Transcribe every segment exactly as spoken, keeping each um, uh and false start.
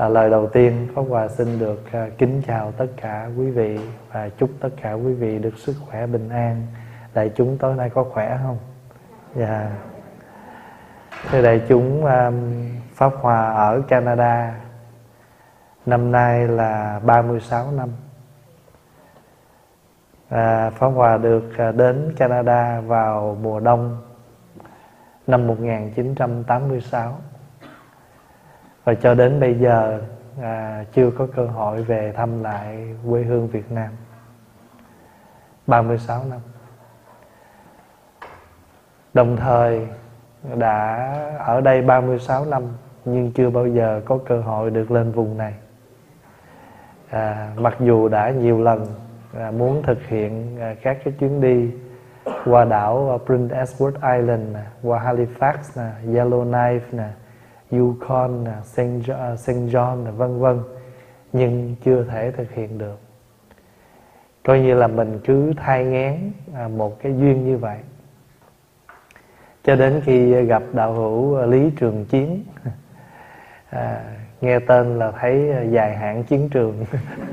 À, lời đầu tiên Pháp Hòa xin được à, kính chào tất cả quý vị và chúc tất cả quý vị được sức khỏe bình an. Đại chúng tối nay có khỏe không? Dạ. Thưa đại chúng, à, Pháp Hòa ở Canada năm nay là ba mươi sáu năm. À, Pháp Hòa được à, đến Canada vào mùa đông năm một nghìn chín trăm tám mươi sáu. Và cho đến bây giờ à, chưa có cơ hội về thăm lại quê hương Việt Nam. ba mươi sáu năm. Đồng thời đã ở đây ba mươi sáu năm nhưng chưa bao giờ có cơ hội được lên vùng này. À, mặc dù đã nhiều lần à, muốn thực hiện à, các cái chuyến đi qua đảo Prince Edward Island, qua Halifax, Yellowknife, Yukon, Saint John, vân vân, nhưng chưa thể thực hiện được. Coi như là mình cứ thai nghén một cái duyên như vậy, cho đến khi gặp đạo hữu Lý Trường Chiến. à, nghe tên là thấy dài hạn chiến trường.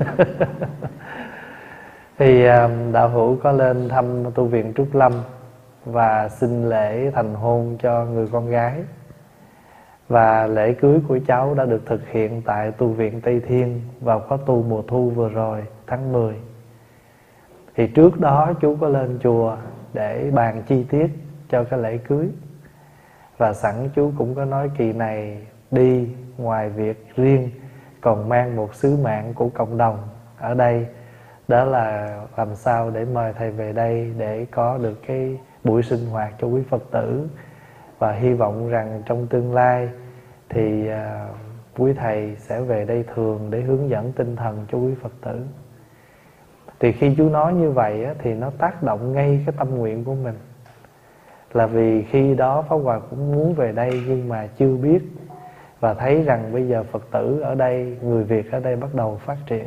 Thì đạo hữu có lên thăm tu viện Trúc Lâm và xin lễ thành hôn cho người con gái. Và lễ cưới của cháu đã được thực hiện tại tu viện Tây Thiên vào khóa tu mùa thu vừa rồi, tháng mười. Thì trước đó chú có lên chùa để bàn chi tiết cho cái lễ cưới. Và sẵn chú cũng có nói kỳ này đi ngoài việc riêng còn mang một sứ mạng của cộng đồng ở đây. Đó là làm sao để mời thầy về đây để có được cái buổi sinh hoạt cho quý Phật tử. Và hy vọng rằng trong tương lai thì à, quý thầy sẽ về đây thường để hướng dẫn tinh thần cho quý Phật tử. Thì khi chú nói như vậy á, thì nó tác động ngay cái tâm nguyện của mình. Là vì khi đó Pháp Hòa cũng muốn về đây nhưng mà chưa biết. Và thấy rằng bây giờ Phật tử ở đây, người Việt ở đây bắt đầu phát triển.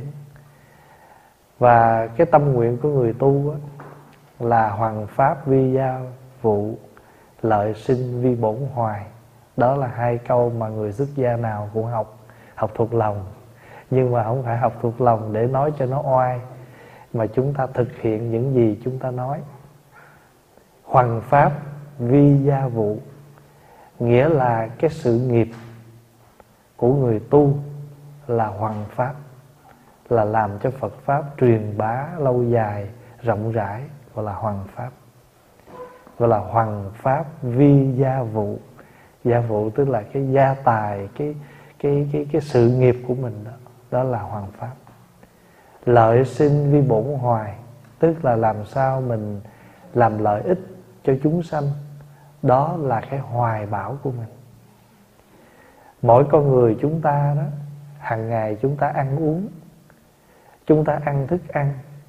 Và cái tâm nguyện của người tu á, là hoằng pháp vi gia vụ, lợi sinh vi bổn hoài. Đó là hai câu mà người xuất gia nào cũng học, học thuộc lòng. Nhưng mà không phải học thuộc lòng để nói cho nó oai, mà chúng ta thực hiện những gì chúng ta nói. Hoằng pháp vi gia vụ, nghĩa là cái sự nghiệp của người tu là hoằng pháp, là làm cho Phật Pháp truyền bá lâu dài, rộng rãi, gọi là hoằng pháp. Gọi là hoằng pháp vi gia vụ. Gia vụ tức là cái gia tài, cái, cái, cái, cái sự nghiệp của mình đó. Đó là hoằng pháp. Lợi sinh vi bổn hoài, tức là làm sao mình làm lợi ích cho chúng sanh. Đó là cái hoài bão của mình. Mỗi con người chúng ta đó, hàng ngày chúng ta ăn uống, chúng ta ăn thức ăn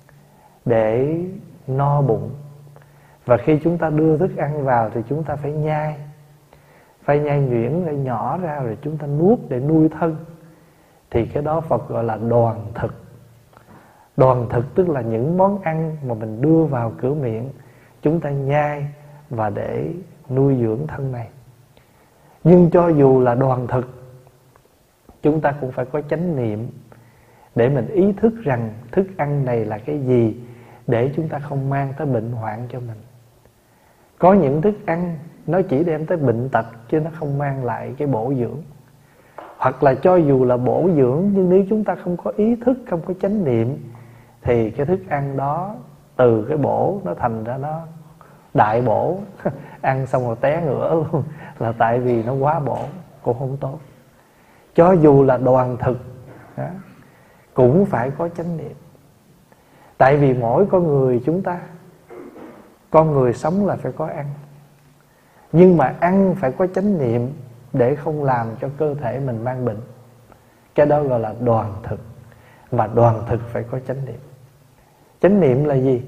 để no bụng. Và khi chúng ta đưa thức ăn vào thì chúng ta phải nhai, phải nhai nhuyễn để nhỏ ra rồi chúng ta nuốt để nuôi thân. Thì cái đó Phật gọi là đoàn thực. Đoàn thực tức là những món ăn mà mình đưa vào cửa miệng, chúng ta nhai và để nuôi dưỡng thân này. Nhưng cho dù là đoàn thực, chúng ta cũng phải có chánh niệm để mình ý thức rằng thức ăn này là cái gì, để chúng ta không mang tới bệnh hoạn cho mình. Có những thức ăn nó chỉ đem tới bệnh tật chứ nó không mang lại cái bổ dưỡng. Hoặc là cho dù là bổ dưỡng, nhưng nếu chúng ta không có ý thức, không có chánh niệm, thì cái thức ăn đó từ cái bổ nó thành ra nó đại bổ. Ăn xong rồi té ngửa luôn, là tại vì nó quá bổ, cũng không tốt. Cho dù là đoàn thực đó, cũng phải có chánh niệm. Tại vì mỗi con người chúng ta, con người sống là phải có ăn. Nhưng mà ăn phải có chánh niệm để không làm cho cơ thể mình mang bệnh. Cái đó gọi là đoàn thực. Mà đoàn thực phải có chánh niệm. Chánh niệm là gì?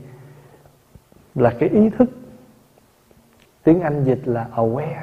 Là cái ý thức. Tiếng Anh dịch là aware.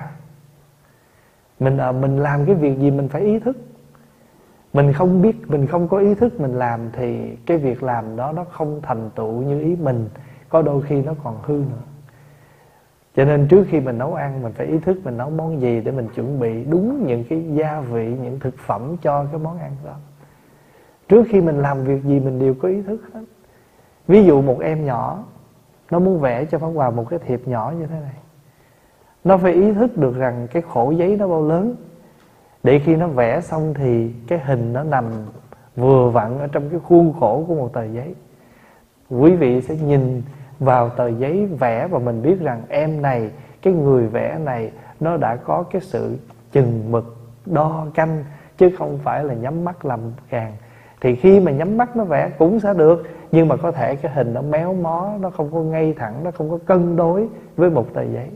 Mình, mình làm cái việc gì mình phải ý thức. Mình không biết, mình không có ý thức mình làm thì cái việc làm đó nó không thành tựu như ý mình. Có đôi khi nó còn hư nữa. Cho nên trước khi mình nấu ăn, mình phải ý thức mình nấu món gì để mình chuẩn bị đúng những cái gia vị, những thực phẩm cho cái món ăn đó. Trước khi mình làm việc gì mình đều có ý thức hết. Ví dụ một em nhỏ, nó muốn vẽ cho Pháp Hòa một cái thiệp nhỏ như thế này, nó phải ý thức được rằng cái khổ giấy nó bao lớn, để khi nó vẽ xong thì cái hình nó nằm vừa vặn ở trong cái khuôn khổ của một tờ giấy. Quý vị sẽ nhìn vào tờ giấy vẽ và mình biết rằng em này, cái người vẽ này, nó đã có cái sự chừng mực, đo canh, chứ không phải là nhắm mắt làm càng. Thì khi mà nhắm mắt nó vẽ cũng sẽ được, nhưng mà có thể cái hình nó méo mó, nó không có ngay thẳng, nó không có cân đối với một tờ giấy.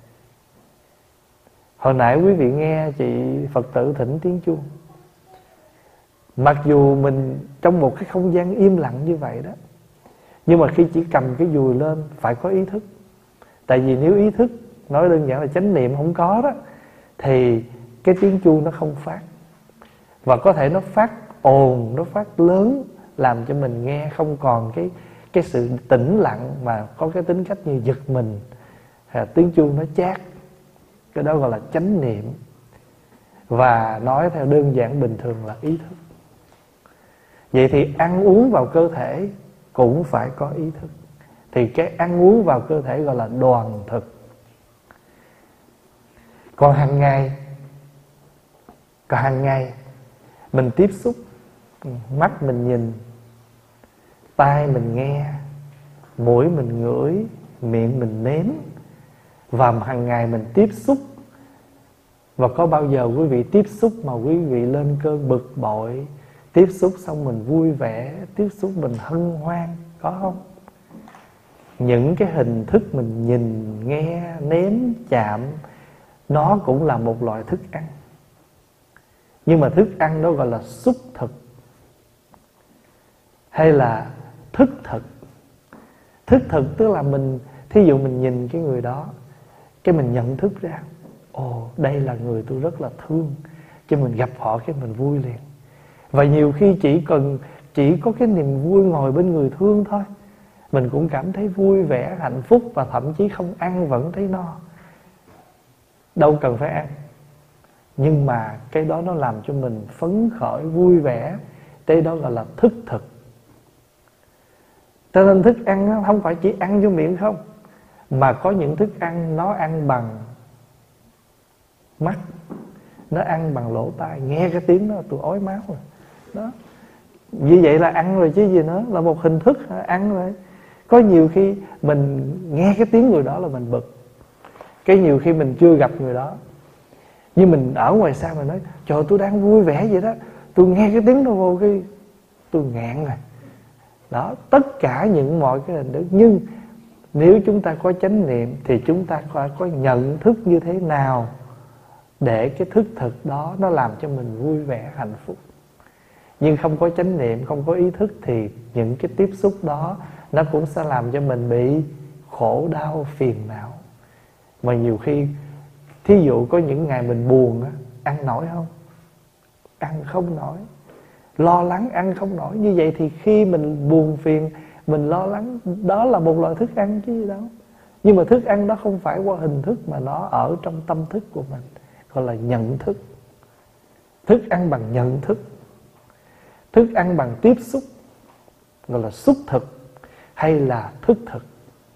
Hồi nãy quý vị nghe chị Phật tử thỉnh tiếng chuông, mặc dù mình trong một cái không gian im lặng như vậy đó, nhưng mà khi chỉ cầm cái dùi lên phải có ý thức. Tại vì nếu ý thức, nói đơn giản là chánh niệm không có đó, thì cái tiếng chuông nó không phát. Và có thể nó phát ồn, nó phát lớn, làm cho mình nghe không còn cái, cái sự tĩnh lặng, mà có cái tính cách như giật mình, à, tiếng chuông nó chát. Cái đó gọi là chánh niệm. Và nói theo đơn giản bình thường là ý thức. Vậy thì ăn uống vào cơ thể cũng phải có ý thức. Thì cái ăn uống vào cơ thể gọi là đoàn thực. Còn hàng ngày, còn hàng ngày mình tiếp xúc, mắt mình nhìn, tai mình nghe, mũi mình ngửi, miệng mình nếm, và hàng ngày mình tiếp xúc. Và có bao giờ quý vị tiếp xúc mà quý vị lên cơn bực bội, tiếp xúc xong mình vui vẻ, tiếp xúc mình hân hoan, có không? Những cái hình thức mình nhìn, nghe, nếm, chạm, nó cũng là một loại thức ăn. Nhưng mà thức ăn đó gọi là xúc thực hay là thức thực. Thức thực tức là mình, thí dụ mình nhìn cái người đó, cái mình nhận thức ra, ồ đây là người tôi rất là thương, cho mình gặp họ cái mình vui liền. Và nhiều khi chỉ cần chỉ có cái niềm vui ngồi bên người thương thôi, mình cũng cảm thấy vui vẻ, hạnh phúc, và thậm chí không ăn vẫn thấy no. Đâu cần phải ăn, nhưng mà cái đó nó làm cho mình phấn khởi, vui vẻ. Cái đó gọi là thức thực. Cho nên thức ăn nó không phải chỉ ăn vô miệng không, mà có những thức ăn nó ăn bằng mắt, nó ăn bằng lỗ tai. Nghe cái tiếng đó tôi ói máu rồi đó. Như vậy là ăn rồi chứ gì nữa, là một hình thức ăn rồi. Có nhiều khi mình nghe cái tiếng người đó là mình bực. Cái nhiều khi mình chưa gặp người đó, nhưng mình ở ngoài xa mình nói trời tôi đang vui vẻ vậy đó, tôi nghe cái tiếng đó vô cái tôi ngạn rồi đó. Tất cả những mọi cái hình thức. Nhưng nếu chúng ta có chánh niệm thì chúng ta phải có nhận thức như thế nào để cái thức thực đó nó làm cho mình vui vẻ, hạnh phúc. Nhưng không có chánh niệm, không có ý thức thì những cái tiếp xúc đó nó cũng sẽ làm cho mình bị khổ đau, phiền não. Mà nhiều khi, thí dụ có những ngày mình buồn á, ăn nổi không? Ăn không nổi. Lo lắng ăn không nổi. Như vậy thì khi mình buồn phiền, mình lo lắng, đó là một loại thức ăn chứ gì đâu. Nhưng mà thức ăn đó không phải qua hình thức, mà nó ở trong tâm thức của mình, gọi là nhận thức. Thức ăn bằng nhận thức. Thức ăn bằng tiếp xúc, gọi là xúc thực hay là thức thực.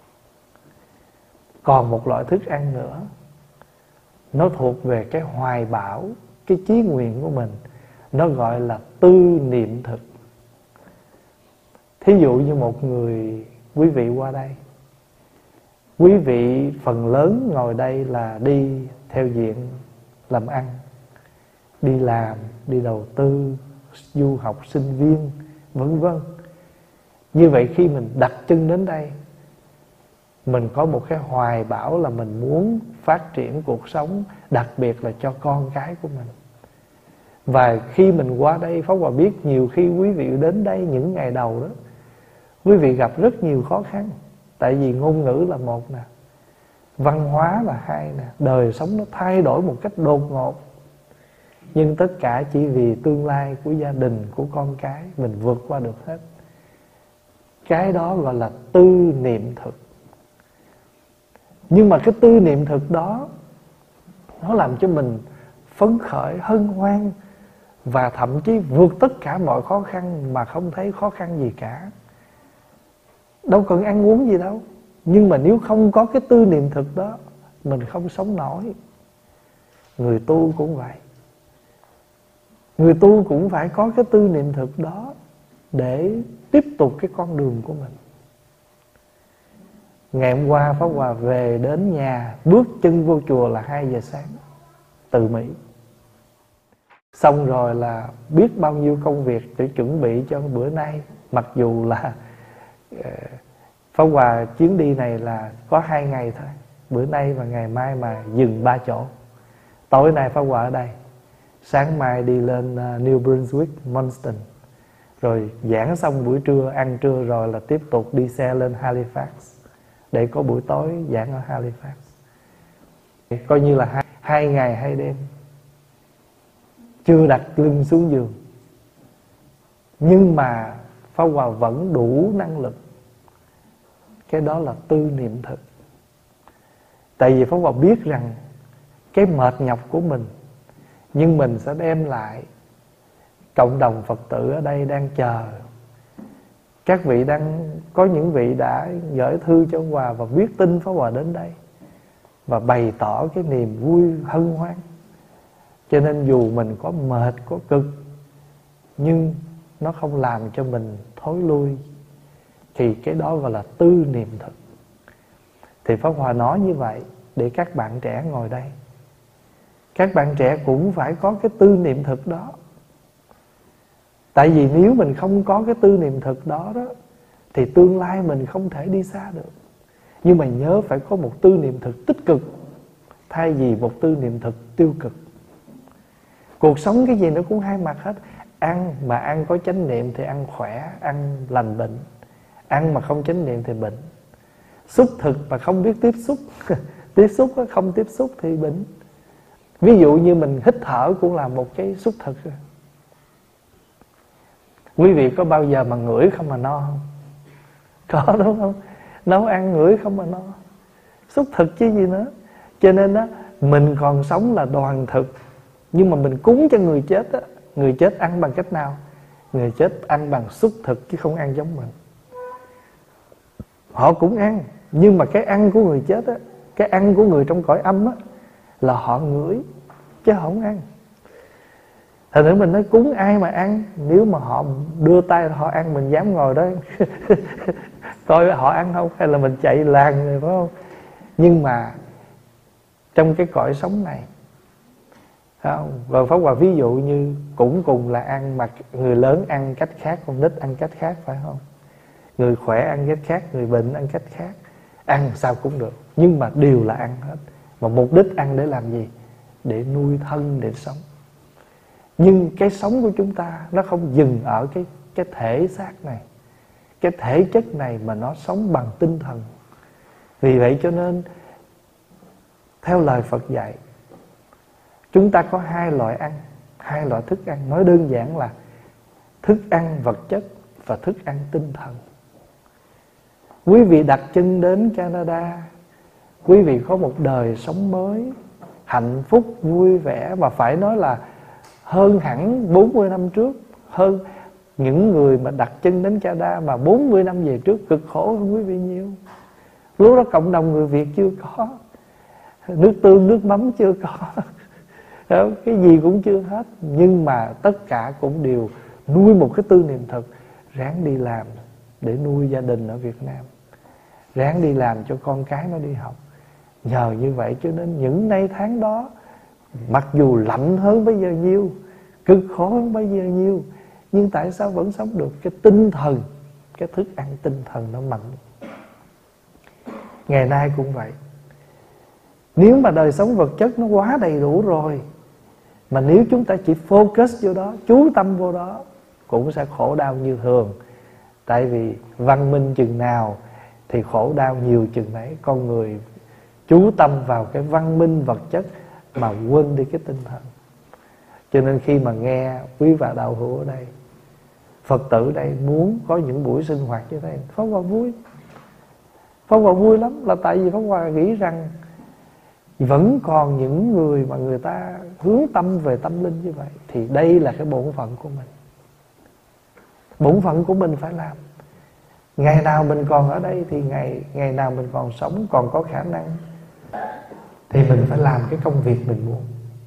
Còn một loại thức ăn nữa, nó thuộc về cái hoài bão, cái chí nguyện của mình, nó gọi là tư niệm thực. Thí dụ như một người, quý vị qua đây, quý vị phần lớn ngồi đây là đi theo diện làm ăn, đi làm, đi đầu tư, du học, sinh viên, vân vân. Như vậy khi mình đặt chân đến đây, mình có một cái hoài bão là mình muốn phát triển cuộc sống, đặc biệt là cho con cái của mình. Và khi mình qua đây, Pháp Hòa biết nhiều khi quý vị đến đây những ngày đầu đó, quý vị gặp rất nhiều khó khăn. Tại vì ngôn ngữ là một nè, văn hóa là hai nè, đời sống nó thay đổi một cách đột ngột. Nhưng tất cả chỉ vì tương lai của gia đình, của con cái, mình vượt qua được hết. Cái đó gọi là tư niệm thực. Nhưng mà cái tư niệm thực đó nó làm cho mình phấn khởi, hân hoan, và thậm chí vượt tất cả mọi khó khăn mà không thấy khó khăn gì cả. Đâu cần ăn uống gì đâu, nhưng mà nếu không có cái tư niệm thực đó, mình không sống nổi. Người tu cũng vậy. Người tu cũng phải có cái tư niệm thực đó để tiếp tục cái con đường của mình. Ngày hôm qua Pháp Hòa về đến nhà, bước chân vô chùa là hai giờ sáng từ Mỹ. Xong rồi là biết bao nhiêu công việc để chuẩn bị cho bữa nay. Mặc dù là Pháp Hòa chuyến đi này là có hai ngày thôi, bữa nay và ngày mai mà dừng ba chỗ. Tối nay Pháp Hòa ở đây, sáng mai đi lên New Brunswick, Munston, rồi giảng xong buổi trưa, ăn trưa rồi là tiếp tục đi xe lên Halifax để có buổi tối giảng ở Halifax. Coi như là hai, hai ngày hai đêm chưa đặt lưng xuống giường. Nhưng mà Pháp Hòa vẫn đủ năng lực. Cái đó là tư niệm thực. Tại vì Pháp Hòa biết rằng cái mệt nhọc của mình, nhưng mình sẽ đem lại. Cộng đồng Phật tử ở đây đang chờ. Các vị đang, có những vị đã gửi thư cho Hòa và viết tin Pháp Hòa đến đây và bày tỏ cái niềm vui hân hoan. Cho nên dù mình có mệt, có cực, nhưng nó không làm cho mình thối lui, thì cái đó gọi là tư niệm thực. Thì Pháp Hòa nói như vậy để các bạn trẻ ngồi đây, các bạn trẻ cũng phải có cái tư niệm thực đó. Tại vì nếu mình không có cái tư niệm thực đó đó, thì tương lai mình không thể đi xa được. Nhưng mà nhớ phải có một tư niệm thực tích cực, thay vì một tư niệm thực tiêu cực. Cuộc sống cái gì nó cũng hai mặt hết. Ăn mà ăn có chánh niệm thì ăn khỏe, ăn lành bệnh. Ăn mà không chánh niệm thì bệnh. Xúc thực mà không biết tiếp xúc tiếp xúc không tiếp xúc thì bệnh. Ví dụ như mình hít thở cũng là một cái xúc thực. Quý vị có bao giờ mà ngửi không mà no không? Có đúng không? Nấu ăn ngửi không mà no. Xúc thực chứ gì nữa. Cho nên đó, mình còn sống là đoàn thực. Nhưng mà mình cúng cho người chết á, người chết ăn bằng cách nào? Người chết ăn bằng xúc thực chứ không ăn giống mình. Họ cũng ăn, nhưng mà cái ăn của người chết á, cái ăn của người trong cõi âm á, là họ ngửi chứ không ăn. Thành thử mình nói cúng ai mà ăn, nếu mà họ đưa tay họ ăn, mình dám ngồi đó coi họ ăn không, hay là mình chạy làng rồi phải không? Nhưng mà trong cái cõi sống này, không? Và Pháp Hòa ví dụ như cũng cùng là ăn, mà người lớn ăn cách khác, con nít ăn cách khác, phải không? Người khỏe ăn cách khác, người bệnh ăn cách khác. Ăn sao cũng được, nhưng mà đều là ăn hết. Mà mục đích ăn để làm gì? Để nuôi thân, để sống. Nhưng cái sống của chúng ta nó không dừng ở cái, cái thể xác này, cái thể chất này, mà nó sống bằng tinh thần. Vì vậy cho nên theo lời Phật dạy, chúng ta có hai loại ăn, hai loại thức ăn. Nói đơn giản là thức ăn vật chất và thức ăn tinh thần. Quý vị đặt chân đến Canada, quý vị có một đời sống mới, hạnh phúc, vui vẻ. Và phải nói là hơn hẳn bốn mươi năm trước. Hơn những người mà đặt chân đến Canada mà bốn mươi năm về trước cực khổ hơn quý vị nhiều. Lúc đó cộng đồng người Việt chưa có, nước tương, nước mắm chưa có, cái gì cũng chưa hết. Nhưng mà tất cả cũng đều nuôi một cái tư niệm thực, ráng đi làm để nuôi gia đình ở Việt Nam, ráng đi làm cho con cái nó đi học. Nhờ như vậy cho nên những nay tháng đó, mặc dù lạnh hơn bây giờ nhiêu, cực khổ hơn bây giờ nhiêu, nhưng tại sao vẫn sống được? Cái tinh thần, cái thức ăn tinh thần nó mạnh. Ngày nay cũng vậy. Nếu mà đời sống vật chất nó quá đầy đủ rồi, mà nếu chúng ta chỉ focus vô đó, chú tâm vô đó, cũng sẽ khổ đau như thường. Tại vì văn minh chừng nào thì khổ đau nhiều chừng đấy. Con người chú tâm vào cái văn minh vật chất mà quên đi cái tinh thần. Cho nên khi mà nghe quý bà đạo hữu ở đây, Phật tử đây muốn có những buổi sinh hoạt như thế, Pháp Hòa vui. Pháp Hòa vui lắm, là tại vì Pháp Hòa nghĩ rằng vẫn còn những người mà người ta hướng tâm về tâm linh như vậy, thì đây là cái bổn phận của mình. Bổn phận của mình phải làm. Ngày nào mình còn ở đây thì ngày ngày nào mình còn sống, còn có khả năng, thì mình phải làm cái công việc mình muốn.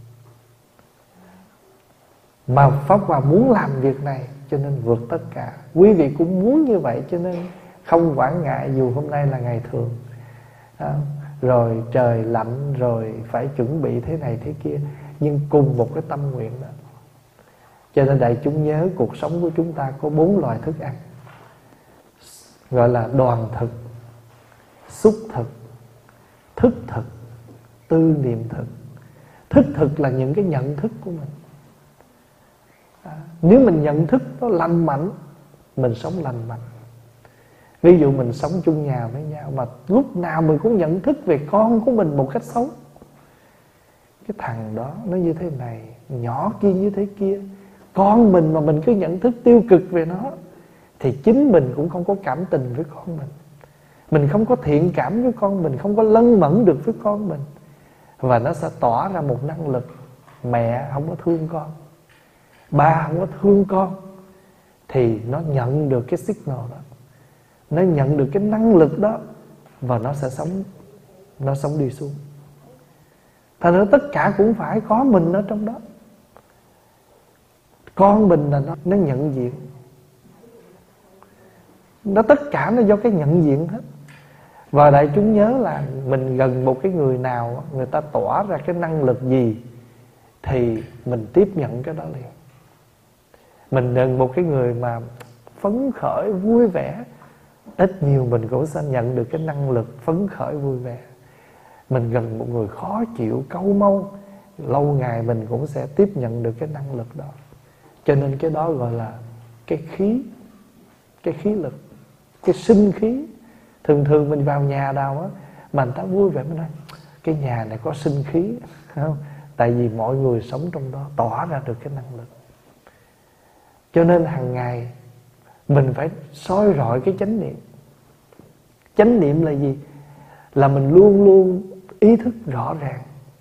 Mà Pháp Hòa muốn làm việc này cho nên vượt tất cả. Quý vị cũng muốn như vậy cho nên không quản ngại dù hôm nay là ngày thường, à, rồi trời lạnh, rồi phải chuẩn bị thế này thế kia, nhưng cùng một cái tâm nguyện đó. Cho nên đại chúng nhớ cuộc sống của chúng ta có bốn loại thức ăn, gọi là đoàn thực, xúc thực, thức thực, tư niệm thực. Thức thực là những cái nhận thức của mình. À, nếu mình nhận thức nó lành mạnh, mình sống lành mạnh. Ví dụ mình sống chung nhà với nhau mà lúc nào mình cũng nhận thức về con của mình một cách xấu. Cái thằng đó nó như thế này, nhỏ kia như thế kia. Con mình mà mình cứ nhận thức tiêu cực về nó, thì chính mình cũng không có cảm tình với con mình. Mình không có thiện cảm với con mình, không có lân mẫn được với con mình. Và nó sẽ tỏa ra một năng lực. Mẹ không có thương con, ba không có thương con, thì nó nhận được cái signal đó, nó nhận được cái năng lực đó, và nó sẽ sống, nó sống đi xuống. Thành ra tất cả cũng phải có mình ở trong đó. Con mình là nó, nó nhận diện. Nó tất cả nó do cái nhận diện hết. Và đại chúng nhớ là mình gần một cái người nào, người ta tỏa ra cái năng lực gì thì mình tiếp nhận cái đó liền. Mình gần một cái người mà phấn khởi, vui vẻ, ít nhiều mình cũng sẽ nhận được cái năng lực phấn khởi, vui vẻ. Mình gần một người khó chịu, cau mâu, lâu ngày mình cũng sẽ tiếp nhận được cái năng lực đó. Cho nên cái đó gọi là cái khí, cái khí lực, cái sinh khí. Thường thường mình vào nhà nào á mà người ta vui vẻ, mình nói cái nhà này có sinh khí, không? Tại vì mọi người sống trong đó tỏa ra được cái năng lực. Cho nên hàng ngày mình phải soi rọi cái chánh niệm. Chánh niệm là gì? Là mình luôn luôn ý thức rõ ràng.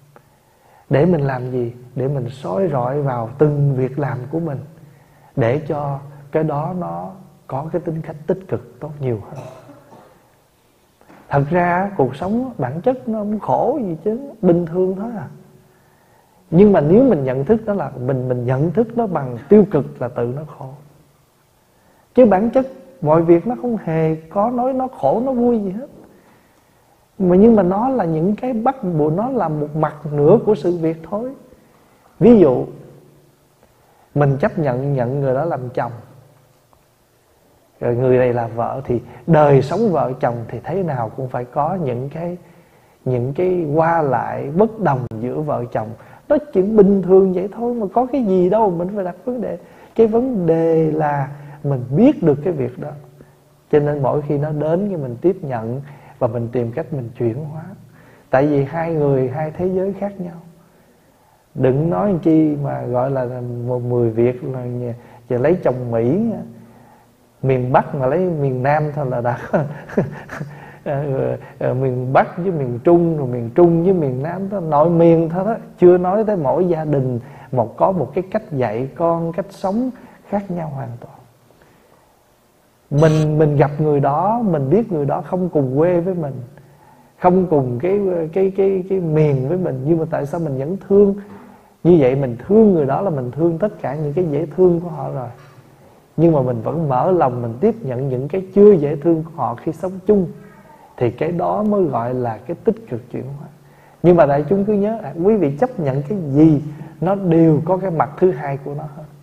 Để mình làm gì? Để mình soi rọi vào từng việc làm của mình, để cho cái đó nó có cái tính cách tích cực tốt nhiều hơn. Thật ra cuộc sống bản chất nó không khổ gì chứ, bình thường thôi à. Nhưng mà nếu mình nhận thức đó là mình mình nhận thức nó bằng tiêu cực là tự nó khổ. Chứ bản chất mọi việc nó không hề có nói nó khổ nó vui gì hết. Mà nhưng mà nó là những cái bắt buộc, nó là một mặt nữa của sự việc thôi. Ví dụ mình chấp nhận nhận người đó làm chồng, rồi người này là vợ, thì đời sống vợ chồng thì thế nào cũng phải có những cái những cái qua lại bất đồng giữa vợ chồng. Đó chuyện bình thường vậy thôi, mà có cái gì đâu mình phải đặt vấn đề. Cái vấn đề là mình biết được cái việc đó. Cho nên mỗi khi nó đến thì mình tiếp nhận và mình tìm cách mình chuyển hóa. Tại vì hai người, hai thế giới khác nhau. Đừng nói chi mà gọi là một người Việt là giờ lấy chồng Mỹ, miền Bắc mà lấy miền Nam thôi là đã miền Bắc với miền Trung, rồi miền Trung với miền Nam đó, nội miền thôi đó. Chưa nói tới mỗi gia đình một có một cái cách dạy con, cách sống khác nhau hoàn toàn. Mình mình gặp người đó, mình biết người đó không cùng quê với mình, không cùng cái cái cái cái miền với mình, nhưng mà tại sao mình vẫn thương? Như vậy mình thương người đó là mình thương tất cả những cái dễ thương của họ rồi. Nhưng mà mình vẫn mở lòng mình tiếp nhận những cái chưa dễ thương của họ khi sống chung, thì cái đó mới gọi là cái tích cực chuyển hóa. Nhưng mà đại chúng cứ nhớ, à, quý vị chấp nhận cái gì nó đều có cái mặt thứ hai của nó hết.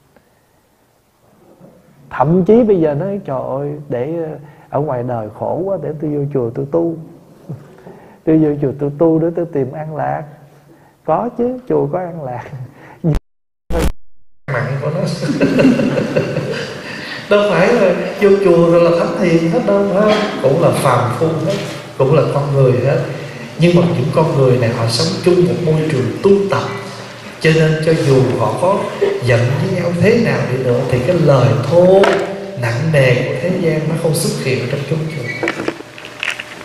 Thậm chí bây giờ nói trời ơi, để ở ngoài đời khổ quá, để tôi vô chùa tôi tu. Tôi vô chùa tôi tu để tôi tìm an lạc. Có chứ, chùa có an lạc. Mặn của nó đâu phải là vô chùa rồi là thánh thiền hết đâu, hết cũng là phàm phu hết, cũng là con người hết. Nhưng mà những con người này họ sống chung một môi trường tu tập, cho nên cho dù họ có giận với nhau thế nào đi nữa thì cái lời thô nặng nề của thế gian nó không xuất hiện trong chúng chúng.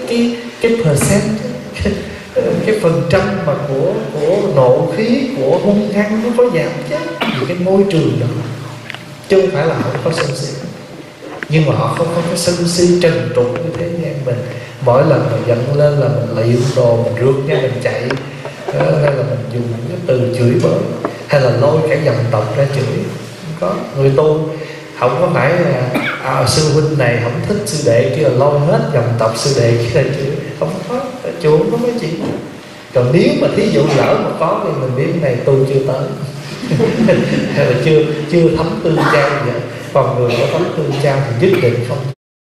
cái cái percent, cái, cái phần trăm mà của của nộ khí, của hung hăng nó có giảm chứ, vì cái môi trường đó, chứ không phải là họ có sân si. Nhưng mà họ không có cái sân si trần trụi như thế gian mình. Mỗi lần mà giận lên là mình liệm đồ, mình rước nha, mình chạy, hay là mình dùng những cái từ chửi bới, hay là lôi cả dòng tộc ra chửi. Không có. Người tu không có phải là à, sư huynh này không thích sư đệ kia là lôi hết dòng tộc sư đệ kia ra chửi. Không có, chùa không có mấy chuyện. Còn nếu mà thí dụ lỡ mà có thì mình biết cái này tu chưa tới hay là chưa chưa thấm tương trao vậy. Còn người có thấm tương trao thì nhất định không.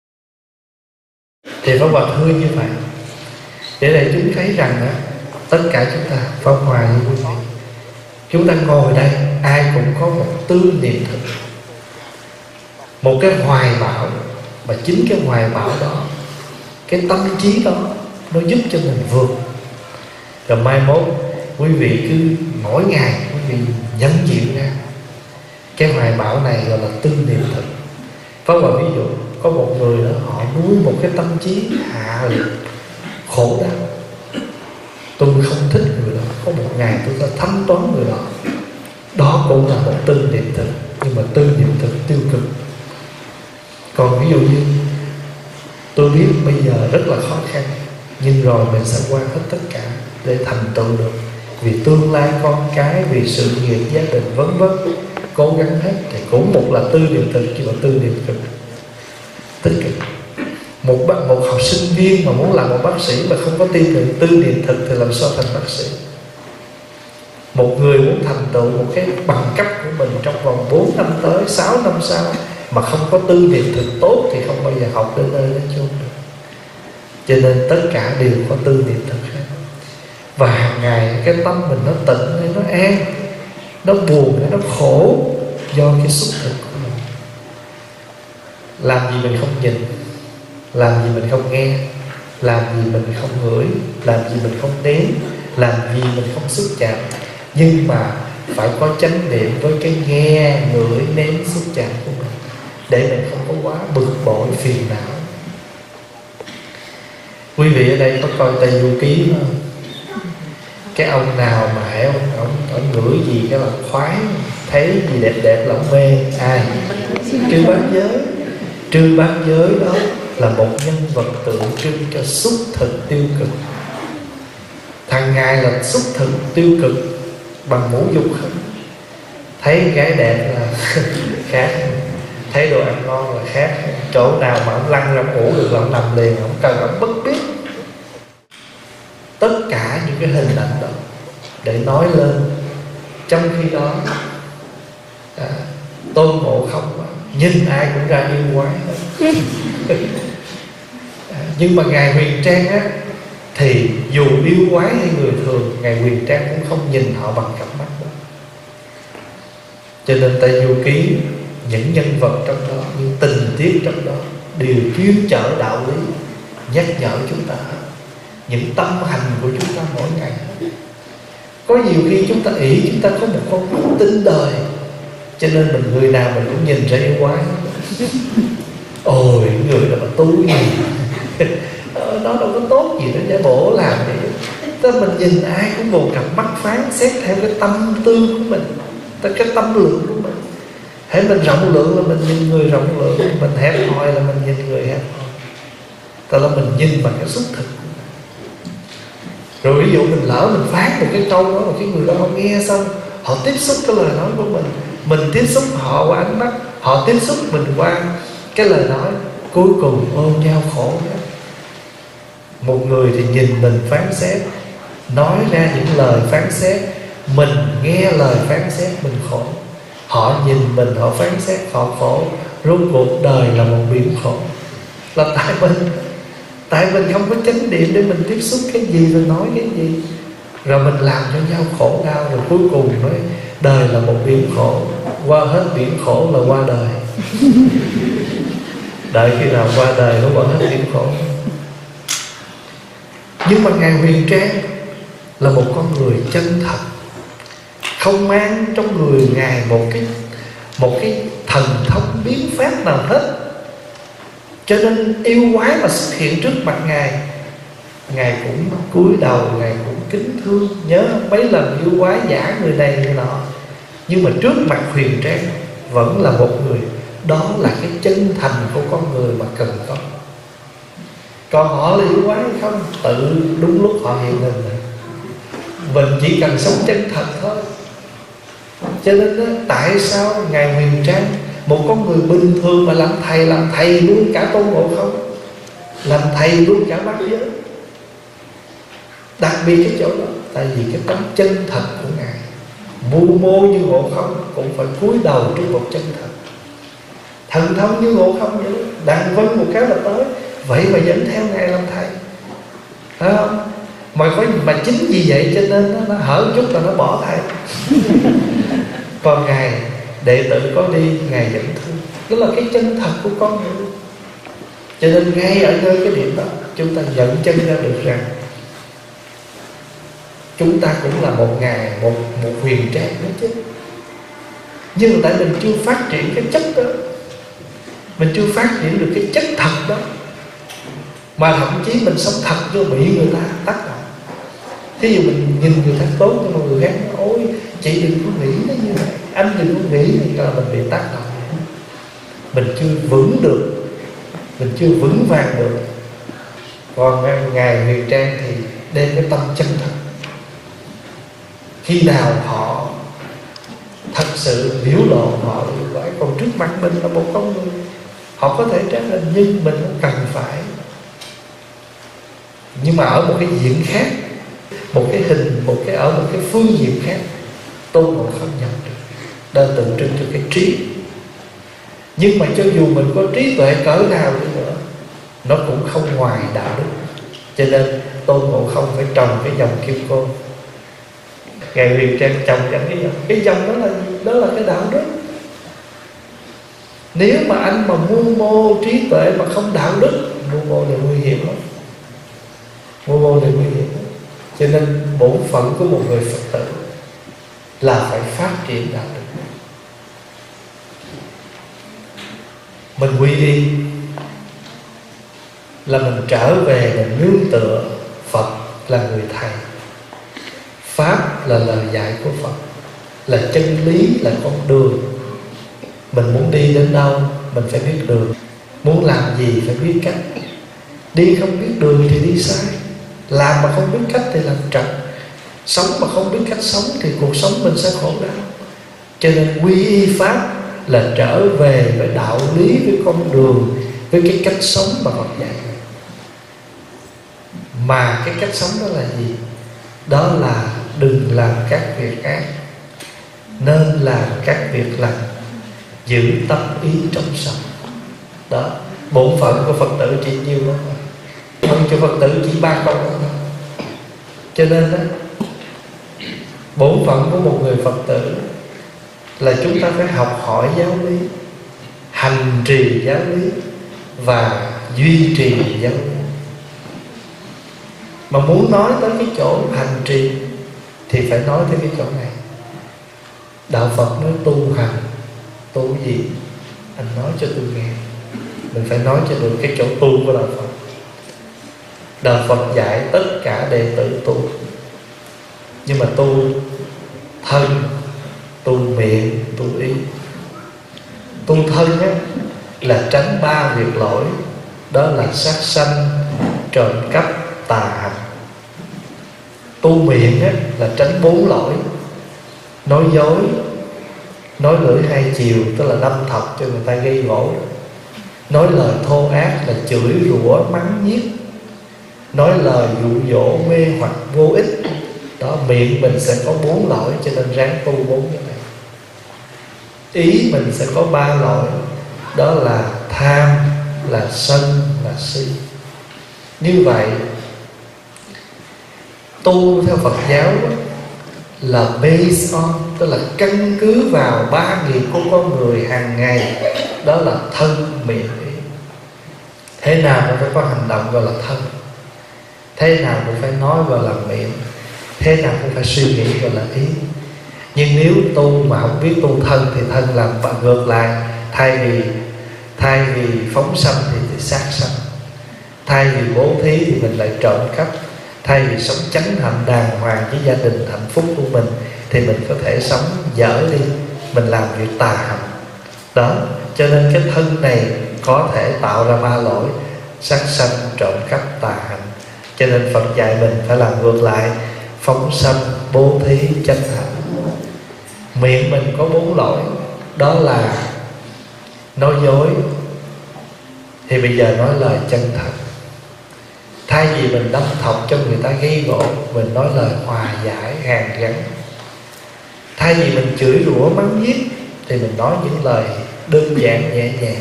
Thì Pháp Hòa thưa như vậy để để chúng thấy rằng đó, tất cả chúng ta Pháp Hòa như quý vị, chúng ta ngồi đây ai cũng có một tư niệm thực, một cái hoài bão, và chính cái hoài bão đó, cái tâm trí đó nó giúp cho mình vượt. Rồi mai mốt quý vị cứ mỗi ngày quý vị nhận diện ra cái hoài bão này gọi là tư niệm thực. Có một ví dụ, có một người đó họ nuôi một cái tâm trí hạ liệt, khổ đau. Tôi không thích người đó, có một ngày tôi sẽ thanh toán người đó. Đó cũng là một tư niệm thực, nhưng mà tư niệm thực tiêu cực. Còn ví dụ như tôi biết bây giờ rất là khó khăn, nhưng rồi mình sẽ qua hết tất cả để thành tựu được, vì tương lai con cái, vì sự nghiệp gia đình vân vân, cố gắng hết. Thì cũng một là tư niệm thực, nhưng mà tư niệm cực, tích cực. Một bác một học sinh viên mà muốn làm một bác sĩ mà không có tin tưởng tư niệm thực thì làm sao thành bác sĩ? Một người muốn thành tựu một cái bằng cấp của mình trong vòng bốn năm tới, sáu năm sau mà không có tư niệm thực tốt thì không bao giờ học đến nơi đến chốn được. Cho nên tất cả đều có tư niệm thực hết. Và hàng ngày cái tâm mình nó tịnh hay nó an, nó buồn hay nó khổ do cái xúc thực của mình. Làm gì mình không nhìn, làm gì mình không nghe, làm gì mình không ngửi, làm gì mình không nếm, làm gì mình không xúc chạm. Nhưng mà phải có chánh niệm với cái nghe, ngửi, nếm, xúc chạm của mình, để mình không có quá bực bội, phiền não. Quý vị ở đây có coi Tây Du Ký không? Cái ông nào mà hãy ông, ông, ông ngửi gì cái là khoái, thấy gì đẹp đẹp là ông mê. Ai? Trư Bát Giới. Trư Bát Giới đó là một nhân vật tượng trưng cho xúc thực tiêu cực. Thằng Ngài là xúc thực tiêu cực bằng ngũ dục không? Thấy gái đẹp là khác, thấy đồ ăn ngon là khác. Chỗ nào mà ông lăn ra ông ngủ được là ông nằm liền, ông cần ông bất biết. Tất cả những cái hình ảnh đó để nói lên. Trong khi đó à, Tôn Ngộ Không nhìn ai cũng ra yêu quái hết. à, Nhưng mà Ngài Huyền Trang á, thì dù yêu quái hay người thường, Ngài Huyền Trang cũng không nhìn họ bằng cặp mắt đó. Cho nên Tây Du Ký, những nhân vật trong đó, những tình tiết trong đó đều chuyên chở đạo lý, nhắc nhở chúng ta những tâm hành của chúng ta mỗi ngày. Có nhiều khi chúng ta nghĩ chúng ta có một con mắt tinh đời, cho nên mình người nào mình cũng nhìn ra yêu quái. Ôi người đó mà tu gì nó đâu có tốt gì, nó giả bộ làm vậy. Thế mình nhìn ai cũng một cặp mắt phán xét theo cái tâm tư của mình, theo cái tâm lượng của mình. Hễ mình rộng lượng là mình nhìn người rộng lượng, mình hẹp hòi là mình nhìn người hẹp hòi. Tức là mình nhìn bằng cái xúc thực. Rồi ví dụ mình lỡ mình phát một cái câu đó mà cái người đó họ nghe xong, họ tiếp xúc cái lời nói của mình, mình tiếp xúc họ qua ánh mắt, họ tiếp xúc mình qua cái lời nói, cuối cùng ôm nhau khổ hết. Một người thì nhìn mình phán xét, nói ra những lời phán xét, mình nghe lời phán xét mình khổ. Họ nhìn mình, họ phán xét, họ khổ. Rốt cuộc đời là một biển khổ. Là tại mình Tại mình không có chánh niệm để mình tiếp xúc cái gì rồi nói cái gì, rồi mình làm cho nhau khổ đau. Rồi cuối cùng nói đời là một biển khổ, qua hết biển khổ là qua đời. Đợi khi nào qua đời nó qua hết biển khổ. Nhưng mà Ngài Huyền Trang là một con người chân thật, không mang trong người Ngài một cái một cái thần thông biến pháp nào hết. Cho nên yêu quái mà xuất hiện trước mặt Ngài, Ngài cũng cúi đầu, Ngài cũng kính thương. Nhớ mấy lần yêu quái giả người này người nọ, nhưng mà trước mặt Huyền Trang vẫn là một người. Đó là cái chân thành của con người mà cần có. Còn họ là yêu quái hay không, tự đúng lúc họ hiện lên. Mình chỉ cần sống chân thật thôi. Cho nên đó, tại sao Ngài Huyền Trang, một con người bình thường mà làm thầy, làm thầy luôn cả Tôn Ngộ Không, làm thầy luôn cả bát giới. Đặc biệt cái chỗ đó, tại vì cái tấm chân thật của Ngài. Mưu mô như Ngộ Không cũng phải cúi đầu trước một chân thật. Thần thông như Ngộ Không vậy, đàn vân một cái là tới. Vậy mà dẫn theo Ngài làm thầy, phải không? Mà có mà chính vì vậy cho nên nó, nó hở chút là nó bỏ thầy. Còn Ngài đệ tử có đi, Ngài vẫn thương. Đó là cái chân thật của con người. Cho nên ngay ở nơi cái điểm đó, chúng ta nhận chân ra được rằng chúng ta cũng là một Ngài, một, một Huyền Trang đó chứ. Nhưng mà tại mình chưa phát triển cái chất đó, mình chưa phát triển được cái chất thật đó, mà thậm chí mình sống thật cho bị người ta tác động. Thí dụ mình nhìn người ta tốt, nhưng mà người khác nói: ôi chị đừng có nghĩ nó như vậy, anh đừng có nghĩ này, là mình bị tác động. Mình chưa vững được, mình chưa vững vàng được. Còn Ngài Huyền Trang thì đem cái tâm chân thật. Khi nào họ thật sự biểu lộ họ yêu quái, còn trước mặt mình là một con người, họ có thể trả lời nhưng mình không cần phải. Nhưng mà ở một cái diện khác, một cái hình, một cái ở một cái phương diện khác, Tôn Ngộ Không nhận được, đang tượng trưng cho cái trí. Nhưng mà cho dù mình có trí tuệ cỡ nào đi nữa, nó cũng không ngoài đạo đức. Cho nên Tôn Ngộ Không phải trồng cái dòng kim cương. Ngài Huyền Trang trồng cho cái dòng, cái dòng đó là gì? Đó là cái đạo đức. Nếu mà anh mà mưu mô trí tuệ mà không đạo đức, mưu mô là nguy hiểm lắm. Mưu mô là nguy hiểm lắm. Cho nên bổn phận của một người Phật tử là phải phát triển đạo đức. Mình quy y là mình trở về, mình nương tựa Phật là người thầy, Pháp là lời dạy của Phật, là chân lý, là con đường. Mình muốn đi đến đâu mình phải biết đường, muốn làm gì phải biết cách. Đi không biết đường thì đi sai, làm mà không biết cách thì làm trật, sống mà không biết cách sống thì cuộc sống mình sẽ khổ đau. Cho nên quy y Pháp là trở về với đạo lý, với con đường, với cái cách sống mà Phật dạy. Mà cái cách sống đó là gì? Đó là đừng làm các việc ác, nên làm các việc lành, giữ tâm ý trong sống. Đó, bổn phận của Phật tử chỉ nhiêu đó thôi. Phận cho Phật tử chỉ ba câu đó thôi. Cho nên đó, bổn phận của một người Phật tử là chúng ta phải học hỏi giáo lý, hành trì giáo lý và duy trì giáo lý. Mà muốn nói tới cái chỗ hành trì thì phải nói tới cái chỗ này. Đạo Phật nói tu hành, tu gì? Anh nói cho tôi nghe. Mình phải nói cho được cái chỗ tu của Đạo Phật. Đạo Phật dạy tất cả đệ tử tu, nhưng mà tu thân, tu miệng, tu ý. Tu thân á, là tránh ba việc lỗi. Đó là sát sanh, trộm cắp, tà hành. Tu miệng á, là tránh bốn lỗi: nói dối, nói lưỡi hai chiều, tức là đâm thọc cho người ta gây gỗ; nói lời thô ác là chửi rủa mắng nhiếc; nói lời dụ dỗ mê hoặc vô ích. Đó, miệng mình sẽ có bốn lỗi, cho nên ráng tu bốn cái này. Ý mình sẽ có ba lỗi, đó là tham, là sân, là si. Như vậy tu theo Phật giáo là based on, tức là căn cứ vào ba nghiệp của con người hàng ngày. Đó là thân, miệng, ý. Thế nào cũng phải có hành động gọi là thân, thế nào cũng phải nói gọi là miệng, thế nào cũng phải suy nghĩ gọi là ý. Nhưng nếu tu mà không biết tu thân thì thân làm bạn ngược lại. Thay vì thay vì phóng sanh thì, thì sát sanh. Thay vì bố thí thì mình lại trộm cắp. Thay vì sống chánh hạnh đàng hoàng với gia đình hạnh phúc của mình thì mình có thể sống dở đi, mình làm việc tà hạnh. Đó, cho nên cái thân này có thể tạo ra ba lỗi: sát sanh, trộm cắp, tà hạnh. Cho nên Phật dạy mình phải làm ngược lại: phóng sanh, bố thí, chánh hạnh. Miệng mình có bốn lỗi, đó là nói dối, thì bây giờ nói lời chân thật. Thay vì mình đâm thọc cho người ta gây gỗ, mình nói lời hòa giải, hàn gắn. Thay vì mình chửi rủa mắng nhiếc thì mình nói những lời đơn giản nhẹ nhàng.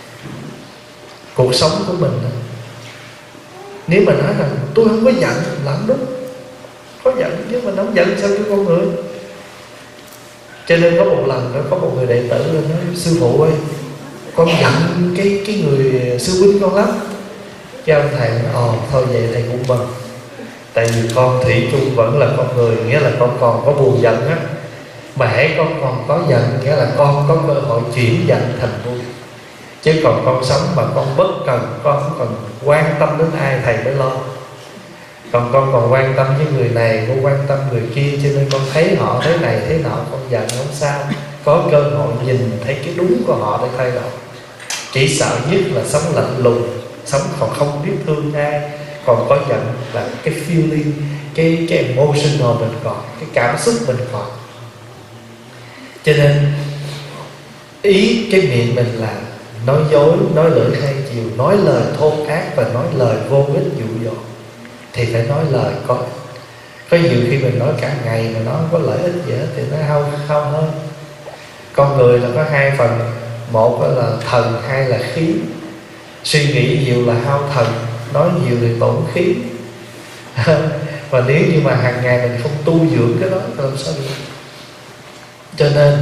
Cuộc sống của mình, nếu mà nói rằng tôi không có giận, làm đúng. Có giận chứ mình không giận sao chứ con người. Cho nên có một lần đó, có một người đệ tử lên nói: sư phụ ơi, con giận cái cái người sư huynh con lắm. Cái ông thầy nói: ồ thôi vậy thầy cũng mừng. Tại vì con thủy chung vẫn là con người, nghĩa là con còn có buồn giận á. Mà hễ con còn có giận, nghĩa là con có cơ hội chuyển giận thành vui. Chứ còn con sống mà con bất cần, con không còn quan tâm đến ai, thầy mới lo. Còn con còn quan tâm với người này, con quan tâm người kia, cho nên con thấy họ thế này thế nọ, con giận không sao. Có cơ hội nhìn thấy cái đúng của họ để thay đổi. Chỉ sợ nhất là sống lạnh lùng, sống còn không biết thương ai, còn có giận là cái feeling, cái, cái emotional mình còn, cái cảm xúc mình còn. Cho nên ý cái miệng mình là nói dối, nói lưỡi hai chiều, nói lời thô ác và nói lời vô ích dụ dỗ. Thì phải nói lời có. Có nhiều khi mình nói cả ngày mà nó không có lợi ích gì hết thì nó hao hao hơn. Con người là có hai phần: một là thần, hai là khí. Suy nghĩ nhiều là hao thần, nói nhiều thì tổn khí. Và nếu như mà hàng ngày mình không tu dưỡng cái đó thì làm sao được. Cho nên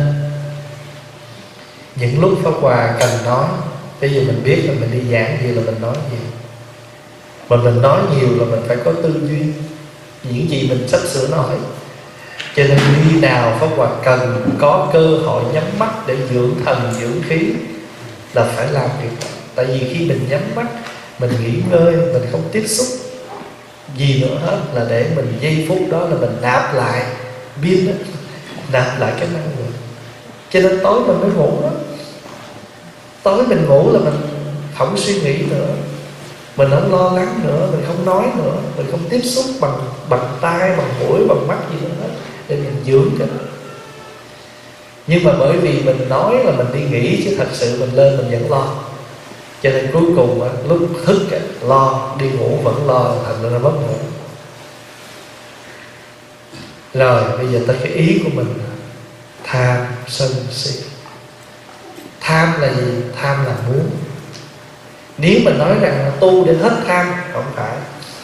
những lúc Pháp Hòa cần nói, bây giờ mình biết là mình đi giảng gì là mình nói gì. Mà mình nói nhiều là mình phải có tư duy những gì mình sắp sửa nói. Cho nên khi nào Pháp Hòa cần có cơ hội nhắm mắt để dưỡng thần dưỡng khí là phải làm việc đó. Tại vì khi mình nhắm mắt, mình nghỉ ngơi, mình không tiếp xúc gì nữa hết, là để mình giây phút đó là mình nạp lại pin đó, nạp lại cái năng lượng. Cho nên tối mình mới ngủ đó. Tối mình ngủ là mình không suy nghĩ nữa, mình không lo lắng nữa, mình không nói nữa, mình không tiếp xúc bằng bằng tai, bằng mũi, bằng mắt gì nữa hết, để mình dưỡng cái đó. Nhưng mà bởi vì mình nói là mình đi nghỉ, chứ thật sự mình lên mình vẫn lo. Cho nên cuối cùng lúc thức lo, đi ngủ vẫn lo, thành ra nó mất ngủ. Rồi bây giờ tới cái ý của mình: tham, sân, si. Tham là gì? Tham là muốn. Nếu mình nói rằng là tu để hết tham, không phải.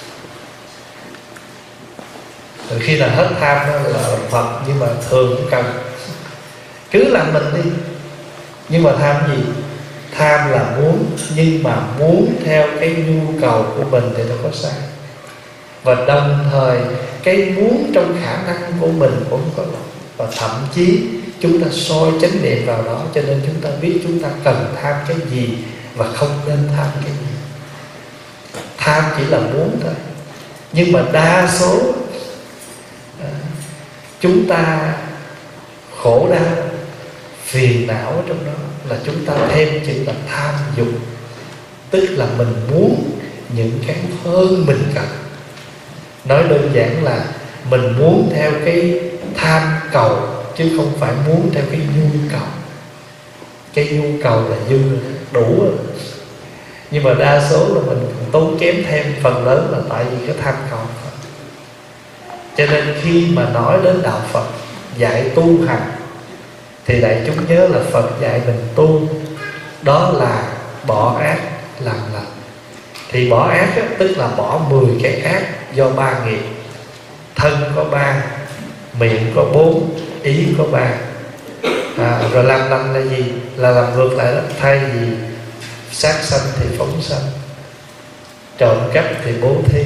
Rồi khi nào hết tham đó là Phật, nhưng mà thường cũng cần. Cứ làm mình đi. Nhưng mà tham gì? Tham là muốn, nhưng mà muốn theo cái nhu cầu của mình thì nó có sai. Và đồng thời cái muốn trong khả năng của mình cũng có lỗi. Và thậm chí chúng ta soi chánh niệm vào đó, cho nên chúng ta biết chúng ta cần tham cái gì và không nên tham cái gì. Tham chỉ là muốn thôi. Nhưng mà đa số à, chúng ta khổ đau, phiền não ở trong đó là chúng ta thêm chữ là tham dục. Tức là mình muốn những cái hơn mình cần. Nói đơn giản là mình muốn theo cái tham cầu, chứ không phải muốn theo cái nhu cầu. Cái nhu cầu là dư đủ rồi. Nhưng mà đa số là mình tốn kém thêm, phần lớn là tại vì cái tham cầu. Cho nên khi mà nói đến đạo Phật dạy tu hành thì đại chúng nhớ là Phật dạy mình tu, đó là bỏ ác làm lành. Thì bỏ ác á, tức là bỏ mười cái ác do ba nghiệp. Thân có ba, miệng có bốn, ý có ba. à, Rồi làm lành là gì? Là làm ngược lại đó. Thay vì sát sanh thì phóng sanh, trộm cắp thì bố thí,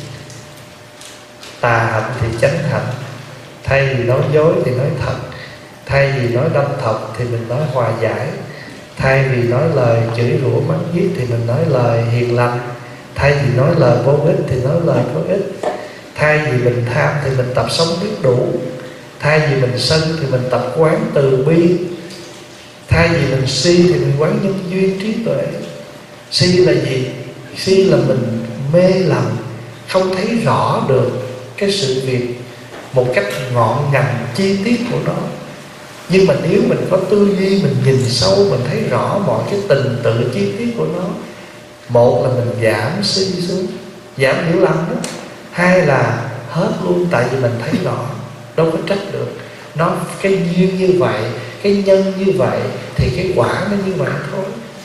tà hạnh thì chánh hạnh. Thay vì nói dối thì nói thật, thay vì nói đâm thọc thì mình nói hòa giải, thay vì nói lời chửi rủa mắng nhiếc thì mình nói lời hiền lành. Thay vì nói lời vô ích thì nói lời có ích. Thay vì mình tham thì mình tập sống biết đủ. Thay vì mình sân thì mình tập quán từ bi. Thay vì mình si thì mình quán nhân duyên trí tuệ. Si là gì? Si là mình mê lầm, không thấy rõ được cái sự việc một cách ngọn ngành chi tiết của nó. Nhưng mà nếu mình có tư duy, mình nhìn sâu, mình thấy rõ mọi cái tình tự chi tiết của nó. Một là mình giảm si xuống, giảm hiểu lầm đó. Hai là hết luôn, tại vì mình thấy rõ, đâu có trách được. Nó cái duyên như vậy, cái nhân như vậy thì cái quả nó như vậy thôi.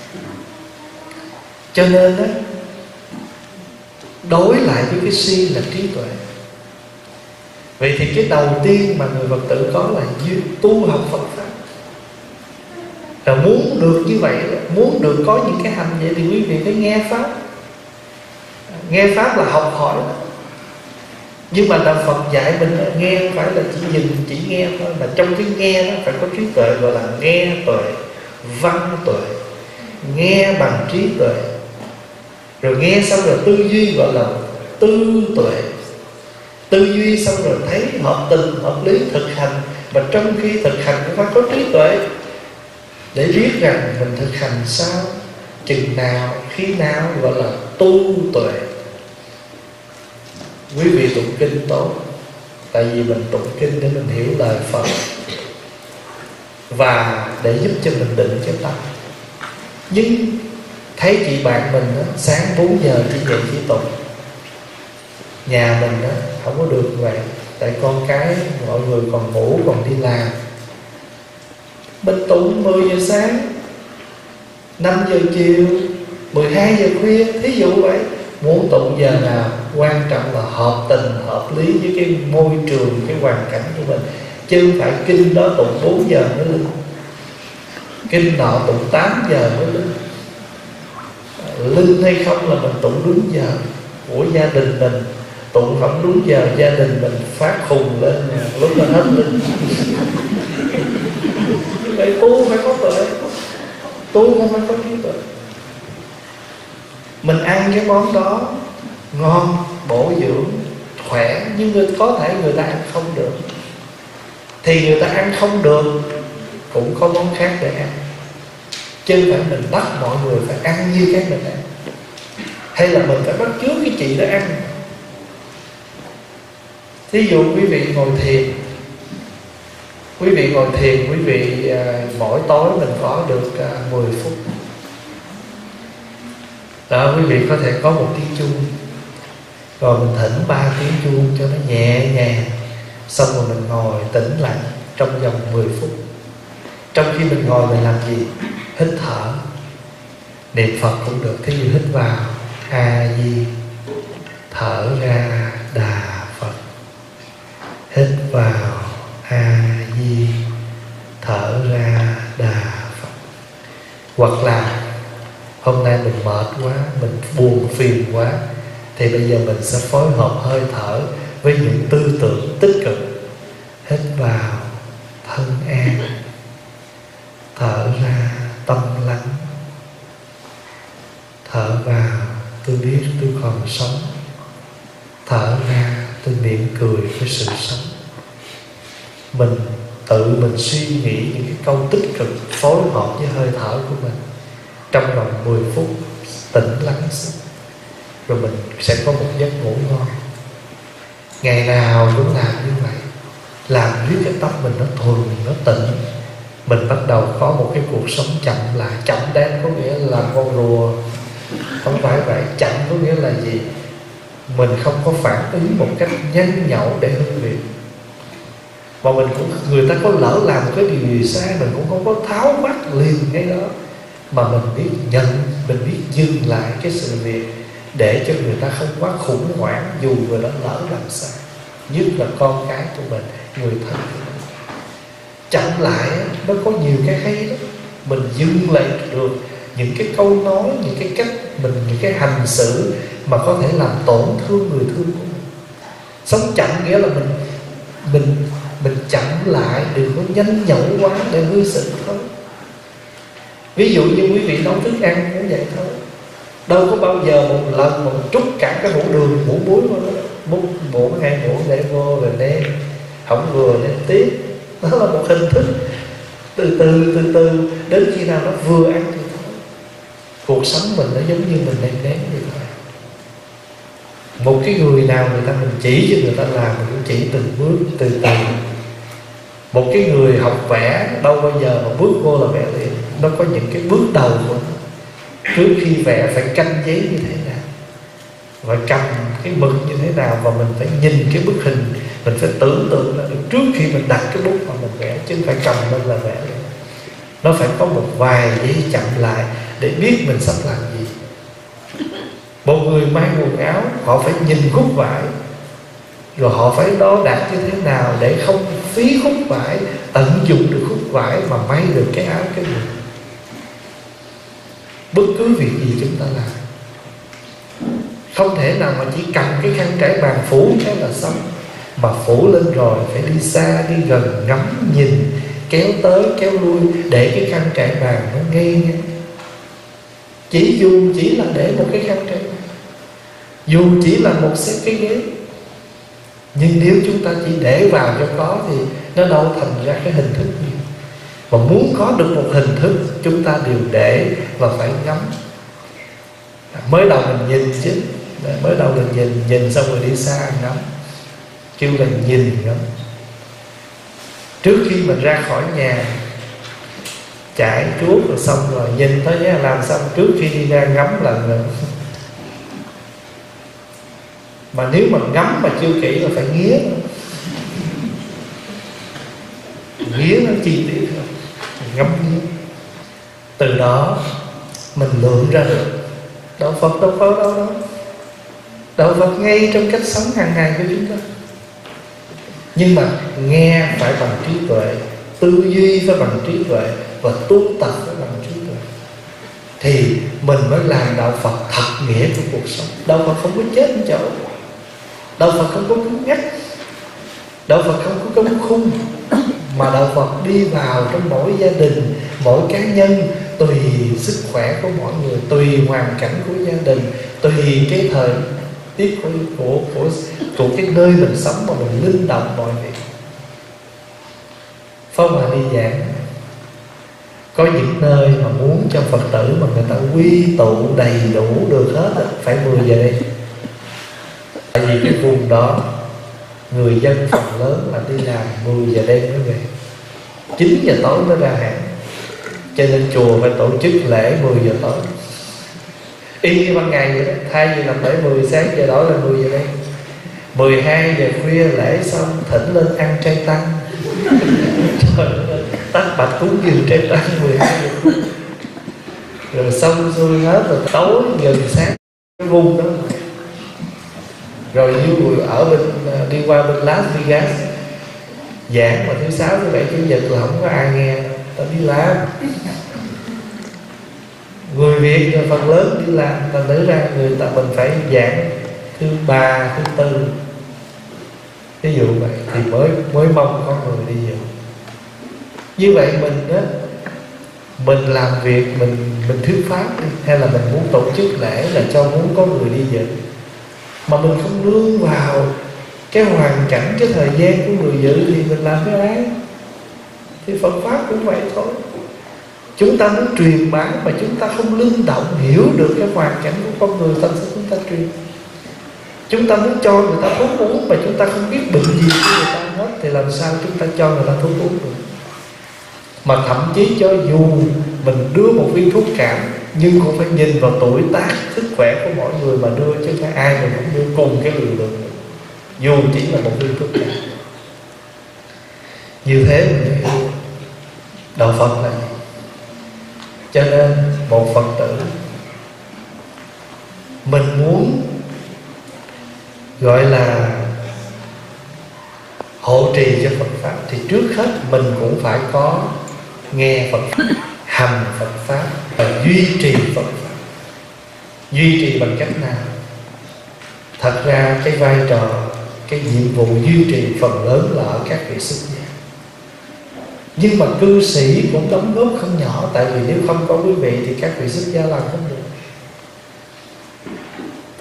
Cho nên đó, đối lại với cái si là trí tuệ. Vậy thì cái đầu tiên mà người Phật tử có là tu học Phật Pháp. Là muốn được như vậy, muốn được có những cái hành vậy thì quý vị phải nghe Pháp. Nghe Pháp là học hỏi đó. Nhưng mà Đạo Phật dạy mình nghe không phải là chỉ nhìn, chỉ nghe thôi. Mà trong cái nghe đó phải có trí tuệ, gọi là nghe tuệ, văn tuệ. Nghe bằng trí tuệ. Rồi nghe xong rồi tư duy gọi là tư tuệ. Tư duy xong rồi thấy hợp tình, hợp lý, thực hành. Mà trong khi thực hành cũng phải có trí tuệ, để biết rằng mình thực hành sao, chừng nào, khi nào, gọi là tu tuệ. Quý vị tụng kinh tốt, tại vì mình tụng kinh để mình hiểu lời Phật, và để giúp cho mình định cái tâm. Nhưng thấy chị bạn mình đó, sáng bốn giờ chỉ dậy chỉ tụng. Nhà mình đó, không có được vậy. Tại con cái mọi người còn ngủ, còn đi làm. Mình tụng mười giờ sáng, năm giờ chiều, mười hai giờ khuya, thí dụ vậy. Muốn tụng giờ nào, quan trọng là hợp tình, hợp lý với cái môi trường, cái hoàn cảnh của mình. Chứ không phải kinh đó tụng bốn giờ mới linh, kinh nọ tụng tám giờ mới linh. Linh hay không là mình tụng đúng giờ của gia đình mình. Tụng không đúng giờ, gia đình mình phát khùng lên, lúc đó hết linh. Vậy tu phải có tuệ, tu không phải có trí tuệ. Mình ăn cái món đó ngon, bổ dưỡng, khỏe, nhưng người, có thể người ta ăn không được. Thì người ta ăn không được cũng có món khác để ăn. Chứ phải mình bắt mọi người phải ăn như cái mình ăn, hay là mình phải bắt chước cái chị đó ăn. Thí dụ quý vị ngồi thiền, Quý vị ngồi thiền, quý vị à, mỗi tối mình có được à, mười phút. Đó, quý vị có thể có một tiếng chuông, rồi mình thỉnh ba tiếng chuông cho nó nhẹ nhàng. Xong rồi mình ngồi tĩnh lặng trong vòng mười phút. Trong khi mình ngồi mình làm gì? Hít thở, niệm Phật cũng được. Thí dụ hít vào A Di, thở ra Đà Phật. Hít vào A Di, thở ra Đà Phật. Hoặc là hôm nay mình mệt quá, mình buồn phiền quá, thì bây giờ mình sẽ phối hợp hơi thở với những tư tưởng tích cực. Hít vào thân an, thở ra tâm lắng. Thở vào tôi biết tôi còn sống, thở ra tôi mỉm cười với sự sống. Mình tự mình suy nghĩ những cái câu tích cực phối hợp với hơi thở của mình trong vòng mười phút, tĩnh lắng xuống, rồi mình sẽ có một giấc ngủ ngon. Ngày nào cũng làm như vậy, làm riết cái tâm mình nó thuần, nó tịnh. Mình bắt đầu có một cái cuộc sống chậm lại. Chậm đen có nghĩa là con rùa, không phải vậy. Chậm có nghĩa là gì? Mình không có phản ứng một cách nhanh nhậu để hương vị. Mà mình cũng, người ta có lỡ làm cái điều gì sai, mình cũng không có tháo vắt liền ngay đó, mà mình biết nhận, mình biết dừng lại cái sự việc để cho người ta không quá khủng hoảng dù người đó lỡ làm sai. Nhất là con cái của mình, người thân của mình. Chậm lại nó có nhiều cái hay đó. Mình dừng lại được những cái câu nói, những cái cách mình, những cái hành xử mà có thể làm tổn thương người thương của mình. Sống chậm nghĩa là mình Mình Mình chậm lại, đừng có nhanh nhẩu quá để hư sự thôi. Ví dụ như quý vị nấu thức ăn cũng vậy thôi. Đâu có bao giờ một lần một trút cả cái hũ đường, hũ muối vào đó, múc muỗng hai muỗng để vô rồi nêm, không vừa nêm tiếp. Đó là một hình thức. Từ từ từ từ đến khi nào nó vừa ăn thì thôi. Cuộc sống mình nó giống như mình nêm nếm vậy thôi. Một cái người nào người ta mình chỉ cho người ta làm, mình cũng chỉ từng bước từ từ. Một cái người học vẽ đâu bao giờ mà bước vô là vẽ liền. Nó có những cái bước đầu của nó. Trước khi vẽ phải canh giấy như thế nào, phải cầm cái mực như thế nào, và mình phải nhìn cái bức hình, mình phải tưởng tượng ra được trước khi mình đặt cái bút mà mình vẽ, chứ không phải cầm lên là vẽ liền. Nó phải có một vài giây chậm lại để biết mình sắp làm gì. Một người may quần áo, họ phải nhìn khúc vải, rồi họ phải đo đạc như thế nào để không phí khúc vải, tận dụng được khúc vải mà may được cái áo cái quần. Bất cứ việc gì chúng ta làm, không thể nào mà chỉ cầm cái khăn trải bàn phủ cái là xong, mà phủ lên rồi phải đi xa đi gần, ngắm nhìn, kéo tới kéo lui để cái khăn trải bàn nó ngay ngay. Chỉ dù chỉ là để một cái khăn trải bàn, dù chỉ là một xếp cái ghế, nhưng nếu chúng ta chỉ để vào cho có thì nó đâu thành ra cái hình thức gì. Mà muốn có được một hình thức, chúng ta đều để và phải ngắm. Mới đầu mình nhìn chứ, mới đầu mình nhìn, nhìn xong rồi đi xa ngắm, kêu là nhìn ngắm. Trước khi mình ra khỏi nhà, chải chuốt rồi xong rồi nhìn thôi nhé, làm xong trước khi đi ra ngắm lần nữa. Mà nếu mà ngắm mà chưa kỹ là phải nghía, nghía nó chi tiết rồi, ngắm nghía. Từ đó mình lượm ra được đạo Phật đâu có đâu đó. Đạo Phật ngay trong cách sống hàng ngày của chúng ta. Nhưng mà nghe phải bằng trí tuệ, tư duy phải bằng trí tuệ, và tu tập phải bằng trí tuệ, thì mình mới làm đạo Phật thật nghĩa của cuộc sống. Đạo Phật không có chết ở chỗ, đạo Phật không có cứng nhắc, đạo Phật không có cấm khung, mà đạo Phật đi vào trong mỗi gia đình, mỗi cá nhân, tùy sức khỏe của mỗi người, tùy hoàn cảnh của gia đình, tùy cái thời tiết của, của, của, của cái nơi mình sống mà mình linh động mọi việc. Pháp Hòa đi giảng, có những nơi mà muốn cho Phật tử mà người ta quy tụ đầy đủ được hết, phải mười giờ đây. Tại vì cái vùng đó người dân phần lớn là đi làm mười giờ đêm mới về, chín giờ tối mới ra hãng. Cho nên chùa phải tổ chức lễ mười giờ tối, y như ban ngày vậy đó. Thay vì làm lễ mười sáng giờ đổi là mười giờ đêm. Mười hai giờ khuya lễ xong thỉnh lên ăn trai tăng. Trời ơi, tắt bạch cúng dường trai tăng mười hai giờ. Rồi xong xuôi hết rồi tối gần sáng cái vùng đó. Rồi như ở bên đi qua bên Las Vegas giảng mà thứ sáu thứ bảy chủ nhật là không có ai nghe, ta đi làm. Người Việt rồi phần lớn đi làm, thành thử ra người ta mình phải giảng thứ ba thứ tư, ví dụ vậy thì mới mới mong có người đi dự. Như vậy mình á, mình làm việc mình mình thuyết pháp đi, hay là mình muốn tổ chức lễ là cho muốn có người đi dự, mà mình không nương vào cái hoàn cảnh, cái thời gian của người dự thì mình làm cái ai? Thì Phật pháp cũng vậy thôi. Chúng ta muốn truyền bá mà chúng ta không linh động hiểu được cái hoàn cảnh của con người, ta sẽ chúng ta truyền. Chúng ta muốn cho người ta thuốc uống mà chúng ta không biết bệnh gì của người ta hết, thì làm sao chúng ta cho người ta thuốc uống được? Mà thậm chí cho dù mình đưa một viên thuốc cảm, nhưng cũng phải nhìn vào tuổi tác, sức khỏe của mỗi người mà đưa, chứ phải ai mà cũng đưa cùng cái liều lượng, dù chỉ là một viên thuốc cảm. Như thế mình mới hiểu đạo Phật là gì. Cho nên một Phật tử mình muốn gọi là hộ trì cho Phật pháp, thì trước hết mình cũng phải có nghe Phật pháp, hành Phật pháp và duy trì Phật pháp. Duy trì bằng cách nào? Thật ra cái vai trò, cái nhiệm vụ duy trì phần lớn là ở các vị xuất gia, nhưng mà cư sĩ cũng đóng góp không nhỏ. Tại vì nếu không có quý vị thì các vị xuất gia làm không được.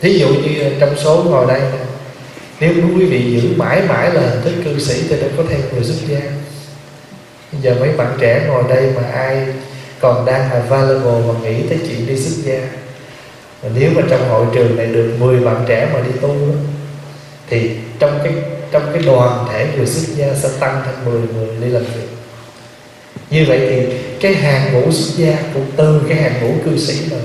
Thí dụ như trong số ngồi đây, nếu quý vị giữ mãi mãi là hình thức cư sĩ thì đâu có thêm người xuất gia. Bây giờ mấy bạn trẻ ngồi đây mà ai còn đang available và nghĩ tới chuyện đi xuất gia, và nếu mà trong hội trường này được mười bạn trẻ mà đi tu đó, thì trong cái trong cái đoàn thể người xuất gia sẽ tăng thành mười người đi làm việc. Như vậy thì cái hàng ngũ xuất gia cũng từ cái hàng ngũ cư sĩ rồi.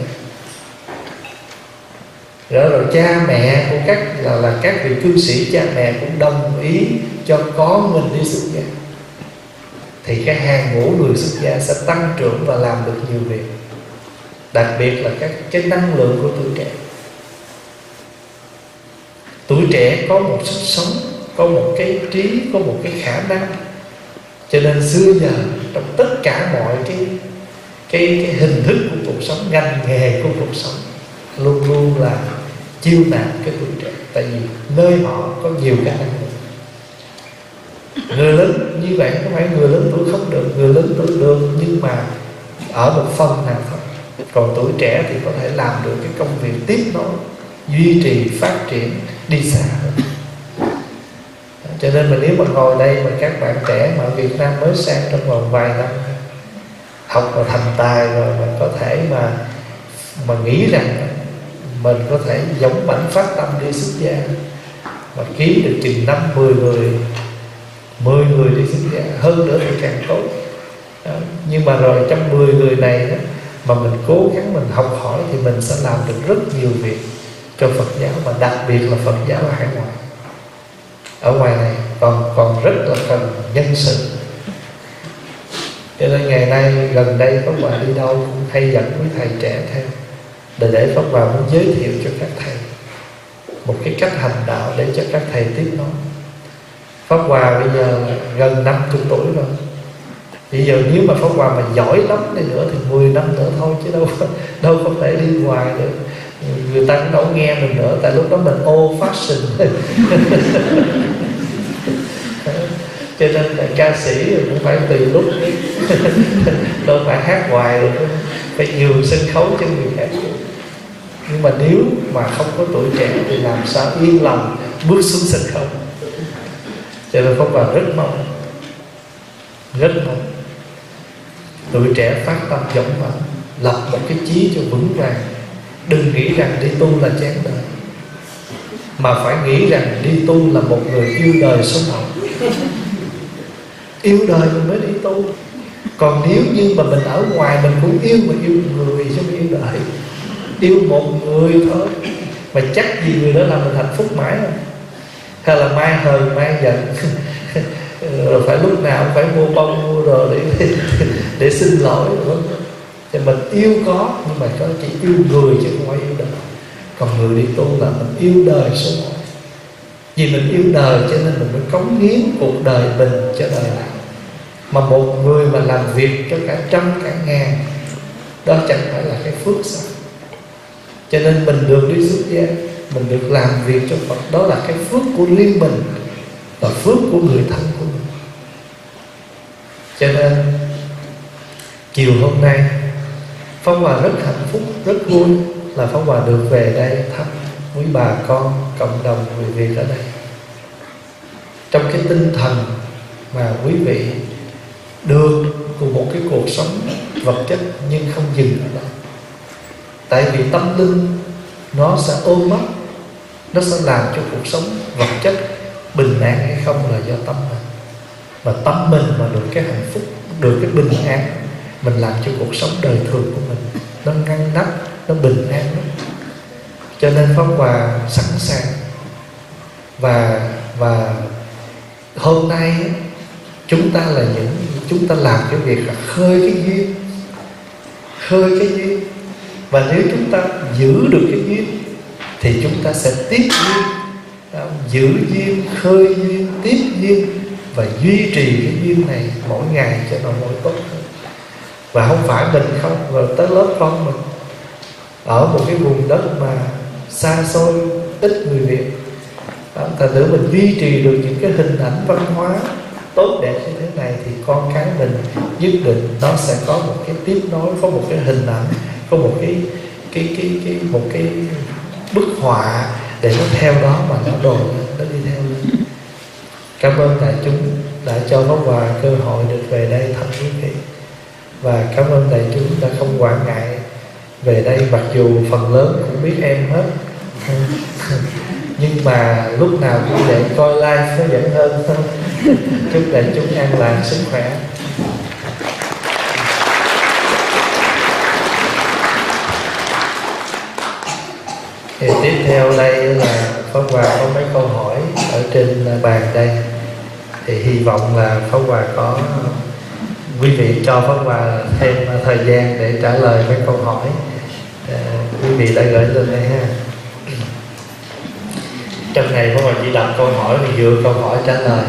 Rồi, rồi cha mẹ của các là, là các vị cư sĩ, cha mẹ cũng đồng ý cho con mình đi xuất gia, thì cái hàng ngũ người xuất gia sẽ tăng trưởng và làm được nhiều việc. Đặc biệt là các cái năng lượng của tuổi trẻ. Tuổi trẻ có một sức sống, có một cái trí, có một cái khả năng. Cho nên xưa giờ trong tất cả mọi cái cái, cái hình thức của cuộc sống, ngành nghề của cuộc sống, luôn luôn là chiêu nạp cái tuổi trẻ. Tại vì nơi họ có nhiều cái năng lượng. Người lớn như vậy không phải người lớn tuổi không được, người lớn tuổi được, nhưng mà ở một phần nào thôi. Còn tuổi trẻ thì có thể làm được cái công việc tiếp nối, duy trì, phát triển, đi xa hơn. Cho nên mà nếu mà ngồi đây mà các bạn trẻ mà ở Việt Nam mới sang trong vòng vài năm học và thành tài rồi, mà có thể mà mà nghĩ rằng mình có thể giống bảnh phát tâm đi xuất gia, mà kiếm được chừng năm mười người, mười người đi xuất gia, hơn nữa thì càng tốt. Đó. Nhưng mà rồi trong mười người này đó, mà mình cố gắng mình học hỏi thì mình sẽ làm được rất nhiều việc cho Phật giáo, mà đặc biệt là Phật giáo ở hải ngoại. Ở ngoài này còn còn rất là cần nhân sự. Cho nên ngày nay gần đây Pháp Hòa đi đâu cũng hay dẫn quý thầy trẻ theo, để để Pháp Hòa muốn giới thiệu cho các thầy một cái cách hành đạo để cho các thầy tiếp nối. Pháp Hòa bây giờ gần năm mươi tuổi rồi. Bây giờ nếu mà Pháp Hòa mà giỏi lắm đi nữa thì mười năm nữa thôi, chứ đâu đâu có thể đi hoài được. Người ta cũng đâu nghe mình nữa, tại lúc đó mình old fashion. Cho nên là ca sĩ cũng phải tùy lúc, đâu phải hát hoài được, phải nhường sân khấu cho người khác. Nhưng mà nếu mà không có tuổi trẻ thì làm sao yên lòng bước xuống sân khấu. Cho nên Pháp Hòa rất mong, rất mong tuổi trẻ phát tâm dũng mãnh, lập một cái chí cho vững vàng. Đừng nghĩ rằng đi tu là chán đời, mà phải nghĩ rằng đi tu là một người yêu đời sống hậu. Yêu đời mình mới đi tu. Còn nếu như mà mình ở ngoài mình cũng yêu, mà yêu người chứ không yêu đời. Yêu một người thôi mà chắc gì người đó làm mình hạnh phúc mãi rồi. Hay là mai hờn mai giận rồi phải lúc nào cũng phải mua bông mua đồ để để xin lỗi rồi. Thì mình yêu có, nhưng mà có chỉ yêu người chứ không phải yêu đời. Còn người đi tu là mình yêu đời số một. Vì mình yêu đời cho nên mình mới cống hiến cuộc đời mình cho đời này. Mà một người mà làm việc cho cả trăm cả ngàn, đó chẳng phải là cái phước sao? Cho nên mình được đi xuất gia, mình được làm việc cho Phật, đó là cái phước của riêng mình và phước của người thân của mình. Cho nên chiều hôm nay Pháp Hòa rất hạnh phúc, rất vui là Pháp Hòa được về đây thăm quý bà con, cộng đồng người Việt ở đây. Trong cái tinh thần mà quý vị được cùng một cái cuộc sống vật chất nhưng không dừng ở đó. Tại vì tâm linh nó sẽ ôm mất, nó sẽ làm cho cuộc sống vật chất bình an hay không là do tâm mình. Và tâm mình mà được cái hạnh phúc, được cái bình an, mình làm cho cuộc sống đời thường của mình nó ngăn nắp, nó bình an lắm. Cho nên Pháp Hòa sẵn sàng. Và và hôm nay chúng ta là những chúng ta làm cái việc là khơi cái duyên, khơi cái duyên. Và nếu chúng ta giữ được cái duyên thì chúng ta sẽ tiếp duyên, giữ duyên, khơi duyên, tiếp duyên và duy trì cái duyên này mỗi ngày cho nó mỗi tốt hơn. Và không phải mình không, rồi tới lớp con mình ở một cái vùng đất mà xa xôi, ít người Việt, thành thử mình duy trì được những cái hình ảnh văn hóa tốt đẹp như thế này, thì con cái mình nhất định nó sẽ có một cái tiếp nối, có một cái hình ảnh, có một cái cái cái cái một cái bức họa để nó theo đó mà nó đồn lên, nó đi theo lên. Cảm ơn đại chúng đã cho Pháp Hòa cơ hội được về đây thăm quý vị, và cảm ơn đại chúng đã không quản ngại về đây, mặc dù phần lớn cũng biết em hết nhưng mà lúc nào cũng để coi live nó vẫn hơn. Chúc đại chúng an lạc sức khỏe. Thì tiếp theo đây là Pháp Hòa có mấy câu hỏi ở trên bàn đây, thì hy vọng là Pháp Hòa có quý vị cho Pháp Hòa thêm thời gian để trả lời mấy câu hỏi à, quý vị đã gửi lên đây ha. Trong ngày Pháp Hòa chỉ đặt câu hỏi thì dựa câu hỏi trả lời.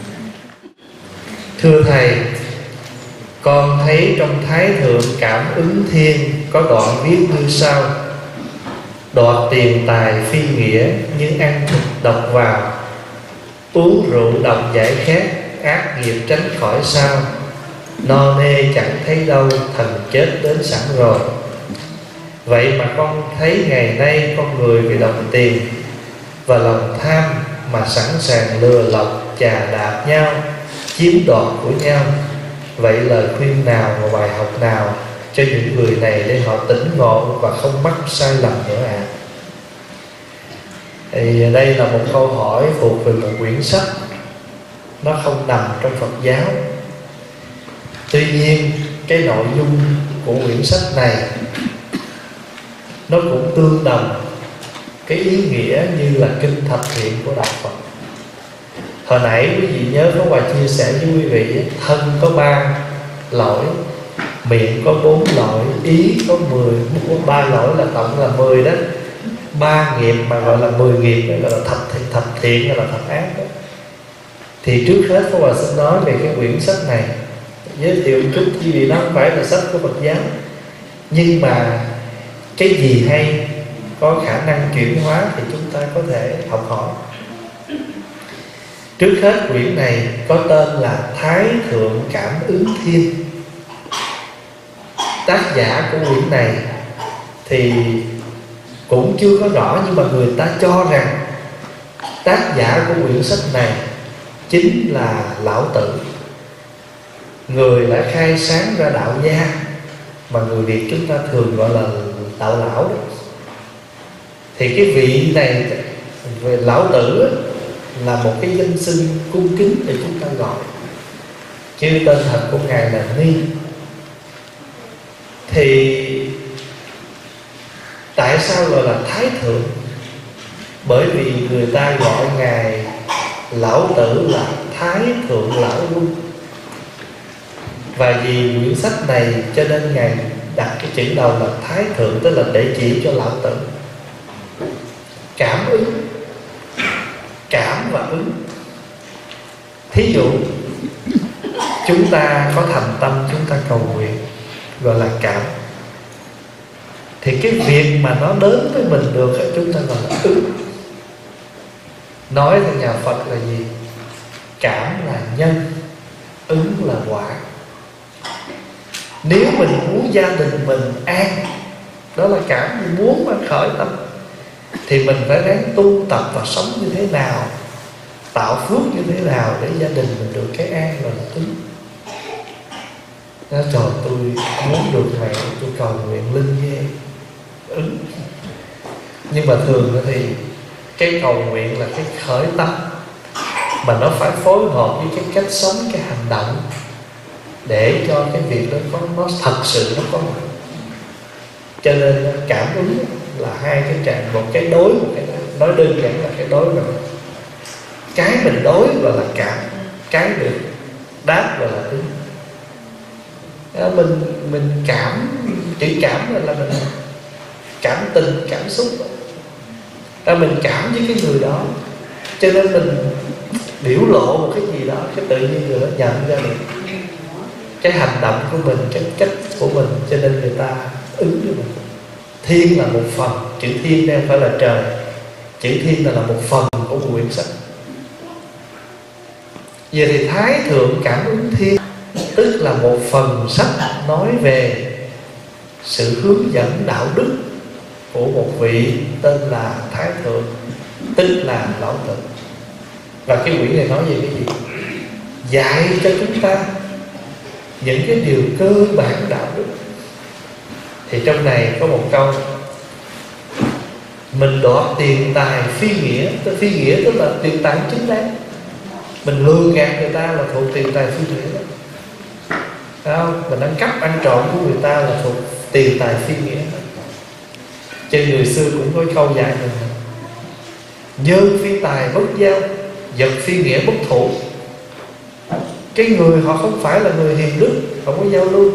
Thưa Thầy, con thấy trong Thái Thượng Cảm Ứng Thiên có đoạn viết như sau: đoạt tiền tài phi nghĩa, nhưng ăn thịt độc vào, uống rượu độc giải khát, ác nghiệp tránh khỏi sao, no nê chẳng thấy đâu, thần chết đến sẵn rồi. Vậy mà con thấy ngày nay con người vì đồng tiền và lòng tham mà sẵn sàng lừa lọc, chà đạp nhau, chiếm đoạt của nhau. Vậy lời khuyên nào và bài học nào cho những người này để họ tỉnh ngộ và không mắc sai lầm nữa ạ? À? Thì đây là một câu hỏi thuộc về một quyển sách, nó không nằm trong Phật giáo. Tuy nhiên cái nội dung của quyển sách này nó cũng tương đồng cái ý nghĩa như là kinh thập thiện của Đạo Phật. Hồi nãy quý vị nhớ Pháp Hòa chia sẻ với quý vị, thân có ba lỗi, miệng có bốn lỗi, ý có mười, có ba lỗi là tổng là mười đó. Ba nghiệp mà gọi là mười nghiệp gọi là thập thiện, thập thiện hay là thập ác đó. Thì trước hết Pháp Hòa xin nói về cái quyển sách này, giới thiệu chút quý vị, nó không phải là sách của Phật giáo, nhưng mà cái gì hay có khả năng chuyển hóa thì chúng ta có thể học hỏi. Trước hết quyển này có tên là Thái Thượng Cảm Ứng Thiên. Tác giả của quyển này thì cũng chưa có rõ, nhưng mà người ta cho rằng tác giả của quyển sách này chính là Lão Tử, người đã khai sáng ra đạo gia mà người Việt chúng ta thường gọi là đạo lão đó. Thì cái vị này về Lão Tử là một cái danh xưng cung kính để chúng ta gọi, chứ tên thật của ngài là Ni. Thì tại sao gọi là Thái Thượng? Bởi vì người ta gọi ngài Lão Tử là Thái Thượng Lão Quân. Và vì quyển sách này cho nên ngài đặt cái chữ đầu là Thái Thượng, tức là để chỉ cho Lão Tử. Cảm ứng, cảm và ứng. Thí dụ chúng ta có thành tâm, chúng ta cầu nguyện gọi là cảm. Thì cái việc mà nó đến với mình được chúng ta gọi là ứng. Nói theo nhà Phật là gì? Cảm là nhân, ứng là quả. Nếu mình muốn gia đình mình an, đó là cảm, mình muốn mà khởi tâm, thì mình phải ráng tu tập và sống như thế nào, tạo phước như thế nào để gia đình mình được cái an, rồi là ứng. Nó trời, tôi muốn được mẹ, tôi cầu nguyện linh ghê, ứng. Nhưng mà thường thì cái cầu nguyện là cái khởi tâm, mà nó phải phối hợp với cái cách sống, cái hành động, để cho cái việc đó có, nó thật sự nó có mặt. Cho nên cảm ứng là hai cái trạng, một cái đối, một cái đáp. Nói đơn giản là cái đối rồi. Cái mình đối gọi là cảm, cái được đáp gọi là ứng. À, mình mình cảm, chữ cảm là, là mình cảm tình, cảm xúc. À, mình cảm với cái người đó, cho nên mình biểu lộ một cái gì đó, cái tự nhiên người đó nhận ra được cái hành động của mình, cái cách của mình, cho nên người ta ứng với mình. Thiên là một phần, chữ thiên đây không phải là trời, chữ thiên là, là một phần của quyển sách. Vậy thì Thái Thượng Cảm Ứng Thiên tức là một phần sách nói về sự hướng dẫn đạo đức của một vị tên là Thái Thượng, tức là Lão Tử. Và cái quyển này nói về cái gì? Dạy cho chúng ta những cái điều cơ bản đạo đức. Thì trong này có một câu: mình đoạt tiền tài phi nghĩa. Phi nghĩa tức là tiền tài chính đáng. Mình lừa gạt người ta là thuộc tiền tài phi nghĩa đó. Phải không? Mình ăn cắp ăn trộm của người ta là thuộc tiền tài phi nghĩa đó. Trên người xưa cũng có câu dạy mình: nhân phi tài bất giao, vật phi nghĩa bất thủ. Cái người họ không phải là người hiền đức, không có giao lưu.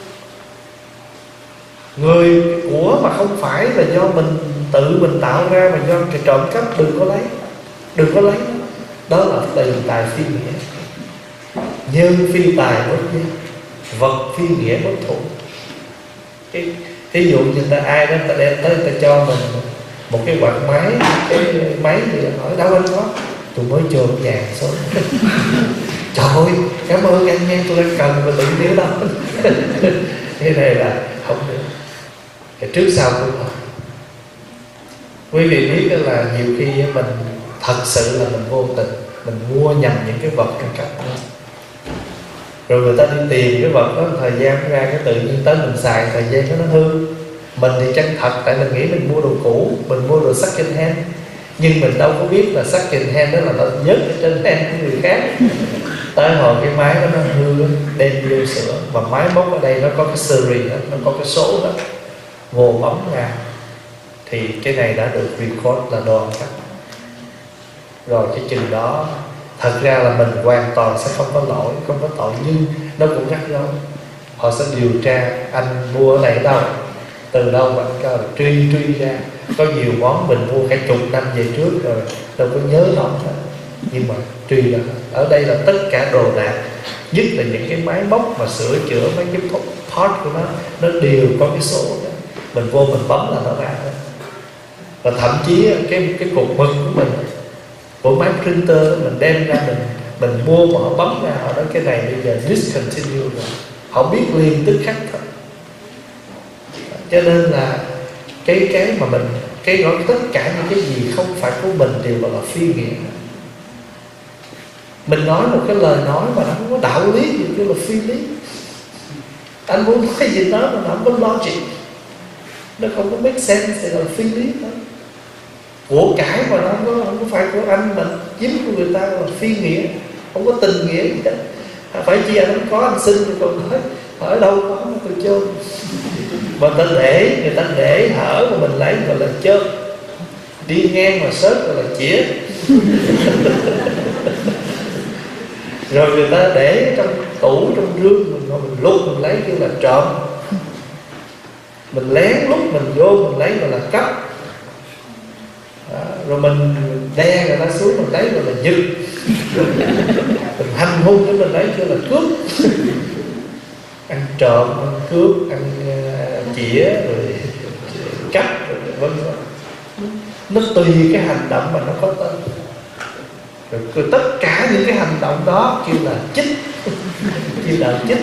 Người của mà không phải là do mình tự mình tạo ra, mà do cái trộm cắp, đừng có lấy. Đừng có lấy. Đó là tiền tài phi nghĩa. Nhân phi tài bất giao, vật phi nghĩa bất thủ. Cái ví dụ như ta ai đó ta đem tới ta cho mình một cái quạt máy, cái máy gì đó, hỏi đâu anh có, tôi mới cho vàng xuống. Trời ơi, cảm ơn anh nha, tôi đang cần và tự nhớ đó. Thế này là không được. Thì trước sau cũng thôi. Quý vị biết là nhiều khi mình thật sự là mình vô tình, mình mua nhầm những cái vật trong cặp đó. Rồi người ta đi tìm cái vật đó, thời gian ra cái tự nhiên tới mình xài, thời gian đó nó hư. Mình thì chân thật, tại mình nghĩ mình mua đồ cũ, mình mua đồ second hand. Nhưng mình đâu có biết là second hand đó là nó nhất ở trên hand của người khác. Tới hồi cái máy đó nó hư, đem vô sửa. Và máy móc ở đây nó có cái series đó, nó có cái số đó. Vô bấm ra thì cái này đã được record là đoan chắc. Rồi cái chừng đó thật ra là mình hoàn toàn sẽ không có lỗi, không có tội, nhưng nó cũng rắc rối. Họ sẽ điều tra anh mua ở này đâu, từ đâu mà anh truy truy ra. Có nhiều món mình mua cả chục năm về trước rồi đâu có nhớ nổi hết, nhưng mà truy ra. Ở đây là tất cả đồ đạc, nhất là những cái máy móc mà sửa chữa mấy cái part của nó, nó đều có cái số đó. Mình vô mình bấm là nó ra đó. Và thậm chí cái cái cục mực của mình, của máy printer mình đem ra, mình mình mua mà họ bấm ra, họ nói cái này bây giờ discontinue rồi, họ biết liền tức khắc thôi. Cho nên là cái cái mà mình cái nói tất cả những cái gì không phải của mình đều gọi là phi nghĩa. Mình nói một cái lời nói mà nó không có đạo lý gì kêu là phi lý. Anh muốn nói gì đó mà nó không có logic, nó không có make sense thì là phi lý đó. Của cải mà nó không có, không có phải của anh mà chiếm của người ta là phi nghĩa, không có tình nghĩa gì hết. Phải chi anh không có anh xin rồi còn nói ở đâu có mà tôi chôn. Mà ta để người ta để hở mà mình lấy gọi là chôn, đi ngang mà sớt gọi là chĩa. Rồi người ta để trong tủ trong rương mình mình lúc mình lấy kêu là trộm. Mình lén lúc mình vô mình lấy gọi là cắp. Đó, rồi mình đe người ta xuống mình lấy gọi là giật. Mình hành hung để mình lấy kêu là cướp. Ăn trộm, ăn cướp, ăn uh, chĩa, rồi cắp, rồi vân vân. Nó tùy cái hành động mà nó có tên. Rồi, rồi tất cả những cái hành động đó kêu là chích. Kêu là chích.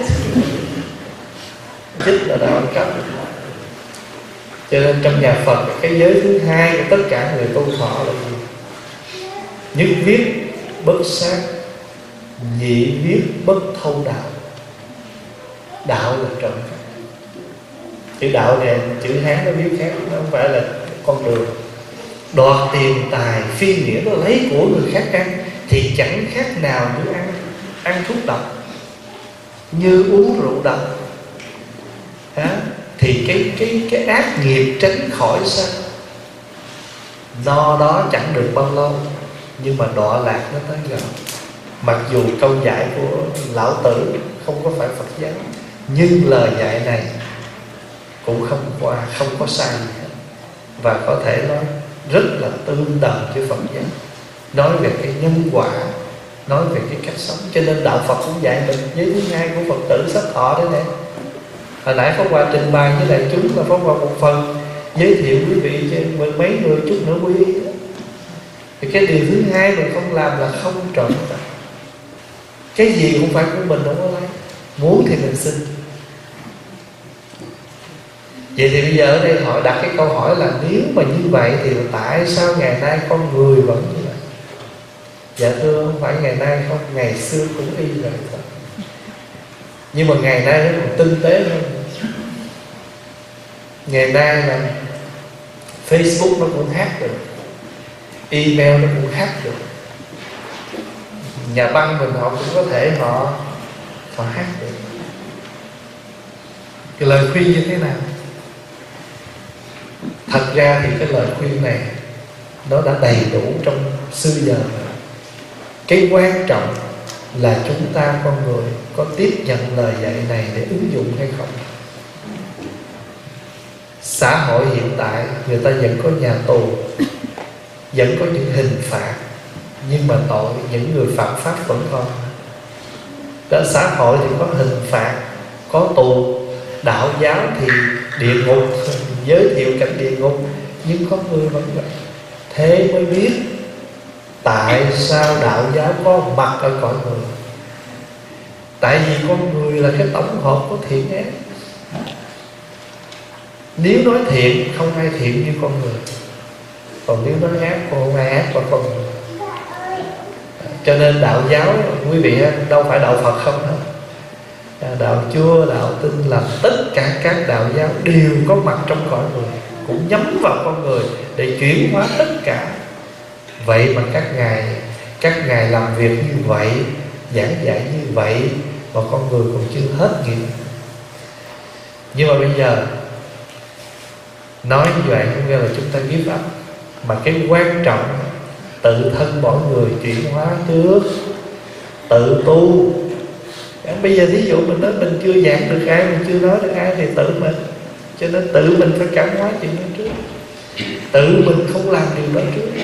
Chích là đạo ăn cắp. Cho nên trong nhà Phật, cái giới thứ hai của tất cả người tu thọ là gì? Nhất viết bất sát, nhị viết bất thâu đạo. Đạo là trộm cắp. Chữ đạo này, chữ Hán nó viết khác, nó không phải là con đường. Đoạt tiền tài phi nghĩa, nó lấy của người khác ăn thì chẳng khác nào như ăn ăn thuốc độc, như uống rượu độc. Hả? Thì cái cái cái ác nghiệp tránh khỏi sao? No đó chẳng được bao lâu, nhưng mà đọa lạc nó tới gần. Mặc dù câu dạy của Lão Tử không có phải Phật giáo, nhưng lời dạy này cũng không qua không có sai gì hết, và có thể nói rất là tương đồng với Phật giáo, nói về cái nhân quả, nói về cái cách sống. Cho nên đạo Phật cũng dạy mình giới thứ hai của Phật tử Sắc Thọ đấy nè. Hồi nãy Pháp Hòa trình bày với đại chúng là Pháp Hòa một phần giới thiệu quý vị cho mấy người chút nữa quý vị. Thì cái điều thứ hai mình không làm là không trộm cắp. Cái gì cũng phải của mình không có lấy, muốn thì mình xin. Vậy thì bây giờ ở đây họ đặt cái câu hỏi là nếu mà như vậy thì tại sao ngày nay con người vẫn như vậy? Dạ thưa, không phải ngày nay không, ngày xưa cũng y vậy thôi. Nhưng mà ngày nay nó còn tinh tế hơn. Ngày nay là Facebook nó cũng hack được, email nó cũng hack được, nhà băng mình họ cũng có thể họ họ hack được. Cái lời khuyên như thế nào? Thật ra thì cái lời khuyên này nó đã đầy đủ trong xưa giờ rồi. Cái quan trọng là chúng ta con người có tiếp nhận lời dạy này để ứng dụng hay không. Xã hội hiện tại người ta vẫn có nhà tù, vẫn có những hình phạt, nhưng mà tội những người phạm pháp vẫn còn. Ở xã hội thì có hình phạt, có tù. Đạo giáo thì địa ngục, giới thiệu cảnh địa ngục, nhưng có người vẫn vậy. Thế mới biết tại sao đạo giáo có mặt ở cõi người. Tại vì con người là cái tổng hợp của thiện ác. Nếu nói thiện, không ai thiện như con người. Còn nếu nói ác, không ai ác qua con người. Cho nên đạo giáo, quý vị đâu phải đạo Phật không đâu, đạo Chúa, đạo Tin, là tất cả các đạo giáo đều có mặt trong cõi người, cũng nhắm vào con người để chuyển hóa tất cả. Vậy mà các ngài các ngài làm việc như vậy, giảng dạy như vậy, mà con người còn chưa hết nghiệp. Nhưng mà bây giờ nói như vậy không nghĩa là chúng ta give up, mà cái quan trọng tự thân mỗi người chuyển hóa trước, tự tu. Bây giờ thí dụ mình nói mình chưa giảng được ai, mình chưa nói được ai thì tự mình, cho nên tự mình phải cảm hóa chuyện đó trước. Tự mình không làm điều đó trước,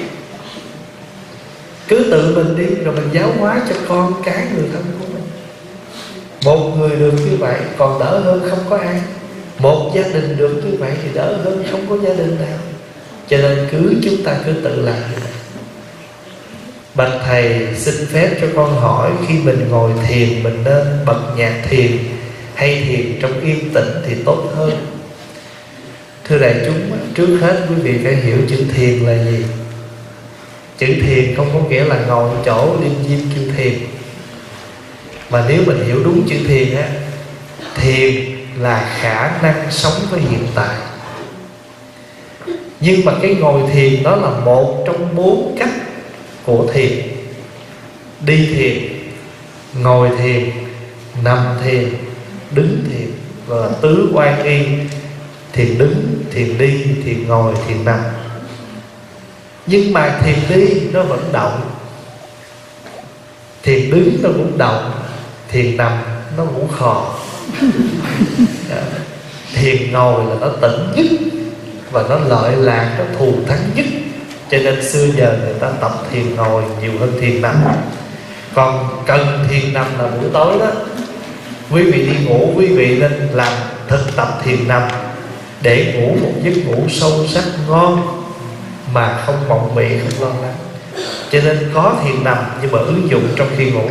cứ tự mình đi rồi mình giáo hóa cho con cái người thân của mình. Một người được như vậy còn đỡ hơn không có ai. Một gia đình được như vậy thì đỡ hơn không có gia đình nào. Cho nên cứ chúng ta cứ tự làm như vậy. Bạch thầy xin phép cho con hỏi, khi mình ngồi thiền mình nên bật nhạc thiền hay thiền trong yên tĩnh thì tốt hơn? Thưa đại chúng, trước hết quý vị phải hiểu chữ thiền là gì. Chữ thiền không có nghĩa là ngồi chỗ liêm diêm kêu thiền. Mà nếu mình hiểu đúng chữ thiền á, thiền là khả năng sống với hiện tại. Nhưng mà cái ngồi thiền đó là một trong bốn cách của thiền. Đi thiền, ngồi thiền, nằm thiền, đứng thiền, và tứ oai nghi. Thiền đứng, thiền đi, thiền ngồi, thiền nằm. Nhưng mà thiền đi nó vẫn động, thiền đứng nó cũng động, thiền nằm nó cũng khò. Thiền ngồi là nó tỉnh nhất, và nó lợi lạc, nó thù thắng nhất. Cho nên xưa giờ người ta tập thiền ngồi nhiều hơn thiền nằm. Còn cần thiền nằm là buổi tối đó, quý vị đi ngủ, quý vị nên làm thực tập thiền nằm để ngủ một giấc ngủ sâu sắc ngon mà không mộng mị, không lo lắng. Cho nên có thiền nằm nhưng mà ứng dụng trong khi ngủ.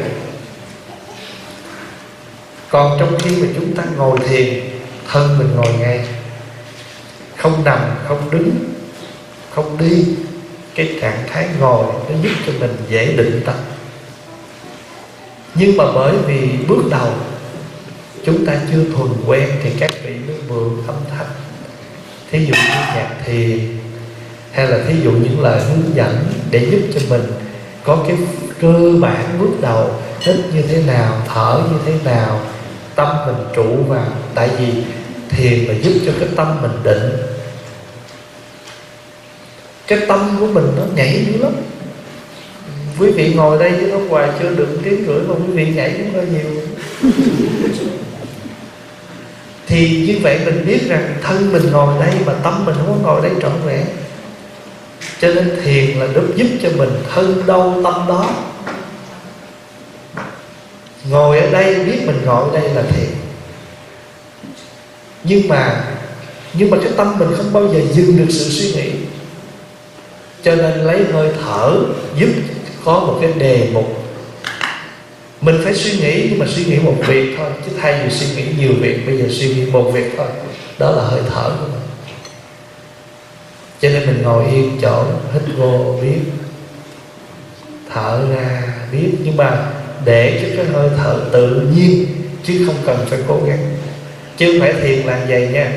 Còn trong khi mà chúng ta ngồi thiền, thân mình ngồi ngay, không nằm, không đứng, không đi. Cái trạng thái ngồi nó giúp cho mình dễ định tâm. Nhưng mà bởi vì bước đầu chúng ta chưa thuần quen thì các vị mới mượn âm thanh, thí dụ như nhạc thiền, hay là thí dụ những lời hướng dẫn để giúp cho mình có cái cơ bản bước đầu, hít như thế nào, thở như thế nào, tâm mình trụ vào. Tại vì thiền là giúp cho cái tâm mình định. Cái tâm của mình nó nhảy dữ lắm. Quý vị ngồi đây với nó hoài chưa được tiếng rưỡi mà quý vị nhảy cũng hơi nhiều. Thì như vậy mình biết rằng thân mình ngồi đây mà tâm mình không có ngồi đây trọn vẹn. Cho nên thiền là giúp giúp cho mình thân đâu tâm đó. Ngồi ở đây biết mình ngồi ở đây là thiền. Nhưng mà Nhưng mà cái tâm mình không bao giờ dừng được sự suy nghĩ. Cho nên lấy hơi thở giúp có một cái đề mục. Mình phải suy nghĩ, nhưng mà suy nghĩ một việc thôi, chứ thay vì suy nghĩ nhiều việc, bây giờ suy nghĩ một việc thôi. đó là hơi thở của mình. Cho nên mình ngồi yên chỗ, hít vô biết, thở ra biết, nhưng mà để cho cái hơi thở tự nhiên, chứ không cần phải cố gắng. Chứ không phải thiền là vậy nha.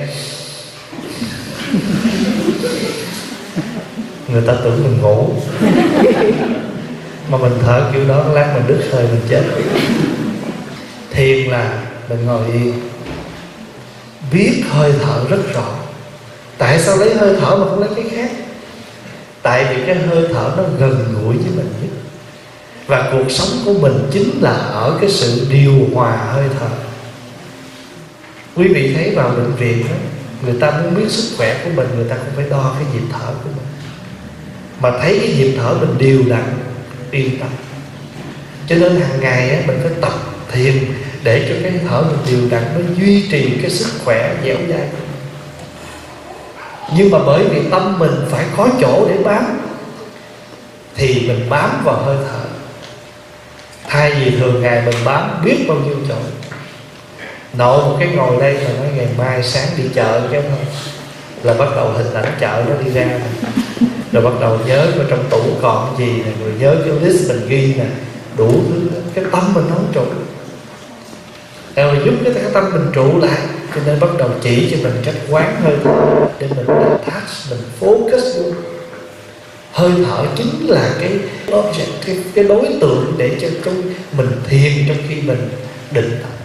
Người ta tưởng mình ngủ, mà mình thở kiểu đó lát mình đứt hơi mình chết. Thiền là mình ngồi yên, biết hơi thở rất rõ. Tại sao lấy hơi thở mà không lấy cái khác? Tại vì cái hơi thở nó gần gũi với mình nhất. Và cuộc sống của mình chính là ở cái sự điều hòa hơi thở. Quý vị thấy vào bệnh viện đó, người ta muốn biết sức khỏe của mình, người ta cũng phải đo cái nhịp thở của mình. Mà thấy cái nhịp thở mình đều đặn, yên tâm. Cho nên hàng ngày á, mình phải tập thiền để cho cái thở mình đều đặn, nó duy trì cái sức khỏe dẻo dai. Nhưng mà bởi vì tâm mình phải có chỗ để bám, thì mình bám vào hơi thở. Thay vì thường ngày mình bám biết bao nhiêu chỗ. Nội một cái ngồi đây mà nói ngày mai sáng đi chợ chứ thôi, là bắt đầu hình ảnh chợ nó đi ra nè. Rồi bắt đầu nhớ ở trong tủ còn gì nè, rồi nhớ cái list mình ghi nè, đủ thứ. Cái tâm mình không trụ, rồi giúp cái, cái tâm mình trụ lại. Cho nên bắt đầu chỉ cho mình cách quán hơi thở để mình attach, mình focus luôn. Hơi thở chính là cái object, cái, cái đối tượng để cho trong mình thiền trong khi mình định tâm.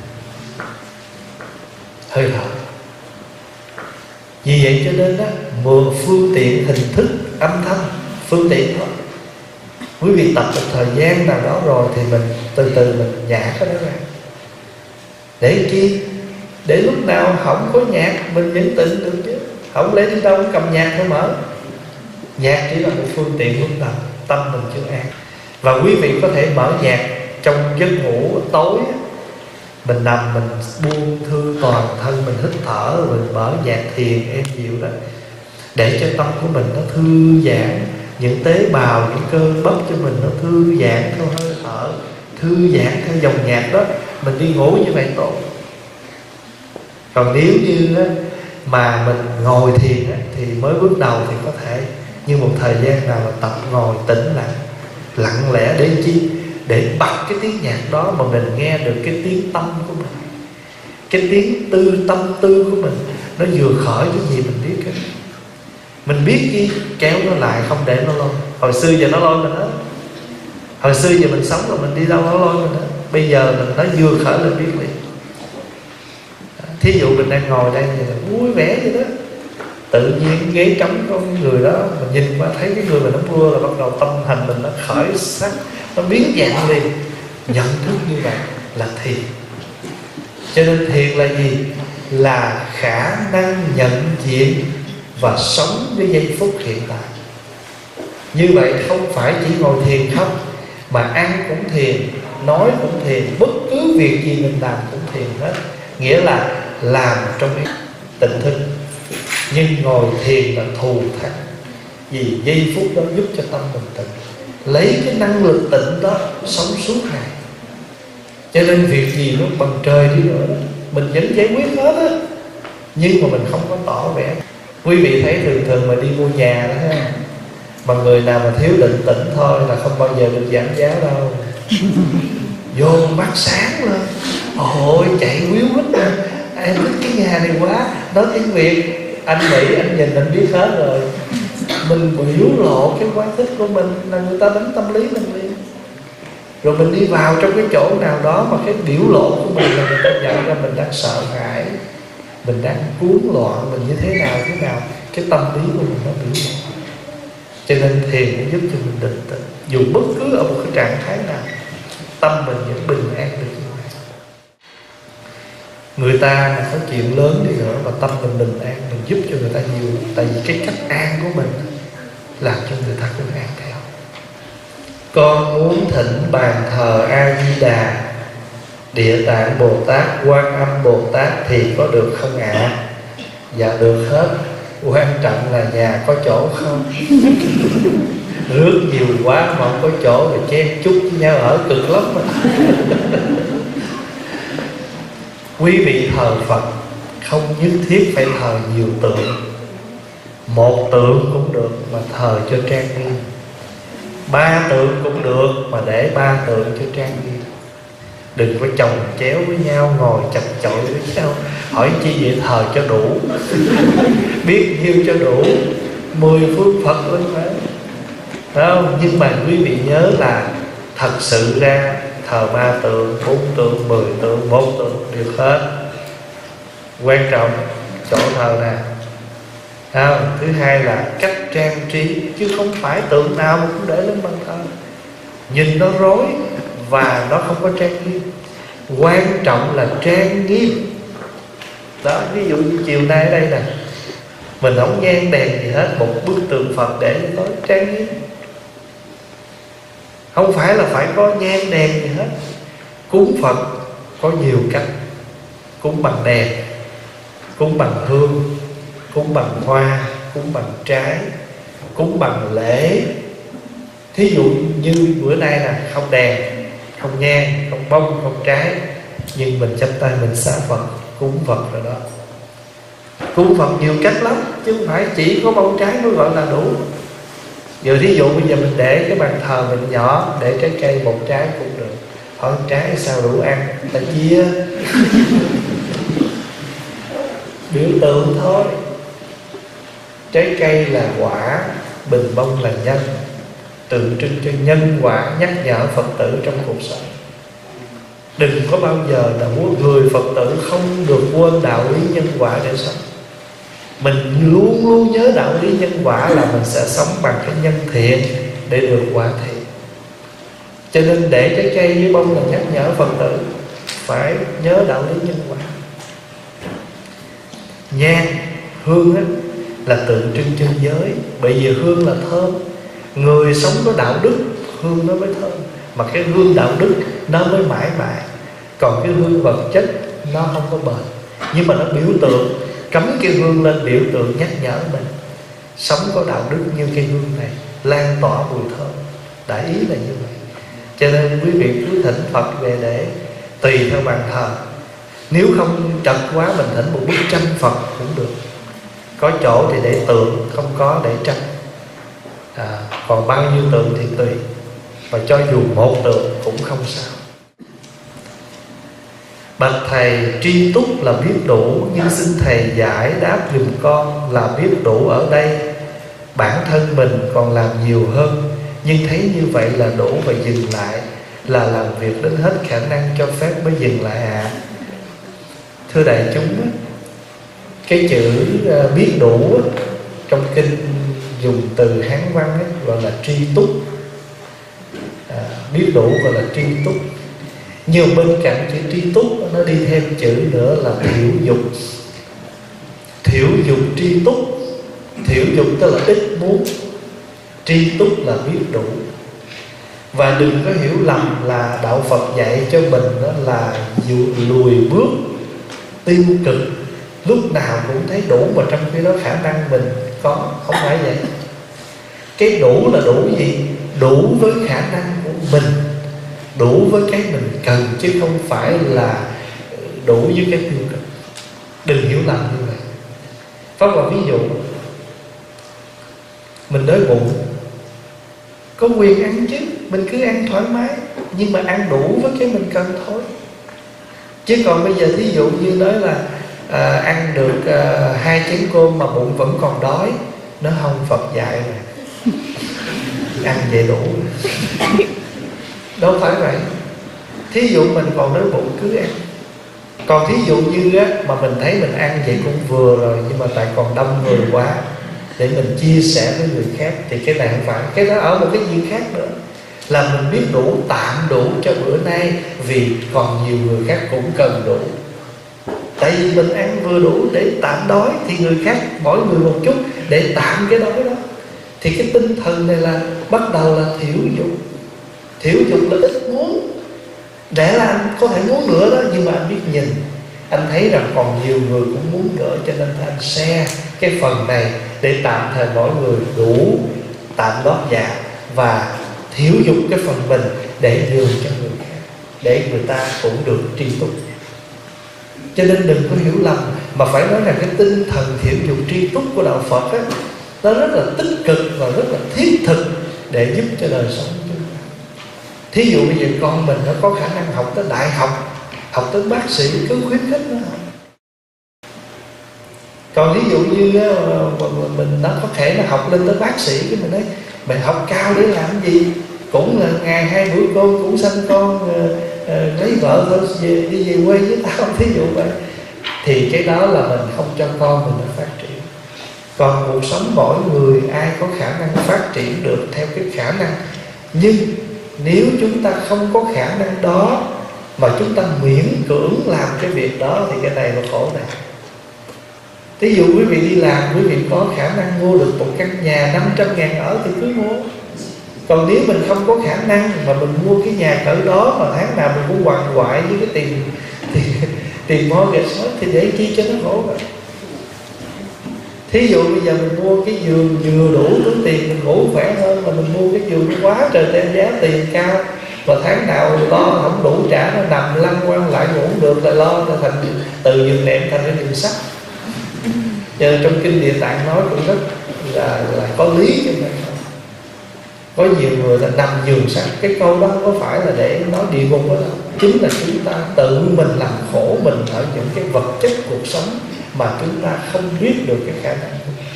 Hơi thở. Vì vậy cho nên đó, mượn phương tiện hình thức âm thanh, phương tiện thôi. Quý vị tập một thời gian nào đó rồi thì mình từ từ mình nhả cái đó ra. Để chi? Để lúc nào không có nhạc mình vẫn tịnh được chứ. Không lẽ đi đâu cũng cầm nhạc thôi mở. Nhạc chỉ là một phương tiện lúc đầu, tâm mình chưa an. Và quý vị có thể mở nhạc trong giấc ngủ tối. Mình nằm mình buông thư toàn thân, mình hít thở, rồi mình mở nhạc thiền êm dịu đó, để cho tâm của mình nó thư giãn. Những tế bào, những cơ bắp cho mình nó thư giãn theo hơi thở, thư giãn theo dòng nhạc đó. Mình đi ngủ như vậy tốt. Còn nếu như á, mà mình ngồi thiền á, thì mới bước đầu thì có thể. Nhưng một thời gian nào mà tập ngồi tĩnh lặng, lặng lẽ để chi? Để bắt cái tiếng nhạc đó mà mình nghe được cái tiếng tâm của mình, cái tiếng tư tâm tư của mình. Nó vừa khởi cái gì mình biết cái. Mình biết gì kéo nó lại, không để nó lôi. Hồi xưa giờ nó lôi mình hết. Hồi xưa giờ mình sống là mình đi đâu nó lôi mình hết. Bây giờ mình nó vừa khởi lên biết liền. Thí dụ mình đang ngồi đây thì vui vẻ vậy đó, tự nhiên ghế trống có cái người đó, mình nhìn qua thấy cái người mình nó mưa là bắt đầu tâm hành mình nó khởi sắc, nó biến dạng liền. Nhận thức như vậy là thiền. Cho nên thiền là gì? Là khả năng nhận diện và sống với giây phút hiện tại. Như vậy không phải chỉ ngồi thiền không, mà ăn cũng thiền, nói cũng thiền, bất cứ việc gì mình làm cũng thiền hết. Nghĩa là làm trong cái tỉnh thức. Nhưng ngồi thiền là thù thắng. Vì giây phút đó giúp cho tâm mình tịnh, lấy cái năng lực tịnh đó sống suốt ngày. Cho nên việc gì nó bằng trời đi nữa đó, mình vẫn giải quyết hết á. Nhưng mà mình không có tỏ vẻ. Quý vị thấy thường thường mà đi mua nhà đó ha, mà người nào mà thiếu định tĩnh thôi là không bao giờ được giảm giá đâu. Vô mắt sáng lên, ôi chạy quýu quýt lên, em thích cái nhà này quá, nói tiếng Việt, anh Mỹ anh nhìn anh biết hết rồi. Mình biểu lộ cái quán thích của mình là người ta đánh tâm lý mình liền. Rồi mình đi vào trong cái chỗ nào đó mà cái biểu lộ của mình là người ta nhận ra mình đang sợ hãi, mình đang cuốn loạn, mình như thế nào thế nào, cái tâm lý của mình nó biểu lộ. Cho nên thiền cũng giúp cho mình định tĩnh. Dù bất cứ ở một cái trạng thái nào, tâm mình vẫn bình an được như vậy. Người ta mà có chuyện lớn đi nữa mà tâm mình bình an, mình giúp cho người ta nhiều. Tại vì cái cách an của mình làm cho người ta cũng an theo. Con muốn thỉnh bàn thờ A-di-đà, Địa Tạng Bồ Tát, Quan Âm Bồ Tát thì có được không ạ? À? Dạ được hết. Quan trọng là nhà có chỗ không? Rước nhiều quá mà không có chỗ thì chen chúc với nhau ở cực lắm mà. Quý vị thờ Phật không nhất thiết phải thờ nhiều tượng. Một tượng cũng được mà thờ cho trang nghiêm, ba tượng cũng được mà để ba tượng cho trang nghiêm. Đừng có chồng chéo với nhau, ngồi chặt chội với nhau. Hỏi chi vậy? Thờ cho đủ biết nhiêu cho đủ, mười phương Phật lên phải không? Nhưng mà quý vị nhớ là thật sự ra thờ ba tượng, bốn tượng, mười tượng, một tượng được hết. Quan trọng chỗ thờ nè. À, thứ hai là cách trang trí, chứ không phải tượng nào mà cũng để lên bàn thờ. Nhìn nó rối và nó không có trang nghiêm. Quan trọng là trang nghiêm. Đó, ví dụ như chiều nay ở đây nè, mình không nhang đèn gì hết, một bức tượng Phật để có trang nghiêm. Không phải là phải có nhang đèn gì hết. Cúng Phật có nhiều cách. Cúng bằng đèn, cúng bằng hương, cúng bằng hoa, cúng bằng trái, cúng bằng lễ. Thí dụ như bữa nay là không đèn, không nhang, không bông, không trái, nhưng mình chắp tay mình xá Phật, cúng Phật rồi đó. Cúng Phật nhiều cách lắm, chứ không phải chỉ có bông trái mới gọi là đủ. Giờ thí dụ bây giờ mình để cái bàn thờ mình nhỏ, để trái cây một trái cũng được. Hỏi trái sao đủ ăn, ta chia biểu tượng thôi. Trái cây là quả, bình bông là nhân, tượng trưng cho nhân quả, nhắc nhở Phật tử trong cuộc sống. Đừng có bao giờ là muốn người Phật tử không được quên đạo lý nhân quả để sống. Mình luôn luôn nhớ đạo lý nhân quả là mình sẽ sống bằng cái nhân thiện để được quả thiện. Cho nên để trái cây với bông là nhắc nhở Phật tử phải nhớ đạo lý nhân quả. Nhang, hương á, là tượng trưng cho giới. Bởi vì hương là thơm. Người sống có đạo đức, hương nó mới thơm. Mà cái hương đạo đức nó mới mãi mãi. Còn cái hương vật chất nó không có bền. Nhưng mà nó biểu tượng, cắm cái hương lên biểu tượng nhắc nhở mình sống có đạo đức như cái hương này, lan tỏa mùi thơm. Đại ý là như vậy. Cho nên quý vị cứ thỉnh Phật về để tùy theo bàn thờ. Nếu không chật quá mình thỉnh một bức tranh Phật cũng được. Có chỗ thì để tượng, không có để tranh. à, Còn bao nhiêu tượng thì tùy. Và cho dù một tượng cũng không sao. Bạch thầy, tri túc là biết đủ, nhưng xin thầy giải đáp giùm con là biết đủ ở đây. Bản thân mình còn làm nhiều hơn, nhưng thấy như vậy là đủ và dừng lại, là làm việc đến hết khả năng cho phép mới dừng lại ạ. À. Thưa đại chúng, cái chữ biết đủ trong kinh dùng từ Hán văn ấy, gọi là tri túc. à, Biết đủ gọi là tri túc. Nhưng bên cạnh chữ tri túc nó đi thêm chữ nữa là thiểu dục. Thiểu dục tri túc. Thiểu dục tức là ít muốn, tri túc là biết đủ. Và đừng có hiểu lầm là đạo Phật dạy cho mình đó là lùi bước, tiêu cực, lúc nào cũng thấy đủ, mà trong khi đó khả năng mình có. Không phải vậy. Cái đủ là đủ gì? Đủ với khả năng của mình, đủ với cái mình cần, chứ không phải là đủ với cái tiêu cực. Đừng hiểu lầm như vậy. Pháp Hòa ví dụ, mình đói bụng, có quyền ăn chứ, mình cứ ăn thoải mái, nhưng mà ăn đủ với cái mình cần thôi. Chứ còn bây giờ thí dụ như nói là à, ăn được à, hai chén cơm mà bụng vẫn còn đói, nó không, Phật dạy rồi, ăn vậy đủ. Đâu phải vậy. Thí dụ mình còn đói bụng cứ ăn. Còn thí dụ như á, mà mình thấy mình ăn vậy cũng vừa rồi, nhưng mà tại còn đông người quá, để mình chia sẻ với người khác, thì cái này không phải. Cái đó ở một cái gì khác nữa, là mình biết đủ, tạm đủ cho bữa nay, vì còn nhiều người khác cũng cần đủ. Tại vì mình ăn vừa đủ để tạm đói, thì người khác mỗi người một chút để tạm cái đói đó. Thì cái tinh thần này là bắt đầu là thiểu dục. Thiểu dục là ít muốn. Để là anh có thể muốn nữa đó, nhưng mà anh biết nhìn, anh thấy rằng còn nhiều người cũng muốn nữa, cho nên anh share cái phần này để tạm thời mỗi người đủ, tạm lót dạ, và thiểu dục cái phần mình để nhường cho người khác, để người ta cũng được tri túc. Cho nên đừng có hiểu lầm, Mà phải nói rằng cái tinh thần thiểu dục tri túc của đạo Phật á, nó rất là tích cực và rất là thiết thực để giúp cho đời sống của chúng ta. Thí dụ bây giờ con mình nó có khả năng học tới đại học, học tới bác sĩ, cứ khuyến khích nó học. Còn ví dụ như mình nó có thể nó học lên tới bác sĩ, cái mình nói mày học cao để làm gì, cũng là ngày hai buổi con cũng sanh con, uh, uh, lấy vợ thôi về, đi về quê với tao, thí dụ vậy. Thì cái đó là mình không cho con mình nó phát triển. Còn cuộc sống mỗi người ai có khả năng phát triển được theo cái khả năng. Nhưng nếu chúng ta không có khả năng đó mà chúng ta miễn cưỡng làm cái việc đó thì cái này là khổ này. Ví dụ quý vị đi làm, quý vị có khả năng mua được một căn nhà năm trăm ngàn ở thì cứ mua. Còn nếu mình không có khả năng mà mình mua cái nhà cỡ đó mà tháng nào mình cũng quằn quại với cái tiền tiền, tiền mortgage thì để chi cho nó khổ vậy. Thí dụ bây giờ mình mua cái giường vừa đủ túi tiền mình ngủ khỏe hơn, mà mình mua cái giường quá trời tên giá tiền cao và tháng nào lo không đủ trả, nó nằm lăn quăng lại ngủ được, lại lo thành từ giường nệm thành cái giường sắt. Giờ trong kinh Địa Tạng nói cũng rất là, là có lý cho nên có nhiều người là nằm giường sắt. Cái câu đó có phải là để nói địa ngục đó đâu, chính là chúng ta tự mình làm khổ mình ở những cái vật chất cuộc sống mà chúng ta không biết được cái khả năng.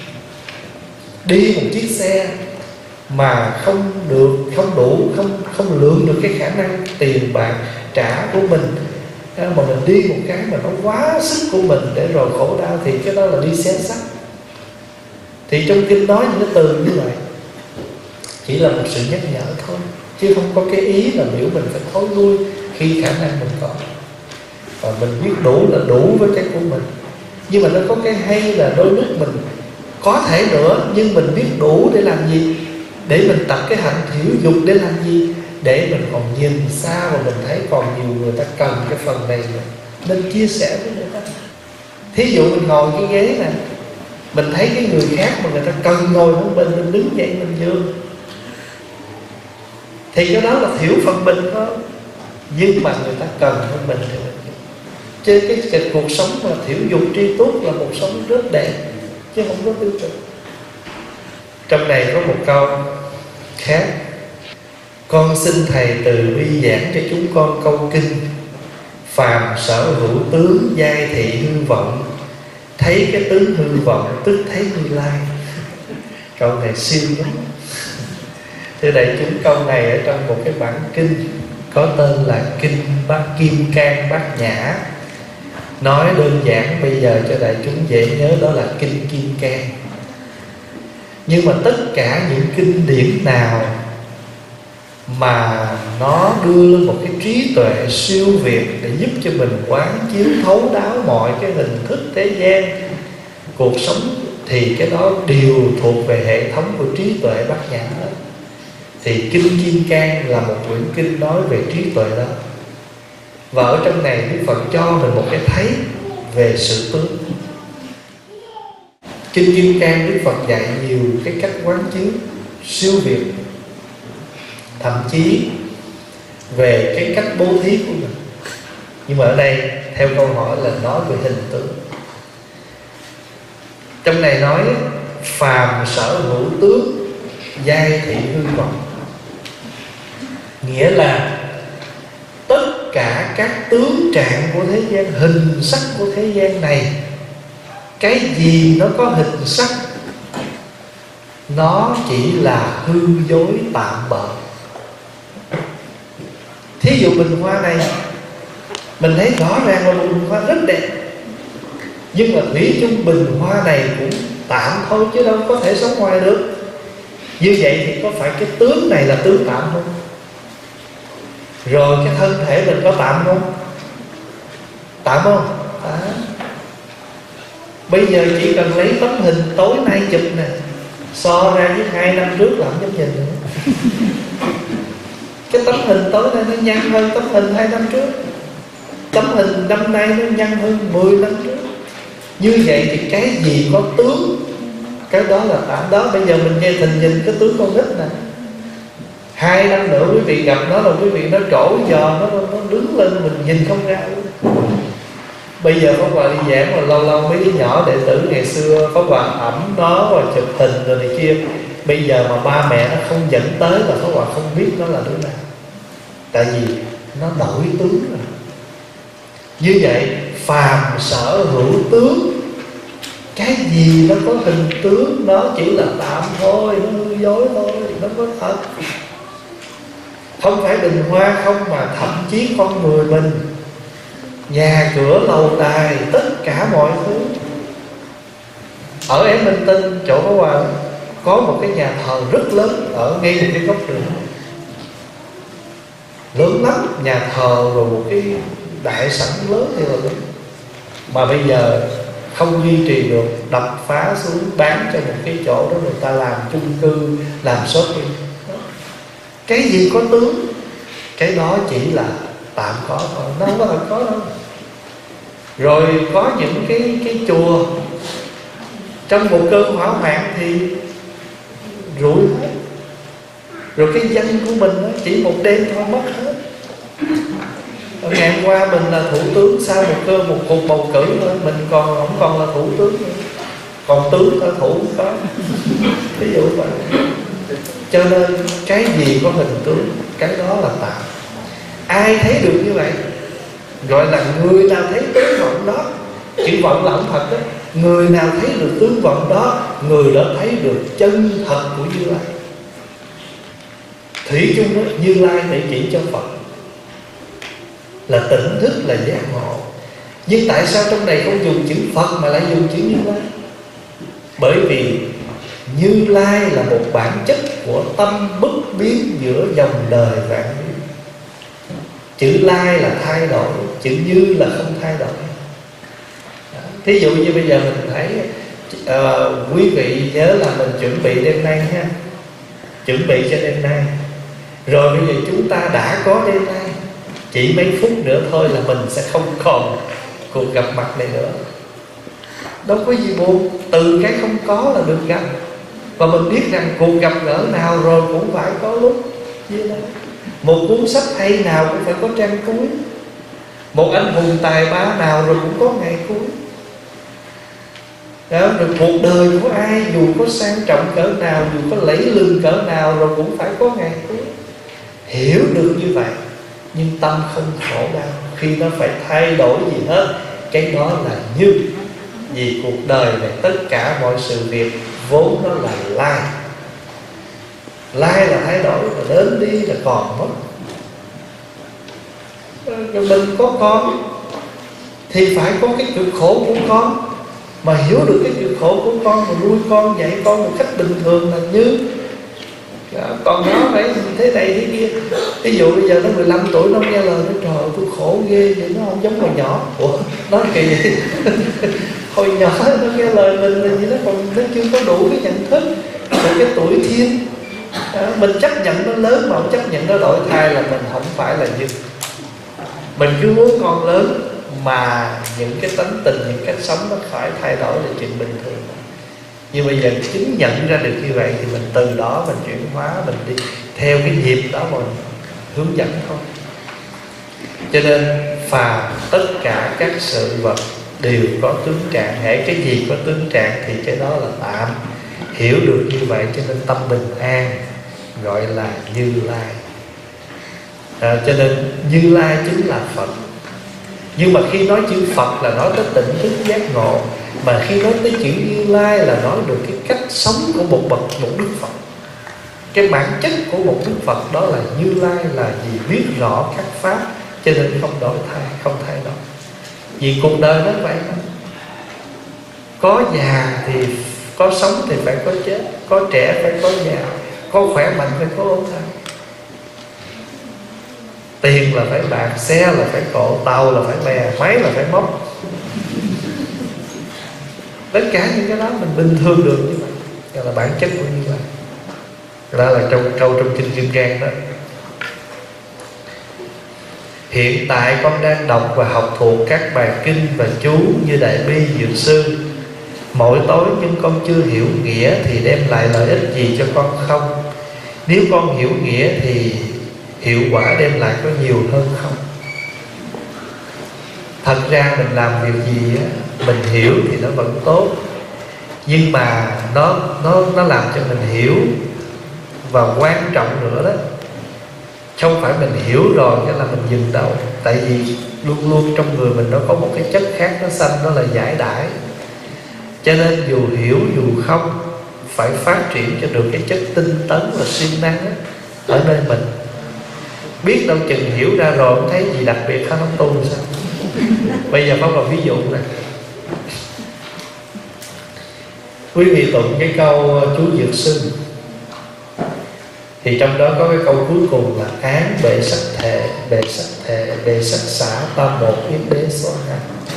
Đi một chiếc xe mà không được, không đủ, không không lượng được cái khả năng tiền bạc trả của mình, mà mình đi một cái mà nó quá sức của mình để rồi khổ đau, thì cái đó là đi xe sắt. Thì trong kinh nói những cái từ như vậy chỉ là một sự nhắc nhở thôi, chứ không có cái ý là biểu mình phải thối lui khi khả năng mình có, và mình biết đủ là đủ với cái của mình. Nhưng mà nó có cái hay là đôi lúc mình có thể nữa, nhưng mình biết đủ để làm gì? Để mình tập cái hạnh thiểu dục để làm gì? Để mình còn nhìn xa và mình thấy còn nhiều người ta cần cái phần này nữa, nên chia sẻ với người ta. Thí dụ mình ngồi cái ghế này, mình thấy cái người khác mà người ta cần ngồi một bên, mình đứng dậy mình giương, thì cái đó là thiểu phần mình thôi. Nhưng mà người ta cần hơn mình thì mình chứ cái, cái cuộc sống mà thiểu dục tri túc là một sống rất đẹp, chứ không có tiêu cực. Trong này có một câu khác: con xin thầy từ bi giảng cho chúng con câu kinh: phàm sở hữu tướng giai thị hư vọng, thấy cái tướng hư vọng tức thấy Như Lai. Câu này siêu lắm. Thưa đại chúng, câu này ở trong một cái bản kinh có tên là Kinh Bát Kim Cang Bát Nhã. Nói đơn giản bây giờ cho đại chúng dễ nhớ đó là Kinh Kim Cang. Nhưng mà tất cả những kinh điển nào mà nó đưa lên một cái trí tuệ siêu việt để giúp cho mình quán chiếu thấu đáo mọi cái hình thức thế gian, cuộc sống, thì cái đó đều thuộc về hệ thống của trí tuệ bát nhã đó. Thì Kinh Kim Cang là một quyển kinh nói về trí tuệ đó. Và ở trong này Đức Phật cho mình một cái thấy về sự tướng. Kinh Kim Cang Đức Phật dạy nhiều cái cách quán chiếu siêu việt, thậm chí về cái cách bố thí của mình. Nhưng mà ở đây theo câu hỏi là nói về hình tướng. Trong này nói phàm sở hữu tướng giai thị hư vọng, nghĩa là tất cả các tướng trạng của thế gian, hình sắc của thế gian này, cái gì nó có hình sắc nó chỉ là hư dối tạm bợ. Thí dụ bình hoa này, mình thấy rõ ràng là một bình hoa rất đẹp, nhưng mà thủy chung bình hoa này cũng tạm thôi chứ đâu có thể sống ngoài được. Như vậy thì có phải cái tướng này là tướng tạm không? Rồi cái thân thể mình có tạm không? Tạm không? À. Bây giờ chỉ cần lấy tấm hình tối nay chụp nè, so ra với hai năm trước làm giống nhìn nữa. Cái tấm hình tối nay nó nhăn hơn tấm hình hai năm trước, tấm hình năm nay nó nhăn hơn mười năm trước. Như vậy thì cái gì có tướng, cái đó là tạm đó. Bây giờ mình nghe thình nhìn cái tướng con nít nè, hai năm nữa quý vị gặp nó là quý vị nó trỗi giò, nó, nó đứng lên mình nhìn không ra. Bây giờ Pháp Hòa đi giảng mà lâu lâu mấy đứa nhỏ đệ tử ngày xưa Pháp Hòa ẩm nó và chụp hình rồi này kia, bây giờ mà ba mẹ nó không dẫn tới là Pháp Hòa không biết nó là đứa nào. Tại vì nó đổi tướng rồi. Như vậy phàm sở hữu tướng, cái gì nó có hình tướng nó chỉ là tạm thôi, nó hư dối thôi, nó có thật. Không phải bình hoa không, mà thậm chí con người mình, nhà cửa lầu đài, tất cả mọi thứ. Ở Em Minh Tinh, chỗ Pháp Hòa có một cái nhà thờ rất lớn ở ngay một cái góc đường, lớn lắm, nhà thờ rồi một cái đại sảnh lớn thì là lớn. Mà bây giờ không duy trì được, đập phá xuống bán cho một cái chỗ đó người ta làm chung cư, làm shopping. Cái gì có tướng, cái đó chỉ là tạm có thôi, nó không có thật có đâu. Rồi có những cái cái chùa trong một cơn hỏa hoạn thì rủi hết. Rồi cái danh của mình đó, chỉ một đêm thôi mất hết. Ở ngày hôm qua mình là thủ tướng, sau một cơ một cuộc bầu cử thôi mình còn không còn là thủ tướng nữa. Còn tướng ở thủ không có. Ví dụ vậy. Cho nên cái gì có hình tướng, cái đó là tạm. Ai thấy được như vậy gọi là người nào thấy tướng vọng đó. Chữ vọng là không thật đó. Người nào thấy được tướng vọng đó, người đó thấy được chân thật của Như Lai. Thủy chung đó, Như Lai để chỉ cho Phật là tỉnh thức, là giác ngộ. Nhưng tại sao trong này không dùng chữ Phật mà lại dùng chữ Như Lai? Bởi vì Như Lai là một bản chất của tâm bất biến giữa dòng đời vạn biến. Chữ Lai là thay đổi, chữ Như là không thay đổi. Thí dụ như bây giờ mình thấy uh, quý vị nhớ là mình chuẩn bị đêm nay ha, chuẩn bị cho đêm nay. Rồi bây giờ chúng ta đã có đêm nay, chỉ mấy phút nữa thôi là mình sẽ không còn cuộc gặp mặt này nữa. Đâu có gì buồn, từ cái không có là được gặp. Và mình biết rằng cuộc gặp gỡ nào rồi cũng phải có lúc như đó. Một cuốn sách hay nào cũng phải có trang cuối. Một anh hùng tài ba nào rồi cũng có ngày cuối. Đó, rồi cuộc đời của ai dù có sang trọng cỡ nào, dù có lẫy lừng cỡ nào rồi cũng phải có ngày cuối. Hiểu được như vậy, nhưng tâm không khổ đau khi nó phải thay đổi gì hết. Cái đó là như. Vì cuộc đời này tất cả mọi sự việc vốn nó là lai. Lai là thay đổi, là đến đi, là còn mất. Rồi mình có con thì phải có cái cực khổ của con. Mà hiểu được cái cực khổ của con, mà nuôi con, dạy con một cách bình thường là Như. Còn nó phải thế này thế kia. Ví dụ bây giờ nó mười lăm tuổi nó nghe lời, nó trời ơi tôi khổ ghê vậy, nó không giống hồi nhỏ. Ủa nó kỳ vậy. Hồi nhỏ nó nghe lời mình là gì, nó còn nó chưa có đủ cái nhận thức. Rồi cái tuổi thiên à, mình chấp nhận nó lớn mà không chấp nhận nó đổi thay là mình không phải là Như. Mình cứ muốn con lớn mà những cái tánh tình, những cách sống nó phải thay đổi là chuyện bình thường. Nhưng bây giờ chính nhận ra được như vậy thì mình từ đó mình chuyển hóa, mình đi theo cái nhịp đó mà mình hướng dẫn thôi. Cho nên phàm tất cả các sự vật đều có tướng trạng. Hễ cái gì có tướng trạng thì cái đó là tạm. Hiểu được như vậy cho nên tâm bình an gọi là Như Lai. à, Cho nên Như Lai chính là Phật. Nhưng mà khi nói chữ Phật là nói tới tỉnh thức giác ngộ. Mà khi nói tới chữ Như Lai là nói được cái cách sống của một bậc, một Đức Phật. Cái bản chất của một Đức Phật đó là Như Lai là gì? Biết rõ các pháp, cho nên không đổi thay, không thay đổi. Vì cuộc đời nó vậy đó. Có già thì có sống thì phải có chết, có trẻ phải có già, có khỏe mạnh phải có ốm đau. Tiền là phải bạc, xe là phải cộ, tàu là phải bè, máy là phải móc. Tất cả những cái đó mình bình thường được như vậy. Đó là bản chất của Như Lai. Đó là trong câu trong Kinh Kim Cang đó. Hiện tại con đang đọc và học thuộc các bài kinh và chú như Đại Bi, Dược Sư. Mỗi tối nhưng con chưa hiểu nghĩa thì đem lại lợi ích gì cho con không? Nếu con hiểu nghĩa thì hiệu quả đem lại có nhiều hơn không? Thật ra mình làm việc gì á, mình hiểu thì nó vẫn tốt, nhưng mà nó nó nó làm cho mình hiểu. Và quan trọng nữa đó, không phải mình hiểu rồi cái là mình dừng đâu. Tại vì luôn luôn trong người mình nó có một cái chất khác nó sanh, đó là giải đãi. Cho nên dù hiểu dù không, phải phát triển cho được cái chất tinh tấn và siêng năng á, ở nơi mình. Biết đâu chừng hiểu ra rồi không thấy gì đặc biệt không tu làm sao. Bây giờ có một ví dụ này. Quý vị tụng cái câu chú Dược Sư, thì trong đó có cái câu cuối cùng là án bệ sắc thệ, bệ sắc thệ, bệ sắc xả, tam một yết đế số hai.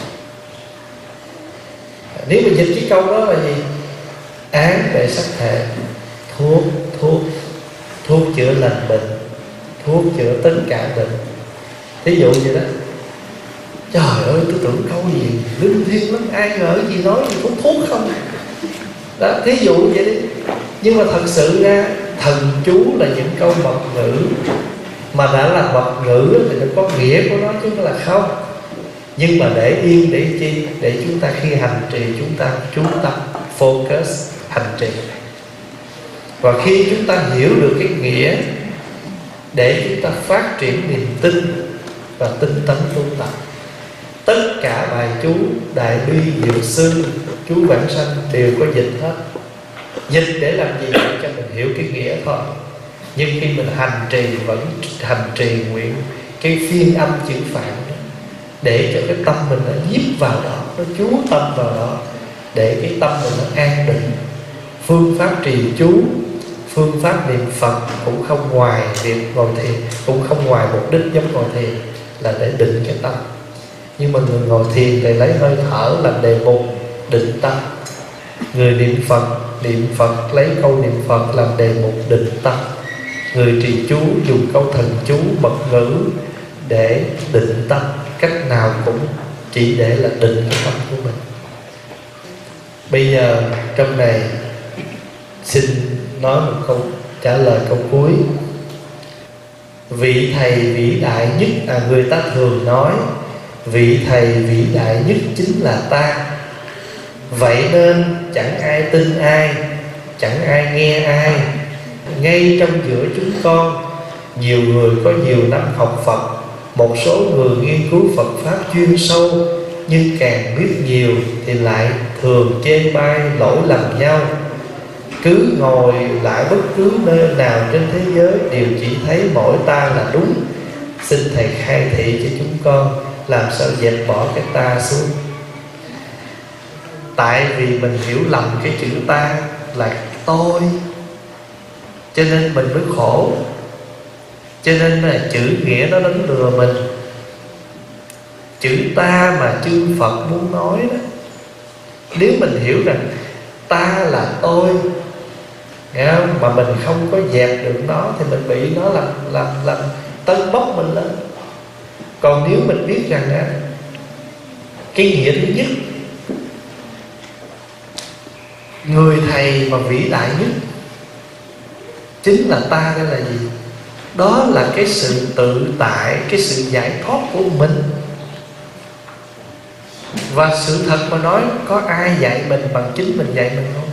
Nếu mình dịch cái câu đó là gì? Án bệ sắc thệ, thuốc, thuốc, thuốc chữa lành bệnh, thuốc chữa tất cả bệnh. Thí dụ vậy đó. Trời ơi, tôi tưởng câu gì linh thiêng lắm, ai ngờ gì nói gì cũng thuốc không. Đó, thí dụ vậy đi. Nhưng mà thật sự ra thần chú là những câu mật ngữ, mà đã là mật ngữ thì nó có nghĩa của nó chứ không là không. Nhưng mà để yên để chi? Để chúng ta khi hành trì chúng ta chú tâm, focus hành trì. Và khi chúng ta hiểu được cái nghĩa, để chúng ta phát triển niềm tin và tinh tấn tu tập. Tất cả bài chú Đại Bi, Diệu Sư, chú Vãng Sanh đều có dịch hết. Dịch để làm gì? Để cho mình hiểu cái nghĩa thôi. Nhưng khi mình hành trì, vẫn hành trì nguyện cái phiên âm chữ Phạn đó, để cho cái tâm mình nó nhiếp vào đó, nó chú tâm vào đó, để cái tâm mình nó an định. Phương pháp trì chú, phương pháp niệm Phật cũng không ngoài việc ngồi thiền, cũng không ngoài mục đích giống ngồi thiền là để định cái tâm. Nhưng mà người ngồi thiền thì lấy hơi thở làm đề mục định tâm. Người niệm Phật, niệm Phật lấy câu niệm Phật làm đề mục định tâm. Người trì chú dùng câu thần chú mật ngữ để định tâm. Cách nào cũng chỉ để là định cái tâm của mình. Bây giờ trong này xin nói một câu trả lời câu cuối. Vị thầy vĩ đại nhất, à, người ta thường nói vị thầy vĩ đại nhất chính là ta. Vậy nên chẳng ai tin ai, chẳng ai nghe ai. Ngay trong giữa chúng con, nhiều người có nhiều năm học Phật, một số người nghiên cứu Phật Pháp chuyên sâu, nhưng càng biết nhiều thì lại thường chê bai lỗi lầm nhau. Cứ ngồi lại bất cứ nơi nào trên thế giới đều chỉ thấy mỗi ta là đúng. Xin Thầy khai thị cho chúng con làm sao dẹp bỏ cái ta xuống. Tại vì mình hiểu lầm cái chữ ta là tôi, cho nên mình mới khổ. Cho nên là chữ nghĩa nó đánh lừa mình. Chữ ta mà chư Phật muốn nói đó, nếu mình hiểu rằng ta là tôi, nghe không? Mà mình không có dẹp được nó thì mình bị nó làm làm làm tấn bốc mình lên. Còn nếu mình biết rằng á, cái nghĩa thứ nhất, người thầy mà vĩ đại nhất chính là ta. Đây là gì? Đó là cái sự tự tại, cái sự giải thoát của mình. Và sự thật mà nói, có ai dạy mình bằng chính mình dạy mình không?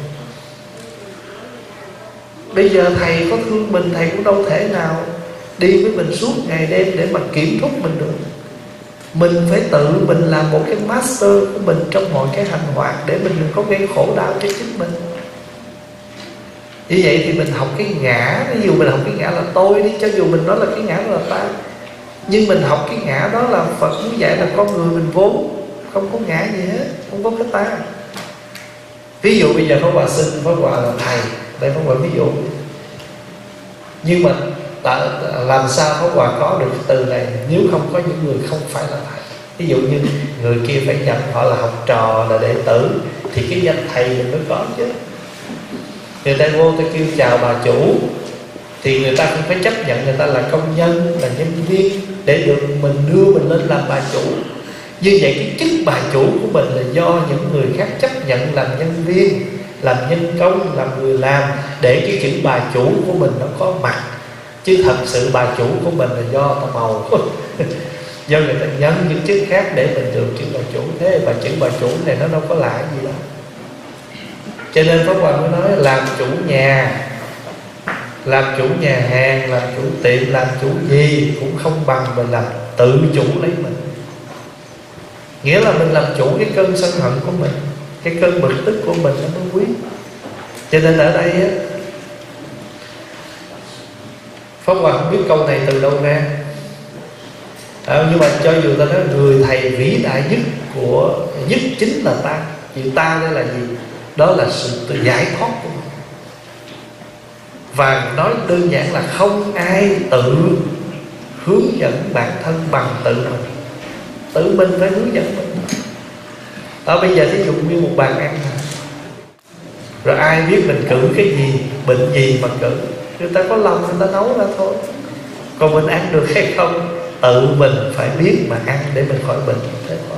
Bây giờ thầy có thương mình, thầy cũng đâu thể nào đi với mình suốt ngày đêm để mà kiểm thúc mình được. Mình phải tự mình làm một cái master của mình trong mọi cái hành hoạt, để mình đừng có gây khổ đau cho chính mình. Như vậy thì mình học cái ngã. Ví dụ mình học cái ngã là tôi đi, cho dù mình nói là cái ngã đó là ta, nhưng mình học cái ngã đó là Phật muốn dạy là con người mình vốn không có ngã gì hết, không có cái ta. Ví dụ bây giờ Pháp Hòa xưng Pháp Hòa là thầy, đây Pháp Hòa ví dụ. Nhưng mà làm sao Pháp Hòa có được cái từ này nếu không có những người không phải là thầy? Ví dụ như người kia phải nhận họ là học trò, là đệ tử, thì cái danh thầy mình mới có chứ. Người ta vô ta kêu chào bà chủ, thì người ta cũng phải chấp nhận người ta là công nhân, là nhân viên, để được mình đưa mình lên làm bà chủ. Như vậy cái chức bà chủ của mình là do những người khác chấp nhận làm nhân viên, làm nhân công, làm người làm, để cái chữ bà chủ của mình nó có mặt. Chứ thật sự bà chủ của mình là do ta bầu. do người ta nhân những chức khác để mình được chữ bà chủ. Thế mà chữ bà chủ này nó đâu có lạ gì đâu. Cho nên Pháp Hòa mới nói làm chủ nhà, làm chủ nhà hàng, làm chủ tiệm, làm chủ gì cũng không bằng mình làm tự chủ lấy mình. Nghĩa là mình làm chủ cái cơn sân hận của mình, cái cơn bực tức của mình nó mới quý. Cho nên ở đây á, Pháp Hòa không biết câu này từ đâu ra, à, nhưng mà cho dù ta nói người thầy vĩ đại nhất của nhất chính là ta. Vì ta đây là gì? Đó là sự tự giải thoát của mình. Và nói đơn giản là không ai tự hướng dẫn bản thân bằng tự mình. Tự mình phải hướng dẫn mình. Ở bây giờ thí dụ như một bàn ăn này, rồi ai biết mình cử cái gì, bệnh gì mà cử, người ta có lòng người ta nấu ra thôi. Còn mình ăn được hay không, tự mình phải biết mà ăn để mình khỏi bệnh. Thế thôi.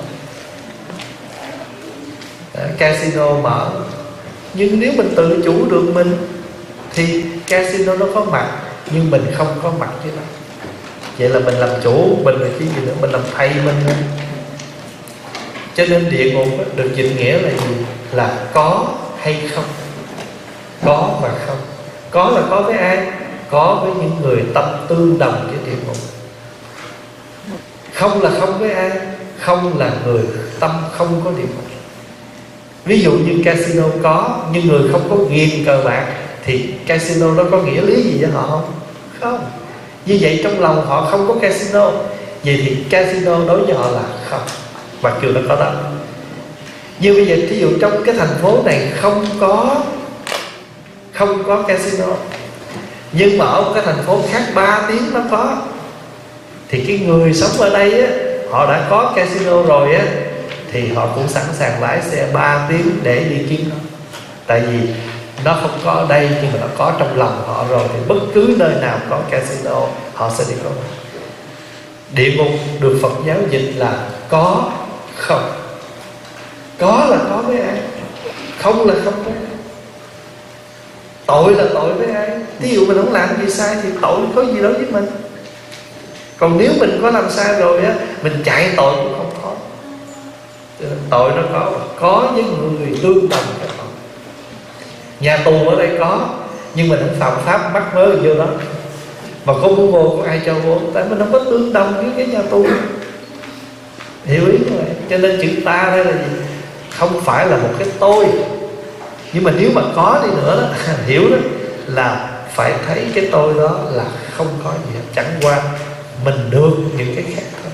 Đó, casino mở, nhưng nếu mình tự chủ được mình thì casino nó có mặt, nhưng mình không có mặt với nó. Vậy là mình làm chủ, mình là cái gì nữa, mình làm thầy mình nữa. Cho nên địa ngục được dịch nghĩa là gì? Là có hay không. Có và không. Có là có với ai? Có với những người tâm tương đồng với địa ngục. Không là không với ai? Không là người tâm không có địa ngục. Ví dụ như casino có, nhưng người không có ghiền cờ bạc, thì casino nó có nghĩa lý gì với họ không? Không. Như vậy trong lòng họ không có casino, vậy thì casino đối với họ là không, mặc dù nó có đó. Như bây giờ thí dụ trong cái thành phố này không có Không có casino, nhưng mà ở một cái thành phố khác ba tiếng nó có, thì cái người sống ở đây á, họ đã có casino rồi á, thì họ cũng sẵn sàng lái xe ba tiếng để đi kiếm nó. Tại vì nó không có ở đây, nhưng mà nó có trong lòng họ rồi, thì bất cứ nơi nào có casino họ sẽ đi có. Địa ngục được Phật giáo dịch là có không. Có là có với ai, không là không với ai. Tội là tội với ai. Ví dụ mình không làm gì sai thì tội có gì đối với mình. Còn nếu mình có làm sai rồi á, mình chạy tội cũng không có. Tội nó có, có với người tương đồng với tội. Nhà tù ở đây có, nhưng mình không phạm pháp bắt mớ vô đó. Mà có muốn vô, có ai cho vô, tại mình không có tương đồng với cái nhà tù. Hiểu ý như vậy. Cho nên chữ ta đây là gì? Không phải là một cái tôi. Nhưng mà nếu mà có đi nữa đó, hiểu đó, là phải thấy cái tôi đó là không có gì hết. Chẳng qua mình được những cái khác thôi.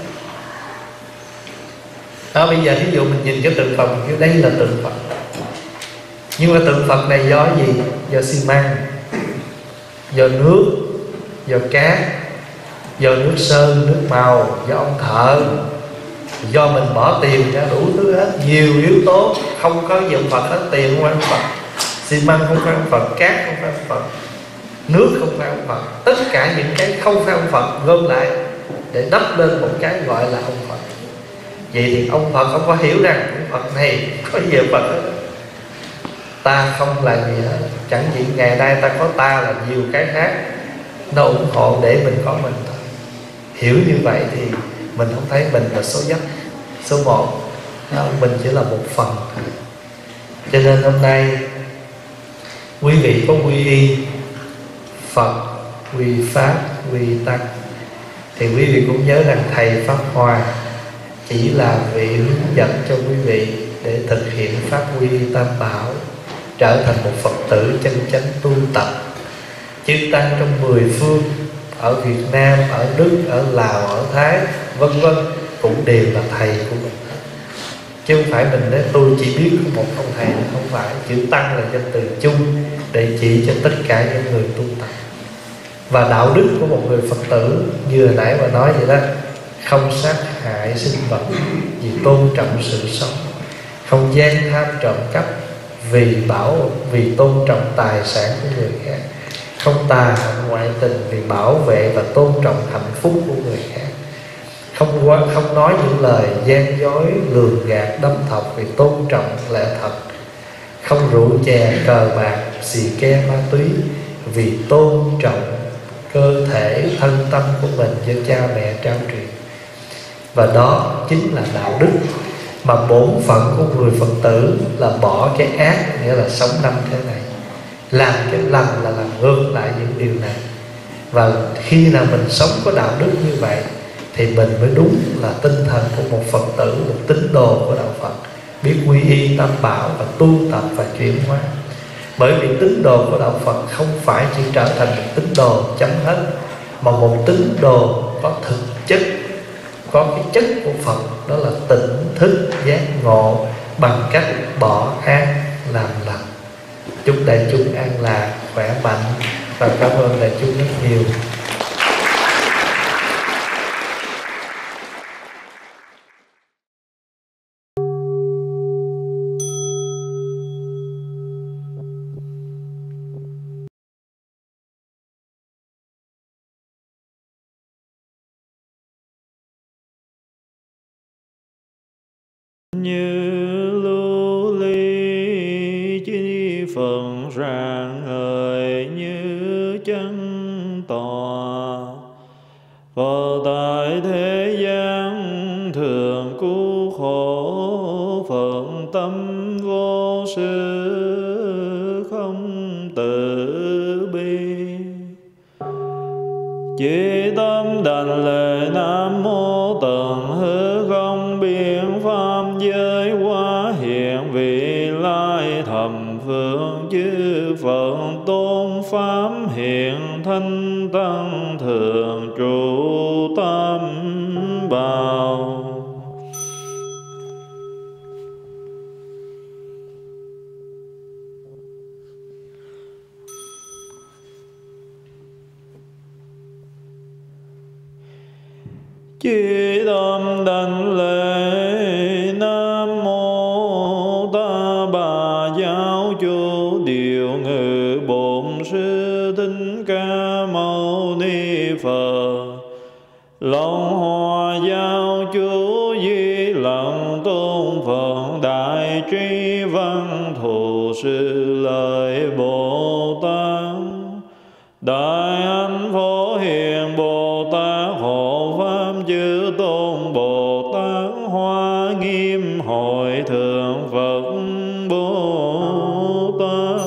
Đó, bây giờ ví dụ mình nhìn cái tượng Phật, mình kêu đây là tượng Phật. Nhưng mà tượng Phật này do gì? Do xi măng, do nước, do cát, do nước sơn, nước màu, do ông thợ, do mình bỏ tiền ra đủ thứ hết. Nhiều yếu tố, không có gì ông Phật hết. Tiền không phải ông Phật, xi măng không phải ông Phật, cát không phải ông Phật, nước không phải ông Phật. Tất cả những cái không phải ông Phật gom lại để đắp lên một cái gọi là ông Phật. Vậy thì ông Phật không có hiểu rằng ông Phật này có gì Phật hết. Ta không là gì hết. Chẳng gì ngày nay ta có ta là nhiều cái khác nó ủng hộ để mình có mình thôi. Hiểu như vậy thì mình không thấy mình là số nhất, số một. Mình chỉ là một phần. Cho nên hôm nay quý vị có quy y Phật, quy Pháp, quy Tăng, thì quý vị cũng nhớ rằng Thầy Pháp Hòa chỉ là vị hướng dẫn cho quý vị để thực hiện pháp quy Tam Bảo, trở thành một Phật tử chân chánh tu tập. Chư Tăng trong mười phương, ở Việt Nam, ở Đức, ở Lào, ở Thái, vân vân, cũng đều là thầy của mình. Chứ không phải mình nói tôi chỉ biết một ông thầy, không phải. Chữ Tăng là danh từ chung để chỉ cho tất cả những người tu tập. Và đạo đức của một người Phật tử như hồi nãy mà nói vậy đó: không sát hại sinh vật vì tôn trọng sự sống, không gian tham trộm cắp vì bảo vì tôn trọng tài sản của người khác, không tà hạnh ngoại tình vì bảo vệ và tôn trọng hạnh phúc của người khác, không quá, không nói những lời gian dối, lường gạt, đâm thọc vì tôn trọng lẽ thật, không rượu chè, cờ bạc, xì ke, ma túy vì tôn trọng cơ thể, thân tâm của mình do cha mẹ trao truyền. Và đó chính là đạo đức. Mà bổn phận của người Phật tử là bỏ cái ác, nghĩa là sống năm thế này, làm cái lành là làm ngược lại những điều này. Và khi nào mình sống có đạo đức như vậy thì mình mới đúng là tinh thần của một Phật tử, một tín đồ của đạo Phật, biết quy y tam bảo và tu tập và chuyển hóa. Bởi vì tín đồ của đạo Phật không phải chỉ trở thành một tín đồ chấm hết, mà một tín đồ có thực chất, có cái chất của Phật, đó là tỉnh thức giác ngộ bằng cách bỏ ác làm lành. Chúc đại chúng an lạc, khỏe mạnh và cảm ơn đại chúng rất nhiều. Như lưu ly chi phần rạng ngời như chân tòa, Phật tại thế gian thường cứu khổ, Phật tâm vô sự không tự bi. Chỉ tâm đảnh lễ Nam Mô Tận Hư Không Biện Pháp Giới Hóa Hiện Vị Lai Thầm Phương Chư Phật Tôn Pháp Hiện Thanh Tăng Thường Trụ Tam Bảo. Chí tâm đảnh lễ Nam Mô Ta Bà Giáo Chủ Điều Ngự Bổn Sư Thích Ca Mâu Ni Phật. Long Hoa Giáo Chủ Di Lặc Tôn Phật. Đại Trí Văn Thù Sư Lợi Bồ Tát. Đại Anh Phổ Hiền Bồ Tát. Hộ Pháp Chư Tôn Bồ Tát. Hoa Nghiêm Hội Thượng Phật Bồ Tát.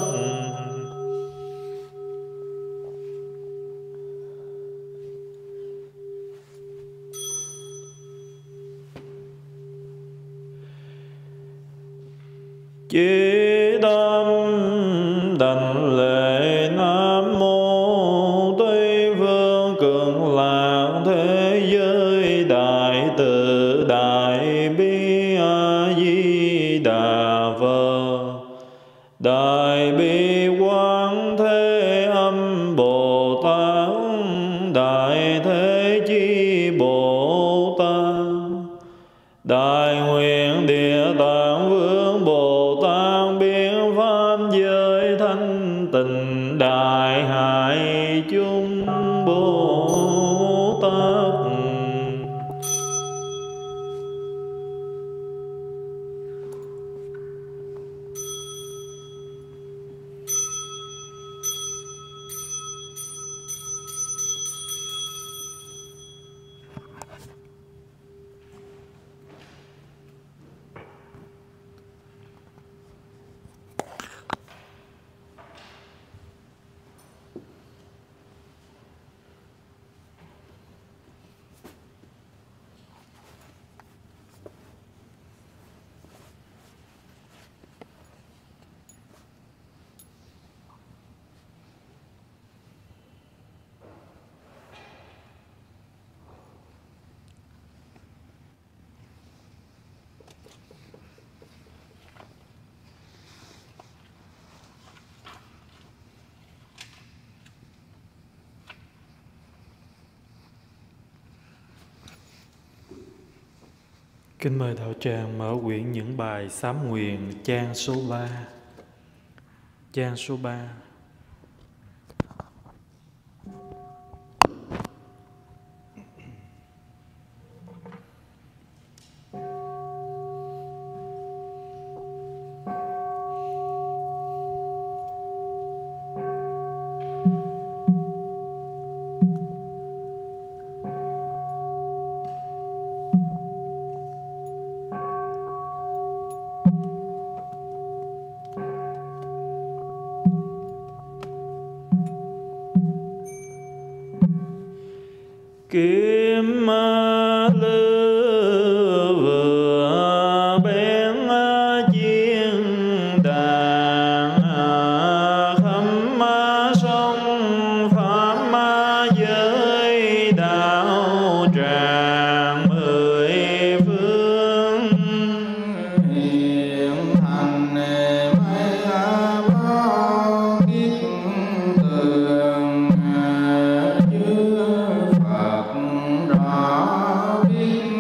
Chí tâm đảnh lễ Nam Mô Tây Phương Cực Lạc Thế Giới Đại Từ Đại Bi A Di Đà Phật. Đại Bi Quán Thế Âm Bồ Tát. Đại Thế Chí Bồ Tát. Đại Nguyện Địa Tạng Vương Bồ Tát. Biến Pháp Giới Thanh Tịnh Đại Hải Chúng Bồ Tát. Kính mời Đạo Tràng mở quyển những bài sám nguyện trang số ba. Trang số ba. kiếm lư vừa bén chiên đàn khâm sông pháp giới đạo tràng mười phương hiện thành mấy bao kiếp tường chư Phật rõ biết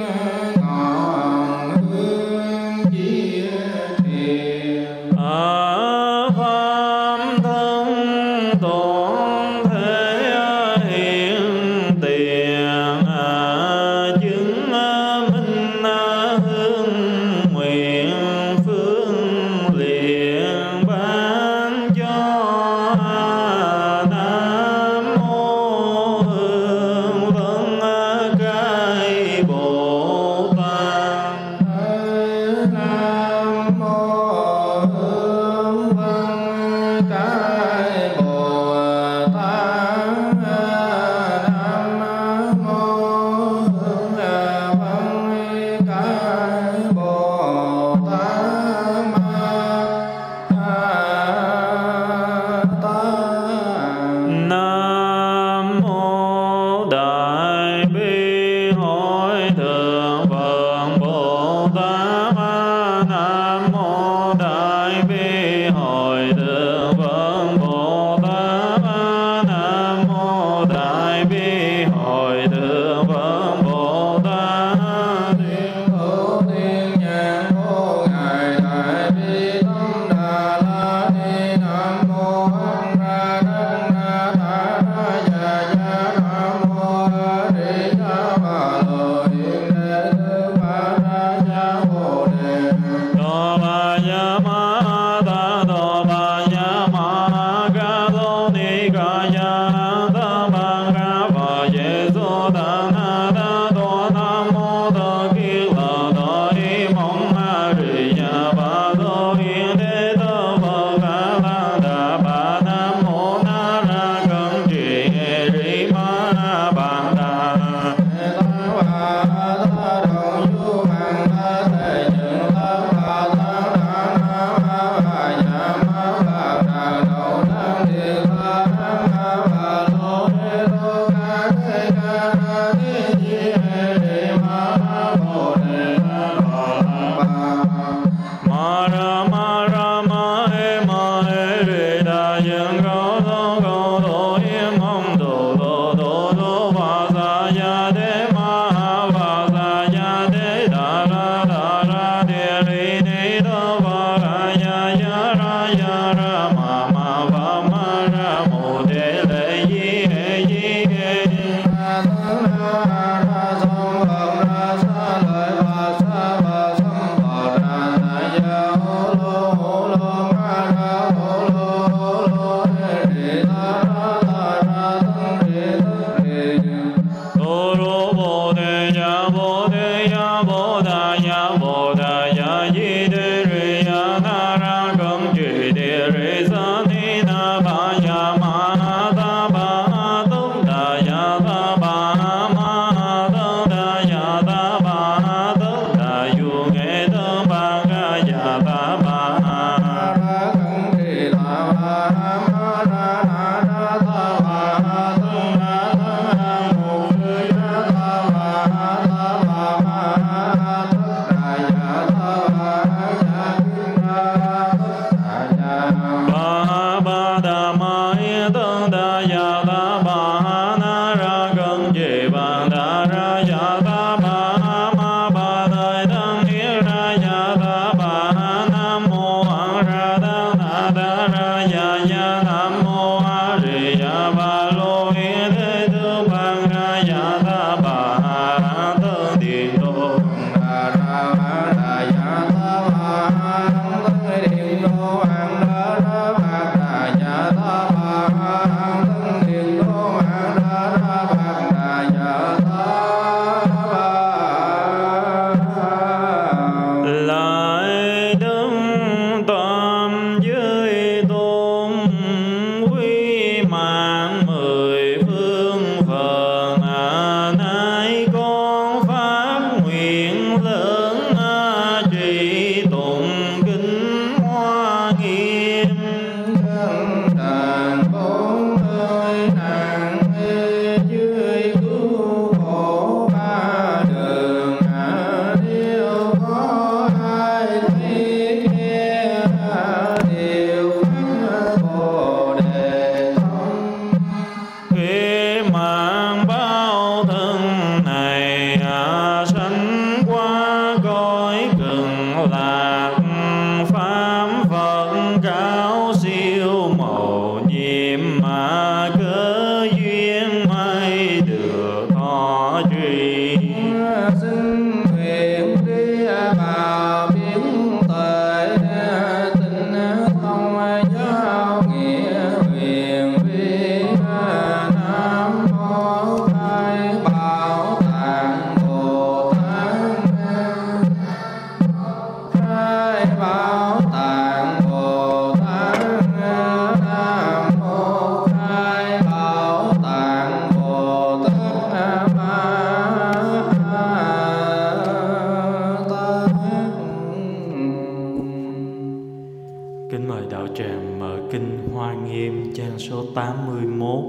Hoa Nghiêm trang số tám mươi mốt.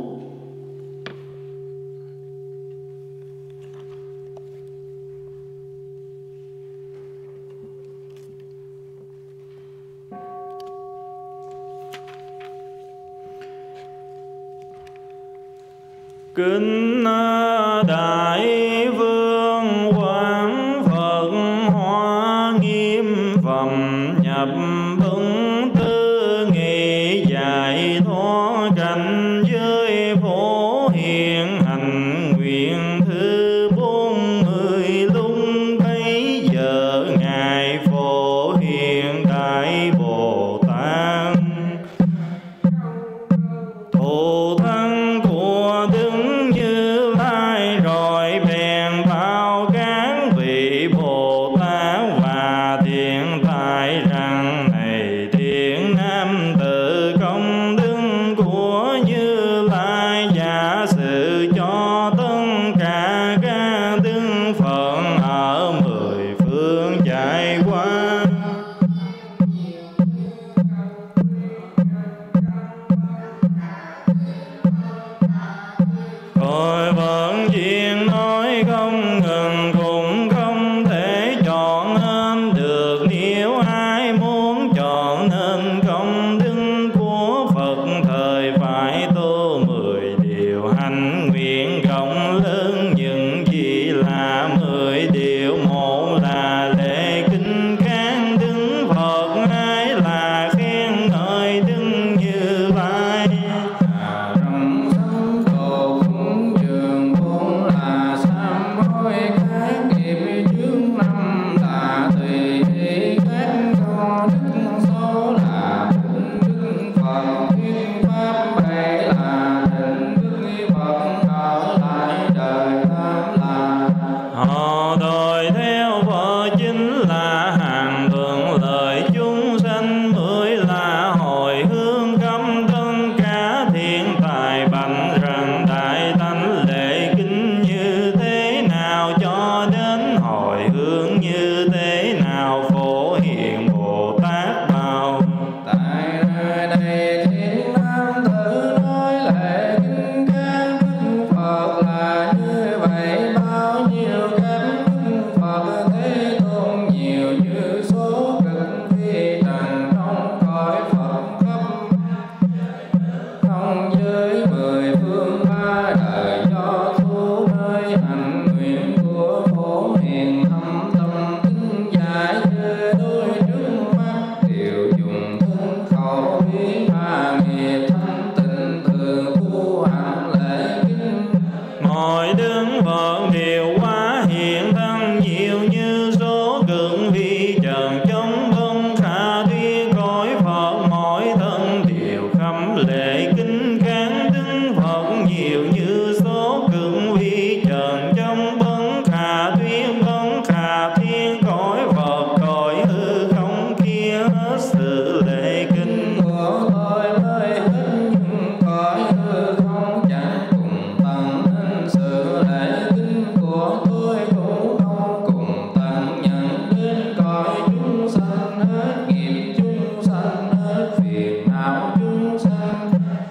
Kính Đại Vương Quán Phật Hoa Nghiêm Phẩm nhập bấn tư nghị giải thoát cảnh giới phổ hiện hành nguyện thứ bốn mươi lúc bấy giờ ngài phổ hiện đại Bồ Tát thù thân của Đức Như Lai, rồi bèn bao các vị Bồ Tát và thiện tài rằng: này thiện nam tử, công đức của Như Lai giả sự cho tất cả các đức Phật ở mười phương trải qua. Tôi vẫn chuyện nói không ngừng, cũng không thể chọn nên được. Nếu ai muốn chọn nên công đức của Phật, thời phải tu mười điều hành nguyện rộng lớn. Những gì là mười điều? Một là lễ kính kháng Đức Phật, hai là khen ngợi Đức Như Lai. rộng sống độ cúng dường, bốn là sám hối các nghiệp trước năm, là tùy ý các công đức số, là định Đức Phật thuyết pháp, bảy là định Đức Phật ở lại đời tam là. Họ đòi theo Phật chính là hàng thuận lợi chúng sanh, mười là hồi hướng khắp tất cả thiên tài, bạch rằng đại tánh lễ kính như thế nào, cho đến hồi hướng như thế nào, phổ hiện Bồ Tát bao. Tại nơi đây thiên nam tử nói lễ kính các Đức Phật là như vậy. Bao nhiêu các Đức Phật Thế Tôn nhiều như số cực phi trần trong cõi Phật khắp không giới mười phương ba đời, do thu nơi hành nguyện của phổ hiền thâm tâm tính giải như đôi trước mắt, đều dùng thân khẩu ý mà nghiệp thanh tịnh thường tu hành lễ kính. Mọi đức Phật đều quá hiện thân nhiều như số cực vi trần chống bông khả thuyết cõi Phật, mỗi thân đều khắp lễ kính kháng Đức Phật nhiều như số cực vi trần chống bông khả thuyết bông khả thuyết cõi Phật, cõi hư không kia hết sự lễ kính. Của tôi mới hết nhưng cõi hư không chẳng cùng tận, nên sự lễ kính của tôi cũng không cùng tận. Nhận đến cõi chúng sanh hết nghiệp, chúng sanh hết phiền não chúng sanh.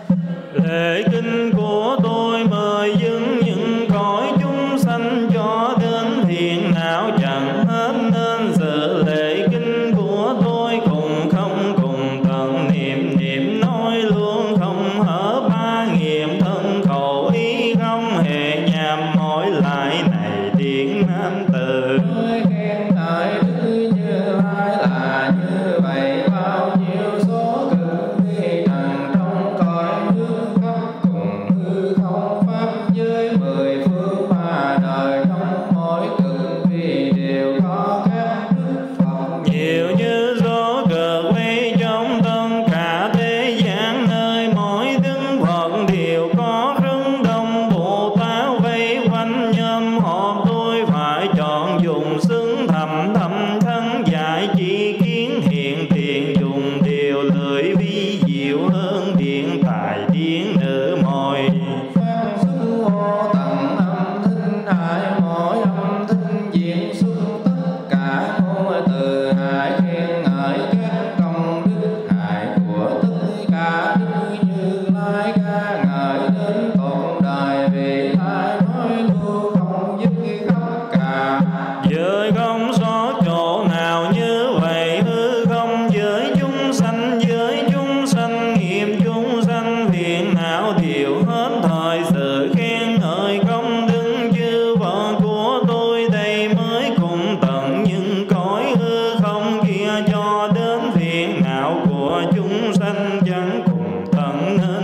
Lễ kính của tôi mời dâng những cõi chúng sanh, cho đến phiền não chẳng hết, nên sự lễ kính của tôi cùng không cùng tận. Niệm niệm nói luôn không hở ba nghiệp, thân khẩu ý không hề nhàm mỏi lại. Này tiếng nam tử, Nói khen ngợi Đức Như Lai là như vậy. Bao nhiêu số cực phi trần trong cõi nước khắp cùng hư không pháp giới mười phương ba đời, trong mỗi cực phi đều có các Đức Phật nhiều như gió cực vây trong tất cả thế gian, nơi mỗi đức Phật đều có rất đông Bồ Tát vây quanh nhóm họp. Tôi phải chọn dùng xứng thầm thầm thân giải chi kiến hiện tiền, dùng điều lưỡi vi diệu hơn điện tài điển nữ mồi. pháp xưng hô tận âm thanh hải, mỗi âm thanh diễn xuất tất cả ngôn từ hải, khen ngợi các công đức hải của tất cả đức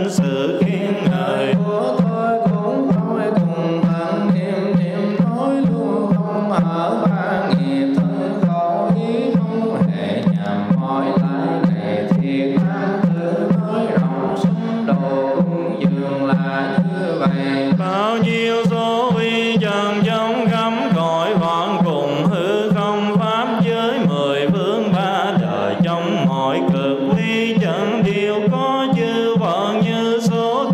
sự khen ngợi của tôi cũng tôi cùng tận niệm niệm nói luôn không ở ba nghiệp thân khổ ý không hề nhằm hỏi lại này thiệt nam tử nói rộng sum đồ cung dường là như vậy. bao nhiêu số vi trần trong khắp cõi vạn cùng hư không pháp giới mười phương ba đời trong mọi cực vi trần đều có chư Phật như số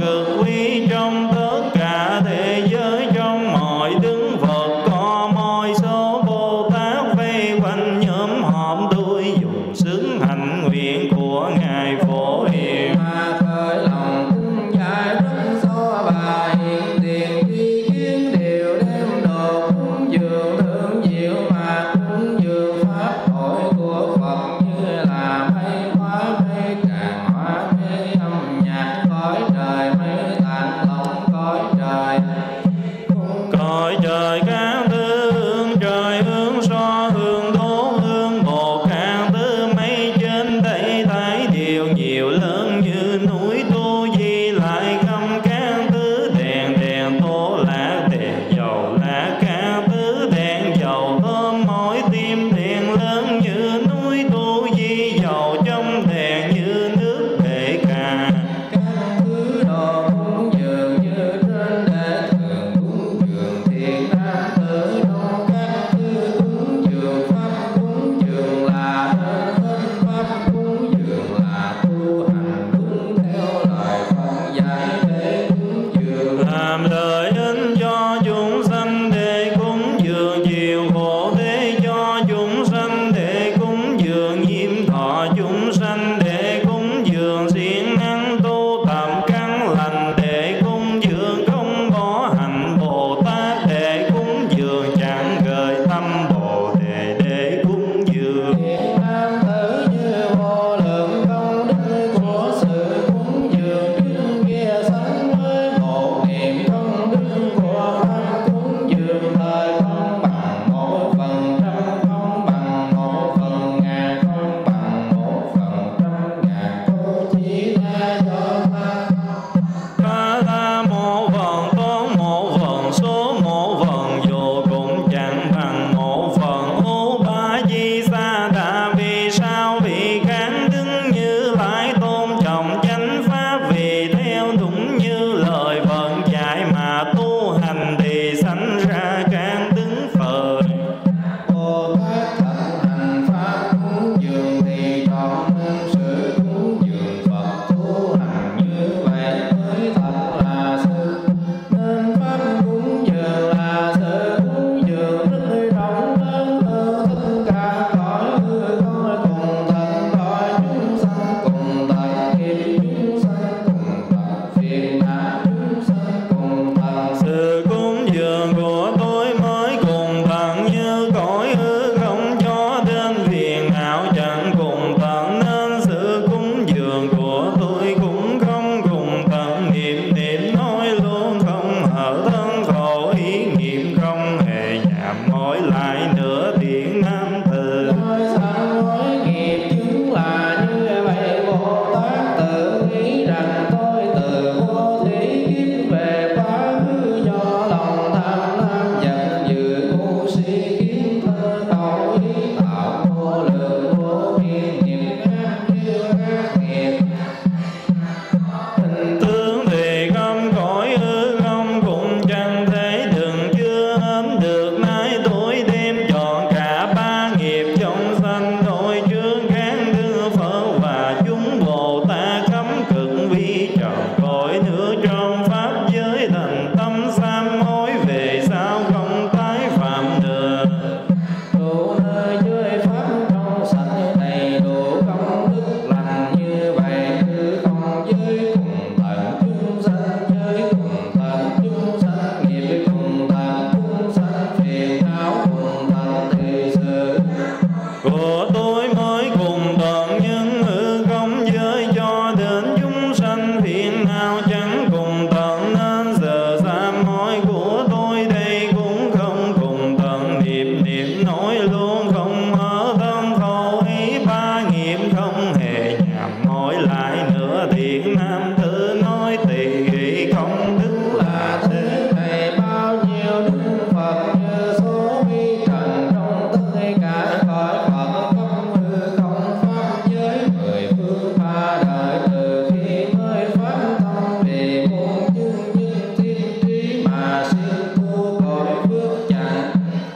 nói tỳ hỷ công đức là thế này bao nhiêu đức Phật như số vi trần trong tất cả cõi Phật không hư không pháp giới mười phương ba đời từ khi mới phát tâm vì muôn chứng nhân thiên trí mà siêng tu cõi phước chẳng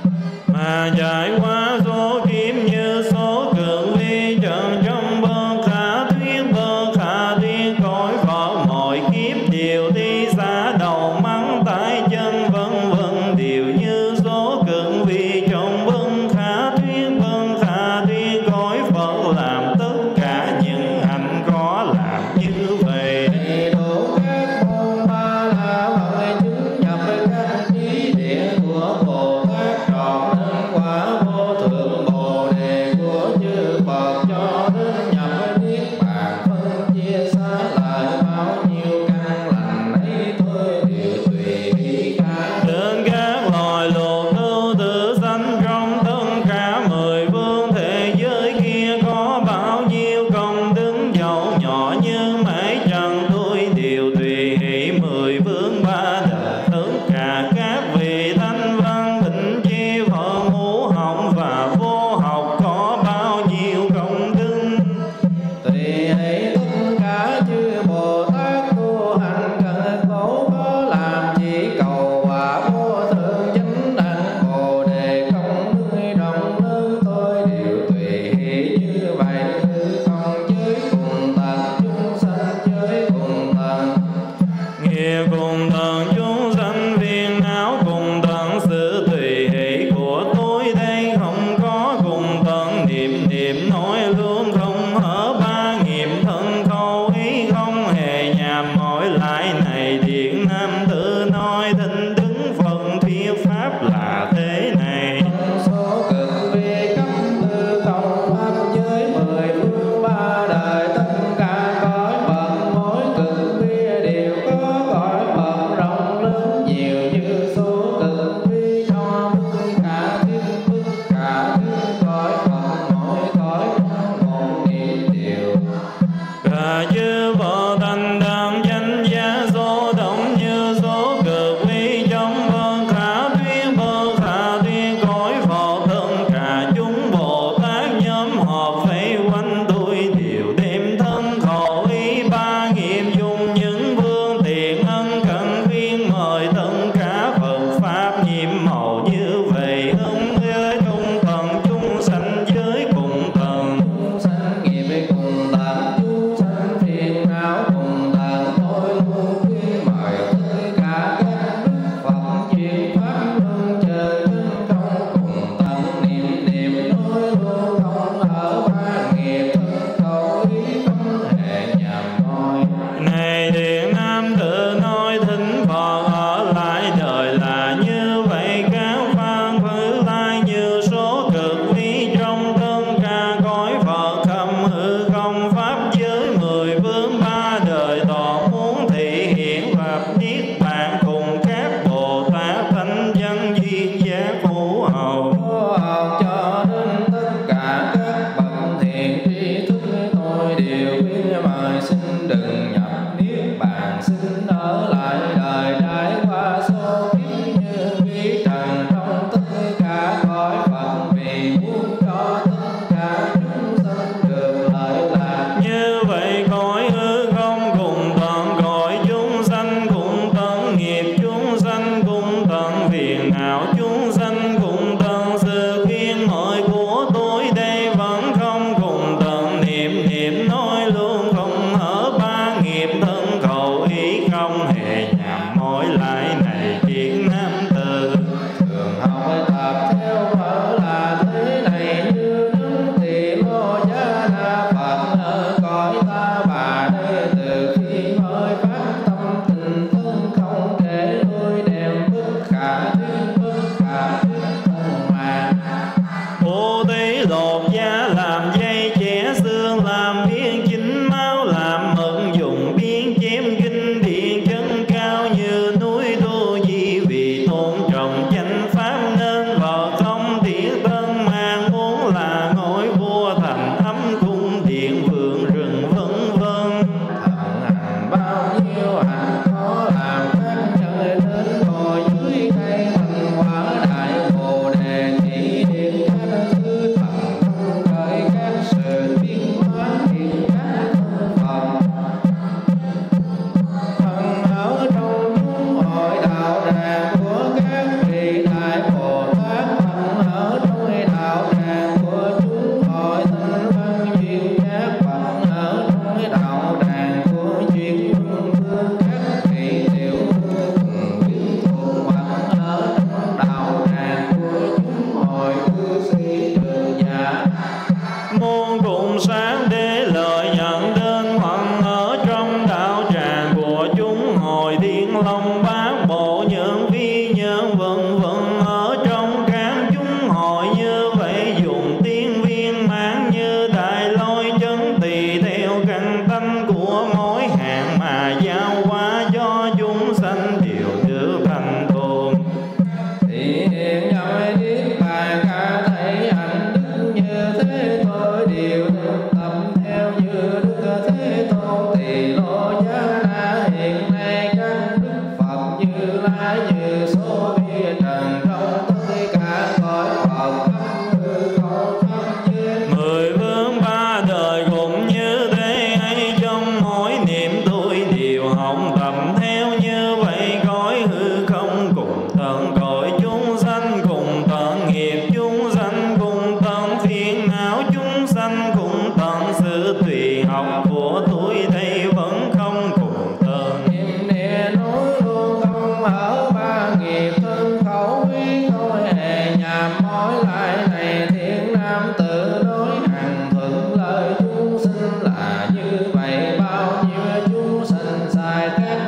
mà trải qua số kiếp như số cường vi trần trong bơ khả thuyết bơ khả thuyết cõi Phật mọi kiếp đều đi xa đầu mắng tay chân vân vân đều như số cường vi trong bơ khả thuyết bơ khả thuyết cõi Phật làm tất cả những hạnh có làm như vậy. đầy đủ các môn ba la mật chứng nhập các trí địa của Bồ Tát trọn nhân quả vô thượng Bồ đề của chư Phật cho đến nhập niết bàn phân chia xa lại bao nhiêu căn lành ấy thôi đều tùy ý cả. Đến các loài lục ưu tử sanh trong tất cả mười phương thế giới kia có bao nhiêu công đức dầu nhỏ như mãi trần tôi đều tùy hỷ mười phương ba đời tất cả các vị thanh văn tịnh chi Phật ngũ học và vô học có bao nhiêu công đức. Tùy hỷ tất cả chư Bồ Tát tu hành cần cố có làm chỉ cầu quả vô thượng chánh đẳng Bồ đề công đức rộng lớn tôi đều tùy hỷ như vậy như không giới cùng tầng chúng sanh giới cùng tầng Nghiệp cùng tầng chúng sanh phiền não cùng tầng sự tùy hỷ của tôi đây không có cùng tầng niệm niệm nói luôn không hở ba nghiệp thân khẩu ý không hề nhàm mỏi lại này điện nam tử nói thinh đứng phần thuyết pháp là thế này. số cực vi cấp tư không pháp giới mười phương ba đời tất cả cõi Phật mỗi cực vi đều có cõi Phật rộng lớn nhiều như số cực vi cho tất cả thiên tất cả thiên cõi Phật mỗi cõi một niệm đều Cả chư Phật thành đẳng chánh giác số động như số cực vi trong bơ khả thuyết bơ khả thuyết cõi Phật tất cả chúng Bồ Tát nhóm họp vây quanh tôi đều đem thân khẩu ý ba nghiệp dùng những phương tiện ân cần khuyên mời tất cả Phật pháp nhiệm màu như vậy ân thế trung thần chúng sanh giới cùng thần. chúng sanh nghiệp cùng tầng chúng sanh phiền não cùng tầng tôi luôn khuyên mời tất cả các đức Phật chuyên pháp luân chờ chân không cùng tầng niệm niệm nói luôn không ở ba nghiệp thân khẩu ý không hề nhàm mỏi. Này điện nam tử nói thính Phật ở lại đời là như vậy các pháp hư lai như số cực vi trong tất cả cõi Phật khắp hư không pháp giới mười phương ba đời toàn muốn thị hiện pháp niết bàn cùng các Bồ Tát thánh nhân duyên giác phù hầu. Phù học cho đến tất cả các bậc thiện tri thức tôi đều khuyên mời xin đừng nhập niết bàn xin ở lại đời trải qua số kiếp như vi trần trong tất cả cõi Phật vì muốn cho tất cả chúng sanh được lợi lạc. Như vậy cõi hư không cùng tận cõi chúng sanh cùng tận nghiệp chúng sanh cùng tận phiền não chúng sanh cùng tận sự khuyên mời của tôi đây vẫn không cùng tận niệm niệm nói luôn không hở ba nghiệp thân khẩu ý không hề nhàm mỏi lại này tiếng nam tử. Thường học tập theo mở là thế này như đứng tỳ lô giá na Phật ở cõi ta bà đây từ khi mới phát tâm tình thân không thể nuôi đem bất khả thuyết bất khả thuyết thân mà Bố thí lột da làm dây chẻ xương làm biến chính máu làm mật dụng biến chém kinh điện chân cao như núi tu di vì tôn trọng chánh pháp nên vợ không thiết thân mang muốn là ngôi vua thành ấm cung điện vườn rừng vân vân. thận hành bao nhiêu long bát bộ nhượng vi nhượng vân vân. Ở trong các chúng hội như vậy dùng tiên viên mãn như đại lôi chấn tỳ theo căn tánh của mỗi hạng mà giao hóa cho chúng sanh đều được thành tồn. Thì hiện nhoi biết bài ca thầy hạnh đức như thế tôi đều được tập theo như Đức Thế Tôn Tỳ Lô Giá Na. Hiện nay các đức Phật Như Lai như số bia trần trong tất cả cõi Phật khắp hư không pháp giới. Mười phương ba đời cũng như thế ấy, trong mỗi niệm tôi đều học tập theo như vậy. Cõi hư không cùng tận cõi chúng sanh, cùng tận nghiệp chúng sanh, cùng tận phiền não chúng sanh, cùng tận sự tùy học của tôi đây vẫn không cùng tận. Niệm địa núi luôn không ở ba nghiệp thân khẩu ý thôi hề nhàm mỏi lại này thiên nam tự đối hằng thuận lời chúng sinh là như vậy. Bao nhiêu chúng sinh xài các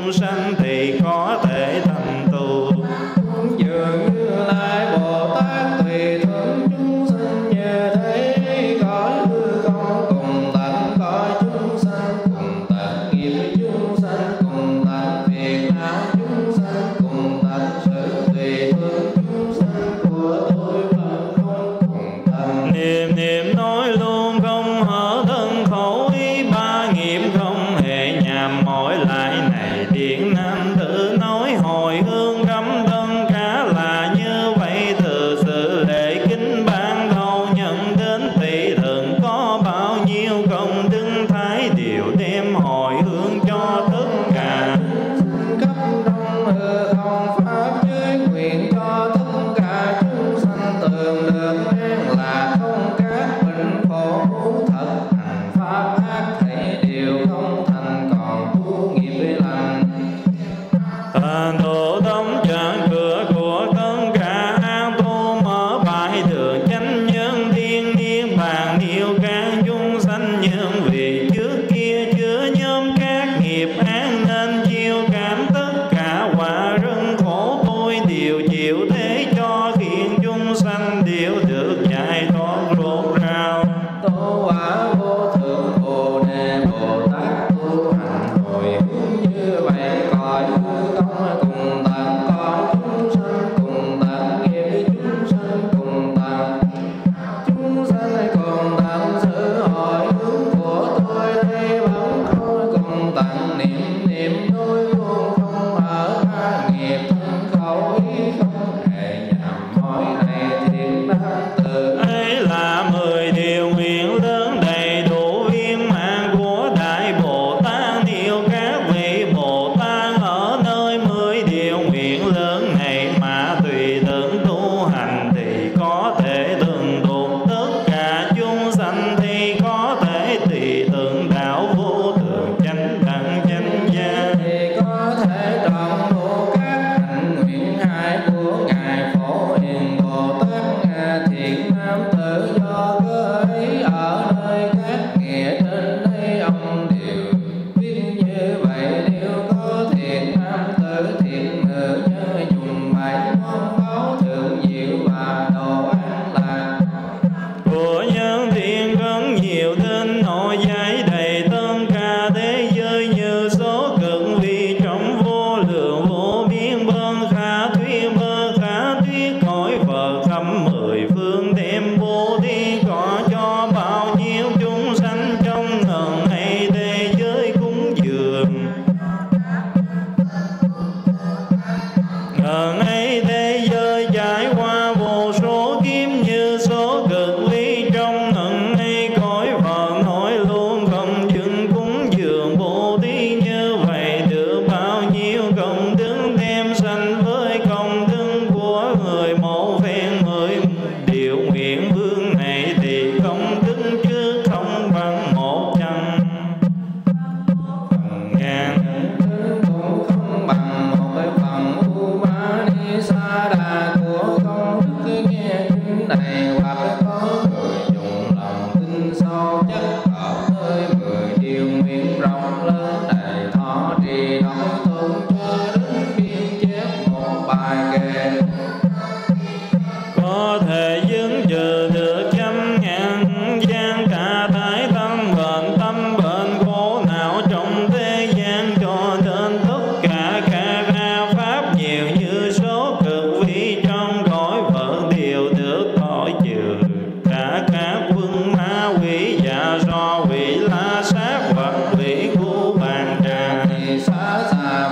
chúng sanh thì có thể thành tựu. Dường Như Lai Bồ Tát tùy thuận chúng sanh như thế, cõi hư không cùng tận cõi chúng sanh, cùng tận nghiệp chúng sanh, cùng tận phiền não chúng sanh, cùng tận sự tùy thuận chúng sanh của tôi vẫn không cùng tận. Niệm niệm nói luôn không hở thân khẩu ý, ba nghiệp không hề nhàm mỏi lại này điện nam tử nói hồi hương cấm thân cả là như vậy. Từ sự lễ kính ban thâu nhận đến tùy thường có bao nhiêu công đức thái đều đem hồi hương cho tất cả. Cấp trong hư không pháp giới nguyện cho tất cả chúng sanh tường được an lạc, không các bệnh khổ muốn thật hành pháp ác thảy đều không thành, còn tu nghiệp lành. Thành độ tâm trạng cửa của tất cả an tu mở bài đường chánh nhân thiên niên bàn yêu can chúng sanh nhân vì trước kia chứa nhóm các nghiệp án nên chiêu cảm tất cả quả rất khổ tôi đều chịu thế cho khiến chúng sanh đều được giải thoát rốt ráo. Tô quả vô thượng bồ đề Bồ Tát tu hành hồi hướng như vậy, cõi hư không cùng tận cõi chúng sanh, cùng tận nghiệp chúng sanh, cùng tận chúng sanh, cùng tận sự hồi hướng của tôi đây vẫn thôi, cùng tận niệm niệm tôi luôn không ở ba nghiệp thân khẩu ý, không hề nhằm mỏi này thiện nam tử. Ấy là mười điều nguyện lớn đầy đủ viên mãn của Đại Bồ Tát. Nếu các vị Bồ Tát ở nơi mười điều nguyện lớn này mà tùy tưởng tu hành thì có thể từng thuộc tất cả chúng sanh, thì có thể tùy tưởng đạo vô thượng chánh đẳng chánh giác. Thì có thể trọn đủ các hạnh nguyện hại của ngài Phổ Hiền Bồ Tát. Thiện nam tử do cơ ấy ở nơi các nghĩa trên đây ông đều biết như vậy. Nếu có thiện nam tử thiện nữ nhân dùng bảy món báu thượng diệu và đồ an lạc Của nhân thiện rất nhiều đến nội giải đầy tất cả thế giới như số cực vi trong vô lượng vô biên bơ khả thuyết bơ khả thuyết cõi Phật khắp mười phương đem vô thi có cho bao nhiêu chúng sanh trong ngần ấy thế giới cúng dường. Ngần ấy thế giới trải qua vô số kiếp như số cực ly trong ngần ấy cõi Phật nói luôn không dừng cúng dường vô thí như vậy được bao nhiêu công đức đem sanh với công đức của người một phen người điều nguyện vương này thì công đức chứ không bằng một trăm phần ngàn. cũng không bằng một cái phần Upanishada của công đức. Nghe kinh này hoặc có người dùng lòng tin sâu chắc ở nơi mười điều nguyện rộng lớn đầy thọ trì nói tôn cho đến biên chép một bài kệ. Có thể dứng trừ được trăm ngàn gian cả thái tâm bệnh tâm bệnh khổ não trong thế gian, cho nên tất cả các a pháp nhiều như số cực vi trong cõi Phật đều được khỏi trừ. Cả các quân ma quỷ dạ so quỷ la sát hoặc quỷ của bàn trà Thì xá xà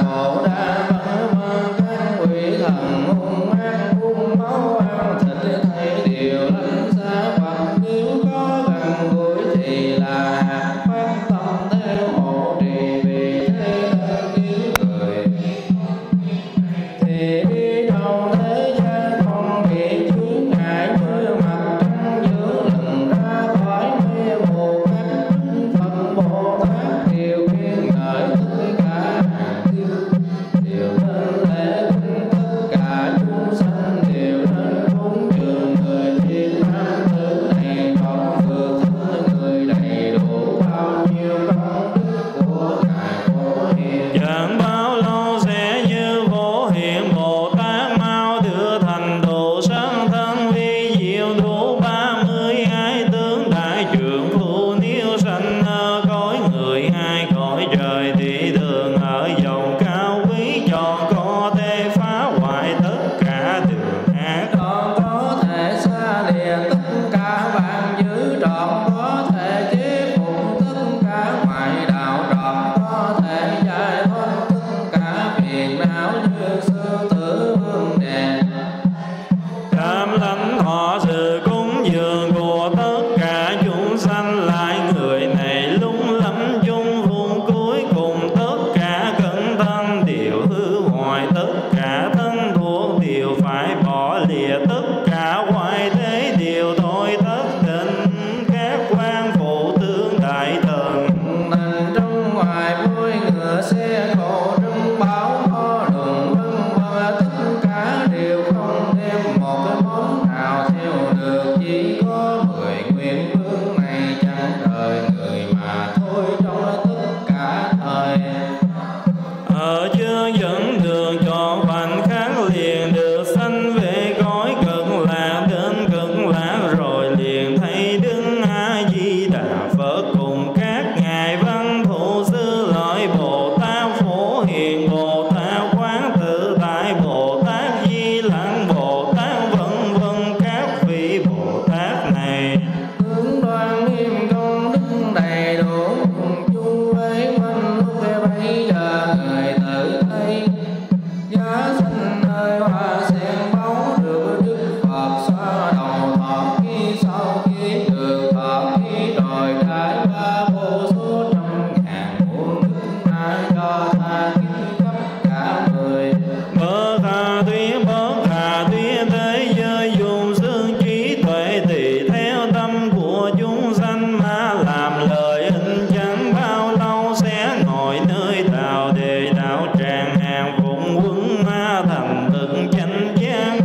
chưa dẫn đường chọn khoảnh khắc liền được sanh về cõi cực lạc. Đến cực lạc rồi liền thấy Đức A Di Đà Phật cùng các ngài văn thù sư lợi Bồ Tát Phổ Hiền Bồ Tát Quán Tự Tại Bồ Tát Di Lặc Bồ Tát vân vân các vị Bồ Tát này. Tướng đoan nghiêm công đức đầy đủ cùng chung với quanh lúc bây giờ người tự thấy giá sinh nơi hoa sen báu được Đức Phật xoa đầu thọ ký sau khi được thọ ký rồi trải qua vô số trăm ngàn muôn đức ai cho tha ký khắp cả người. Bớt tha thuyết bớt tha thuyết thế giới dùng xương trí tuệ tùy theo tâm của chúng sanh mà làm lợi ích, chẳng bao lâu sẽ ngồi nơi đạo đề đạo tràng hàng phụng quân ma thành thực chánh giác.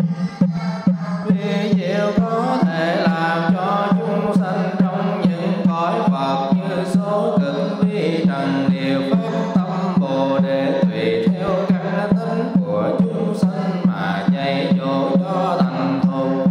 Vì diệu có thể làm cho chúng sanh trong những cõi Phật như số cực vi trần đều phát tâm Bồ Đề tùy theo căn tính của chúng sanh mà dạy dỗ cho thành thục.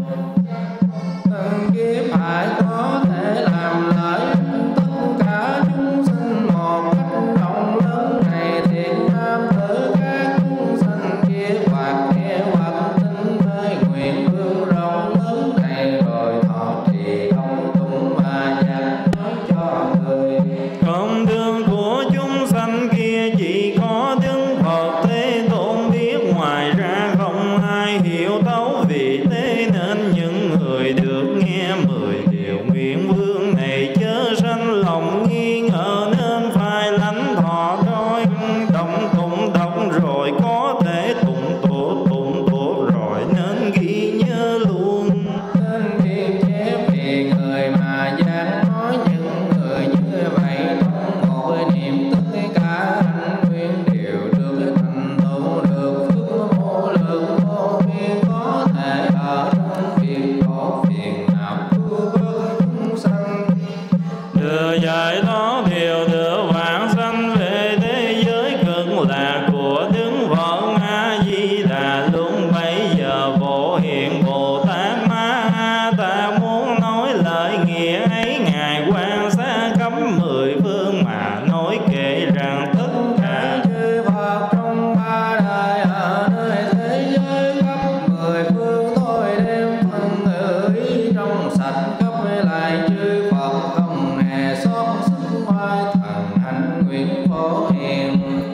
Từng kiếp phải có thể làm lợi tất cả chúng sinh một cách rộng lớn này. Thiện nam tử các chúng sanh kia hoặc nghe hoặc tin với nguyện vương rộng lớn này rồi thọ trì công tụng mà nhạc nói cho người. Công đức của chúng sanh kia chỉ có Đức Phật Thế Tôn biết, ngoài ra không ai hiểu thấu. Vì thế nên những người được nghe mười điều nguyện vương này chớ sanh lòng nghi ngờ, nên phải lãnh thọ đôi động tụng đọc rồi có thể tụng thuộc tụng thuộc rồi nên ghi nhớ luôn. Nên ghi chép vì người mà dám nói những người như vậy trong một niệm tất cả hạnh nguyện đều được thành tựu, được phước vô lượng vô biên, có thể ở trong việc có phiền não cứu vớt chúng sanh. Được giải thoát điều được vãng sanh về thế giới cực lạc của Đức Phật A Di Đà. Lúc bấy giờ Phổ Hiền Bồ Tát Ma Ta muốn nói lời nghĩa ấy, ngài quan sát khắp mười phương mà nói kể rằng tất cả Chư Phật trong ba đời ở nơi thế giới khắp mười phương, tôi đem thân ngữ ý trong sạch cấp lại chư Phật không hề xót sức oai thần hạnh nguyện Phổ Hiền.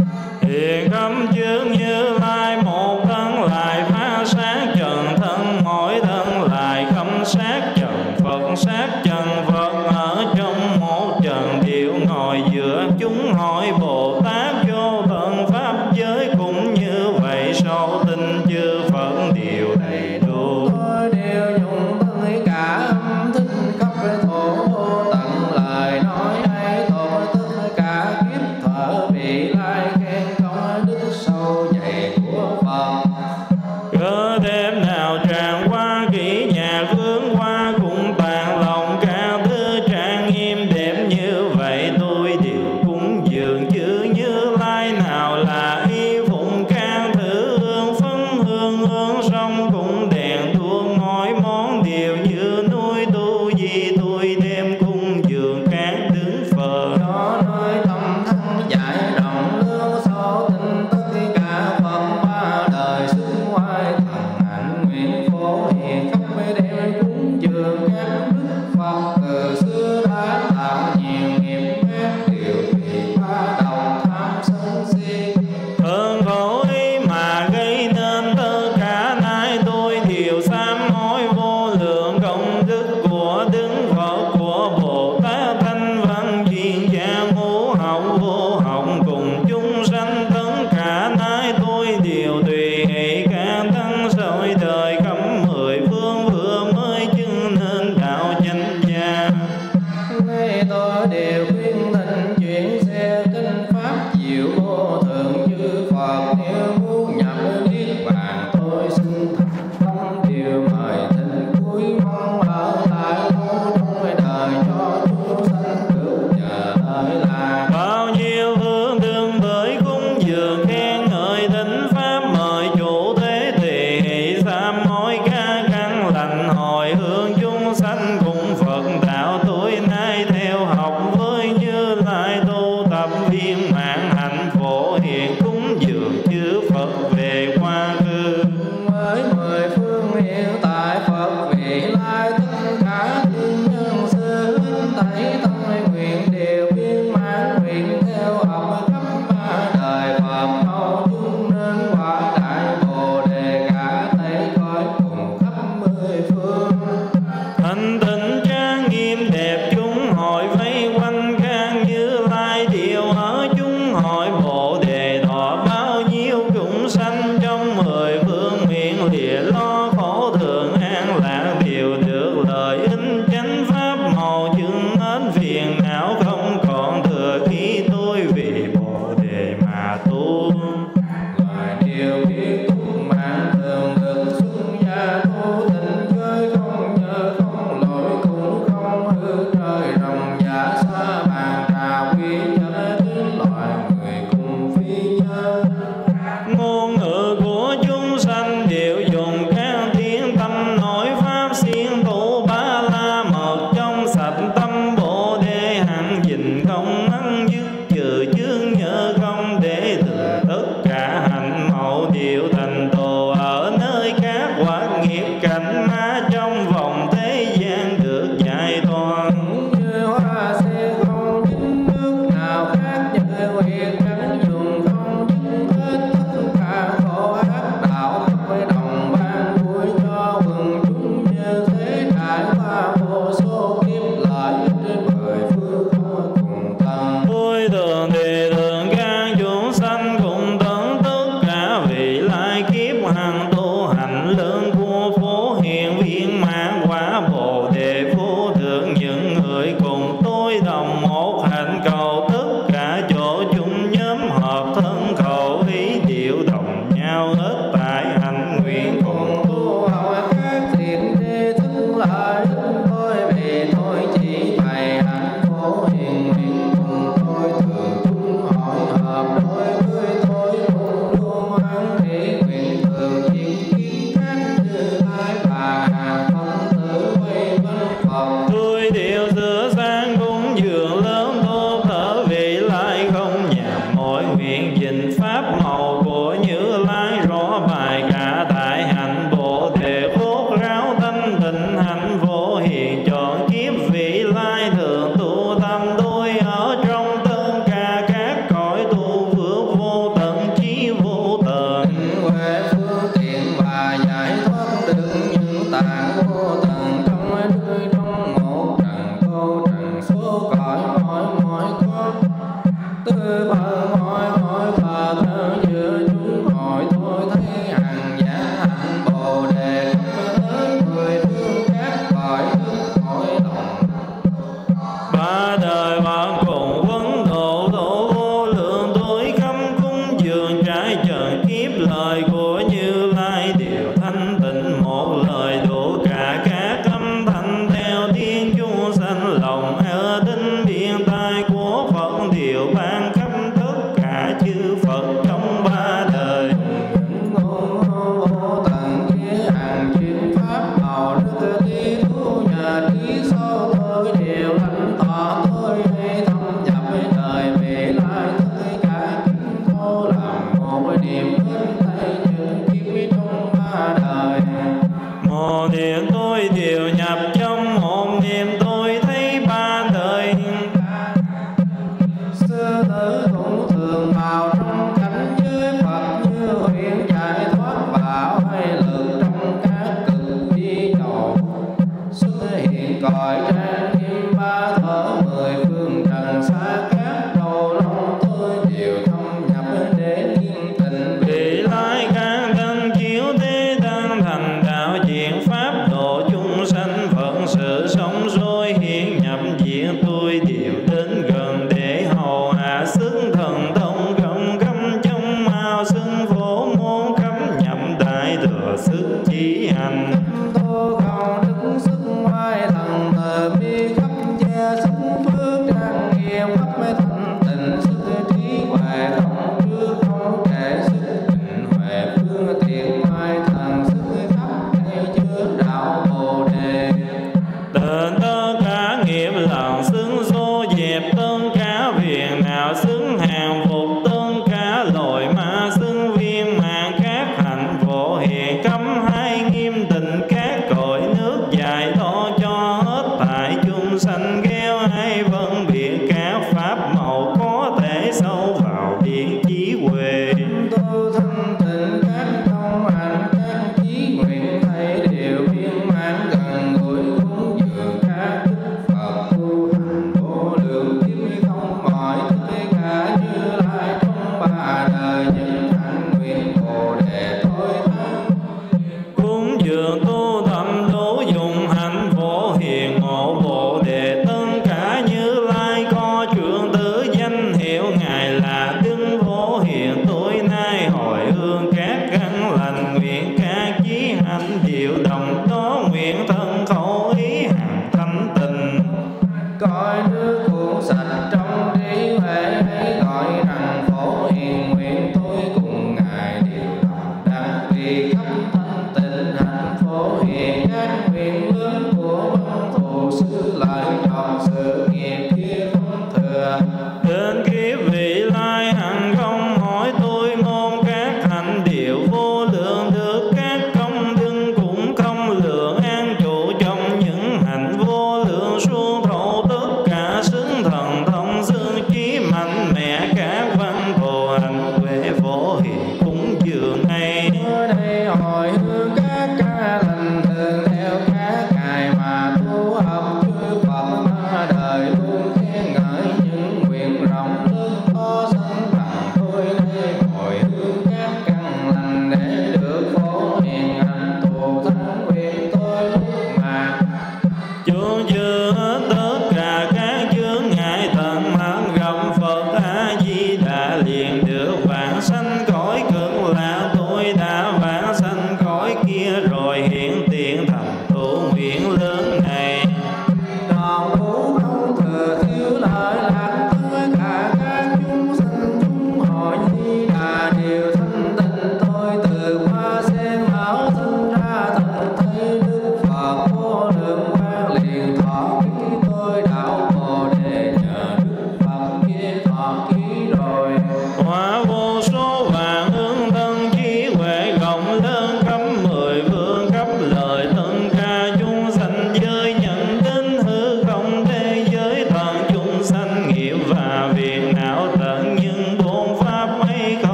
Hiện khắp trước Như Lai một thân lại phá sát trần thân, mỗi thân lại không sát trần Phật, sát trần Phật ở trong một trần điệu ngồi giữa chúng hỏi Bồ Tát vô tận pháp giới cũng như vậy, sâu tinh chư Phật đều đầy đủ. Tôi đều dùng tất cả âm thanh khắp thổ vô tận lời nói ấy, tôi tất cả kiếp thở vị lai khen công đức sâu hiện cúng dường chư Phật về quá khứ. với mười phương hiện tại Phật vị lai, tất cả thiên nhân sư thảy tâm nguyện đều viên mãn, nguyện theo học khắp ba đời Phật hậu chung nên quả đại Bồ đề cả thảy cõi cùng khắp mười phương. Thanh tịnh trang nghiêm đẹp chúng hội vây quanh khang Như Lai, điều ở chúng hội Bồ đề thọ bao nhiêu chúng sanh trong mười phương miệng lìa lo khổ thường an lạc, đều được lợi ích chánh pháp màu chứng hết phiền não không còn thừa khi tôi vì Bồ đề mà tu. Loài điều biết túc mạng thường được xuất gia tu tịnh giới, không nhớ không lỗi cũng không hư trời rồng giả xa bàn trà quy chớ đến loài người cùng phi nhân. Ngôn ngữ của chúng sanh đều dùng các tiếng tâm nói pháp siêng tu ba la mật, trong sạch tâm Bồ đề hằng gìn không ngăn dứt, trừ chướng nhớ không để từ tất cả hạnh mẫu đều thành tổ ở nơi các quả nghiệp cảnh ma, trong vòng thế gian được giải thoát. Như hoa sen không dính nước nào khác, như huyệt cánh dùng không dính hết tất cả khổ ác đạo, khắp đồng ban vui cho quần chúng như thế, trải qua vô số kiếp lợi trên mười phương không cùng tận. Tôi thường thì thường các chúng sanh cùng tận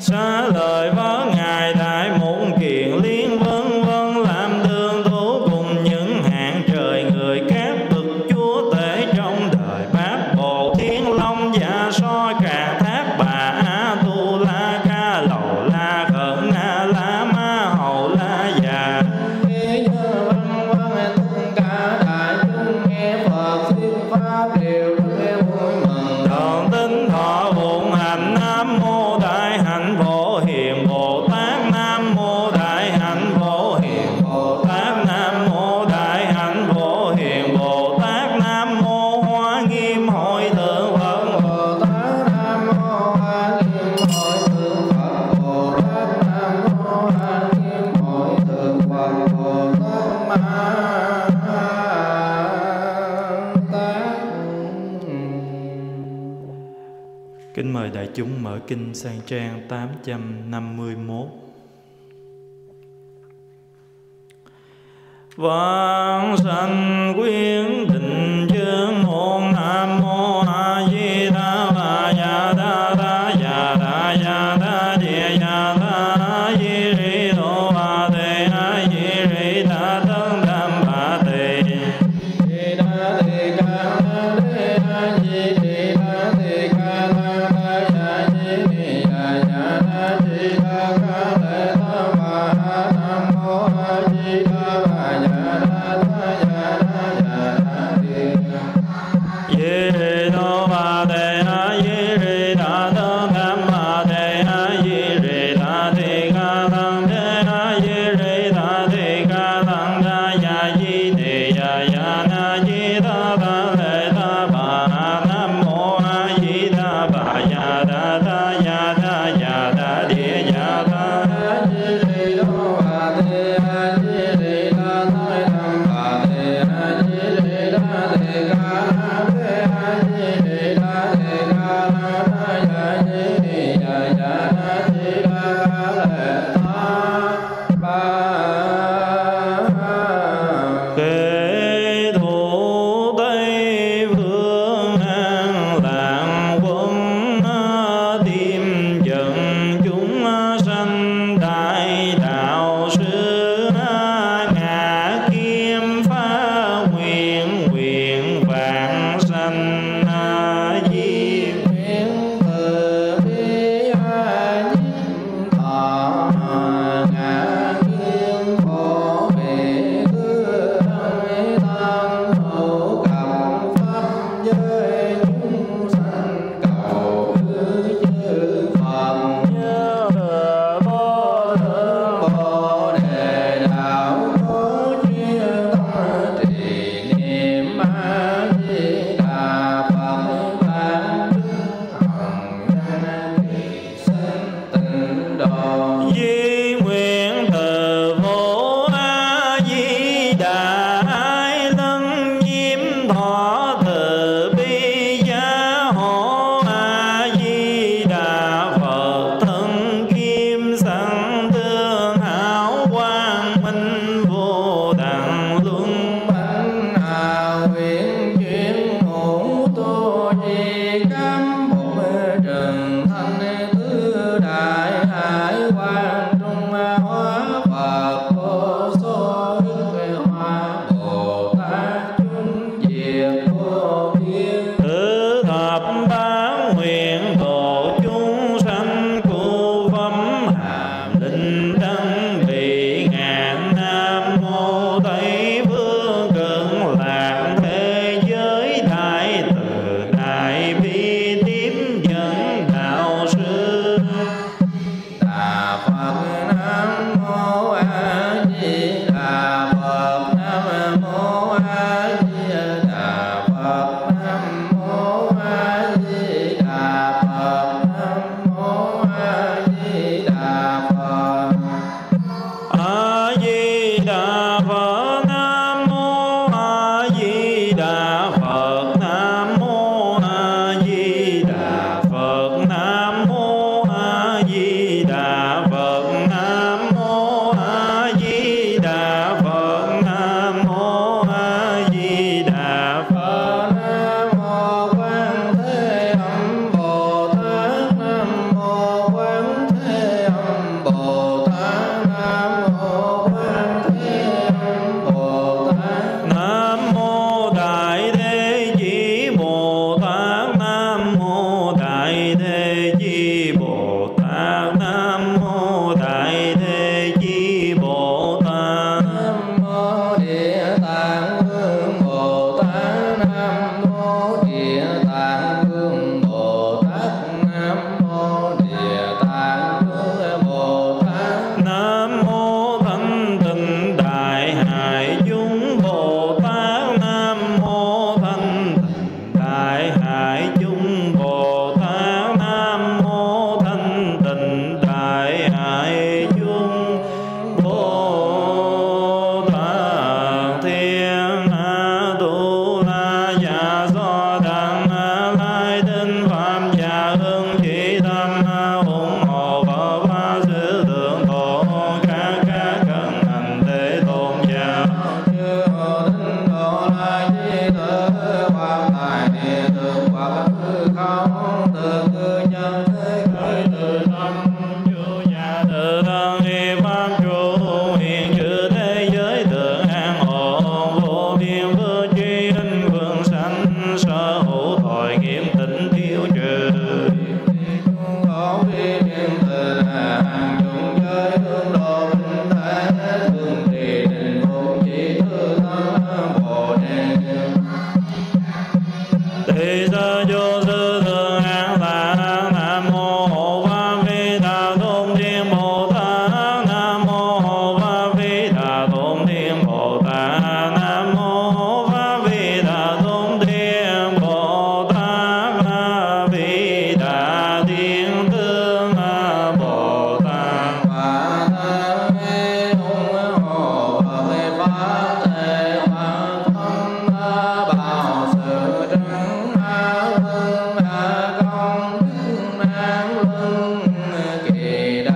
xá lời vấn ngài đại môn kiền liên vân vân, làm tương thú cùng những hạng trời người các bậc chúa tể trong đời bát bộ thiên long dạ soi cà thác bà a tu la ca lầu la khẩn a la ma hầu la già. Thế nhớ văn văn tất cả đại chúng nghe Phật thuyết pháp đều rất vui mừng. Trọn tinh thọ phụng hành nam mô đại hạnh phổ hiền Bồ Tát, nam mô đại hạnh phổ hiền Bồ Tát, nam mô đại hạnh phổ hiền Bồ Tát, nam mô Hoa Nghiêm Hội Thượng Phật Bồ Tát, nam mô Hoa Nghiêm Hội Thượng Phật Bồ Tát, nam mô Hoa Nghiêm Hội Thượng Phật Bồ Tát Ma Tát. Kính mời đại chúng mở kinh sang trang tám trăm năm mươi mốt. Vãng sanh quyến định chương môn nam mô A Di Đà Phật. Ya da da ya da ya da di ya da a di ri đô ba đề a di ri đa tân đam ba đề. Di đà thị ca la đê a di di đà thị ca la đa ya di ni ya ya da di đà ca lệ ta bà ha. Nam mô A Di Đà Phật. Ya da da ya da ya da di Ye ri đô ba đề a di ri đa tân đam ba đề a di ri đa thị ca tăng đê a di ri đa thị ca tăng đa ya di ni ya ya na di đà ta lệ ta bà ha. Nam mô A Di Đà Phật. Ya da da ya da ya da di ya da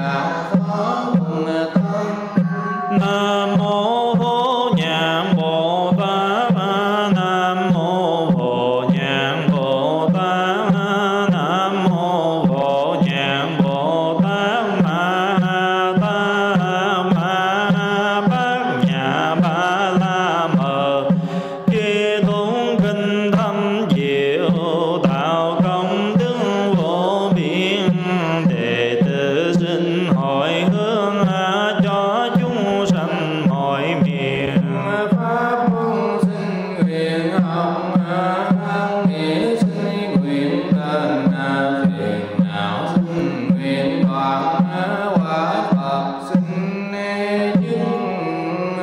đạo phó cùng tâm. Nam mô Vô Nhãn Bồ Tát. Nam mô Vô Nhãn Bồ Tát. Nam mô Vô Nhãn Bồ Tát. Ma Ta Ma Bát Nhã Ba La Mờ. Chi thúng kinh thâm diệu, tạo công đức vô biên. Đệ tử xin hỏi hướng cho chúng sanh mọi miền. Pháp môn xin nguyện học an nghĩa, xin nguyện tên phiền não, xin nguyện đoạn quả Phật, xin chứng.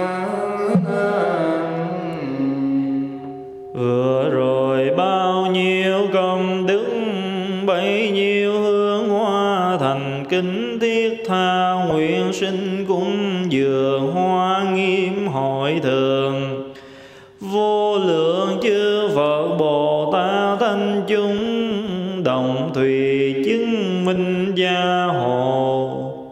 Vừa rồi bao nhiêu công đức, bấy nhiêu hương hoa thành kính thiết tha, nguyện sinh cúng dường hoa nghiêm hội thường. Vô lượng chư Phật Bồ Tát thanh chúng, đồng thùy chứng minh gia hộ.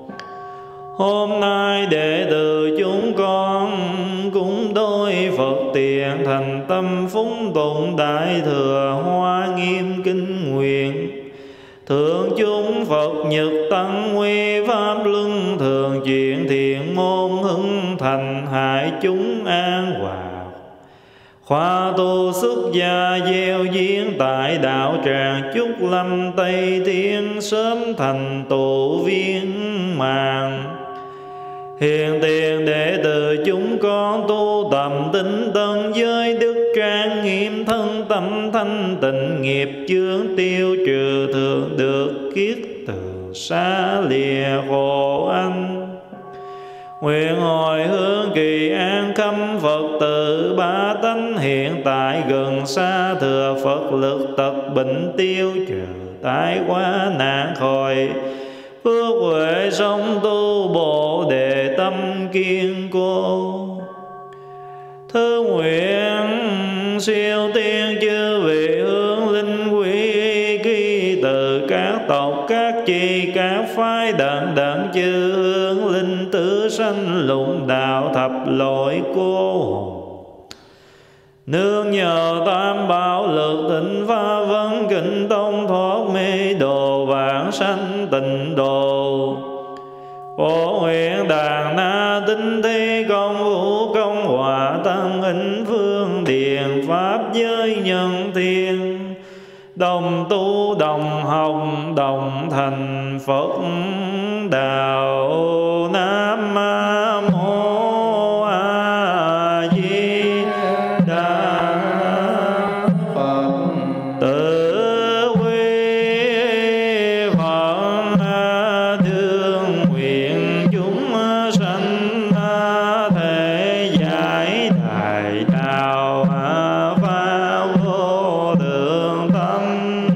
Hôm nay đệ tử chúng con cũng đôi Phật tiền, thành tâm phúng tụng đại thừa hoa nghiêm kinh nguyện. Thượng chúng Phật nhật tăng nguy, pháp luân thường chuyển thiện môn hưng thành, hại chúng an hòa. Khoa tu xuất gia gieo duyên tại đạo tràng, chúc lâm Tây Thiên sớm thành tụ viên màng. Hiện tiền đệ tử chúng con tu tầm tinh tấn, với đức trang nghiêm thân tâm thanh tịnh, nghiệp chướng tiêu trừ, thường được kiết từ xa lìa khổ anh. Nguyện hồi hướng kỳ an khâm Phật tử ba tánh, hiện tại gần xa thừa Phật lực tật bệnh tiêu trừ, tai qua nạn khỏi. Phước huệ sống tu Bồ Đề tâm kiên cố. Thứ nguyện siêu tiên chư vị hướng linh quý, kỳ từ các tộc các chi các phái đẳng đẳng chư hướng linh tứ sanh lục đạo thập lỗi cô hồn. Nương nhờ tam bảo lực tịnh pha vấn kính tông, thoát mê đồ vãng sanh tịnh độ. Phổ nguyện đàn na tinh thi công vũ công hòa, tăng in phương điện pháp giới nhân thiên. Đồng tu đồng học đồng thành Phật đạo. Nam mô A Di Đà Phật. Tự quy Phật đương nguyện chúng sanh thể giải đại đạo pháp vô thượng tâm.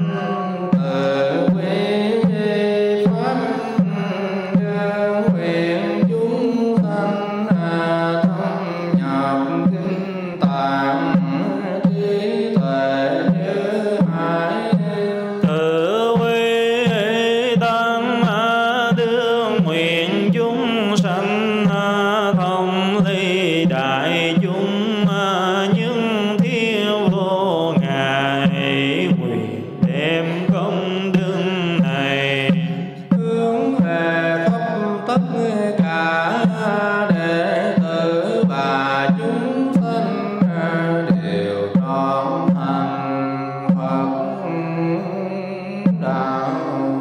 Tự quy Pháp đương nguyện chúng sanh thâm nhập kinh tạng, trí tuệ như hải. Tự quy tăng đương nguyện chúng sanh thông ly đại chúng, những thiên vô ngại nguyện đem công đức này Hướng về khắp tất cả đệ tử và chúng sanh đều trọn thành Phật đạo.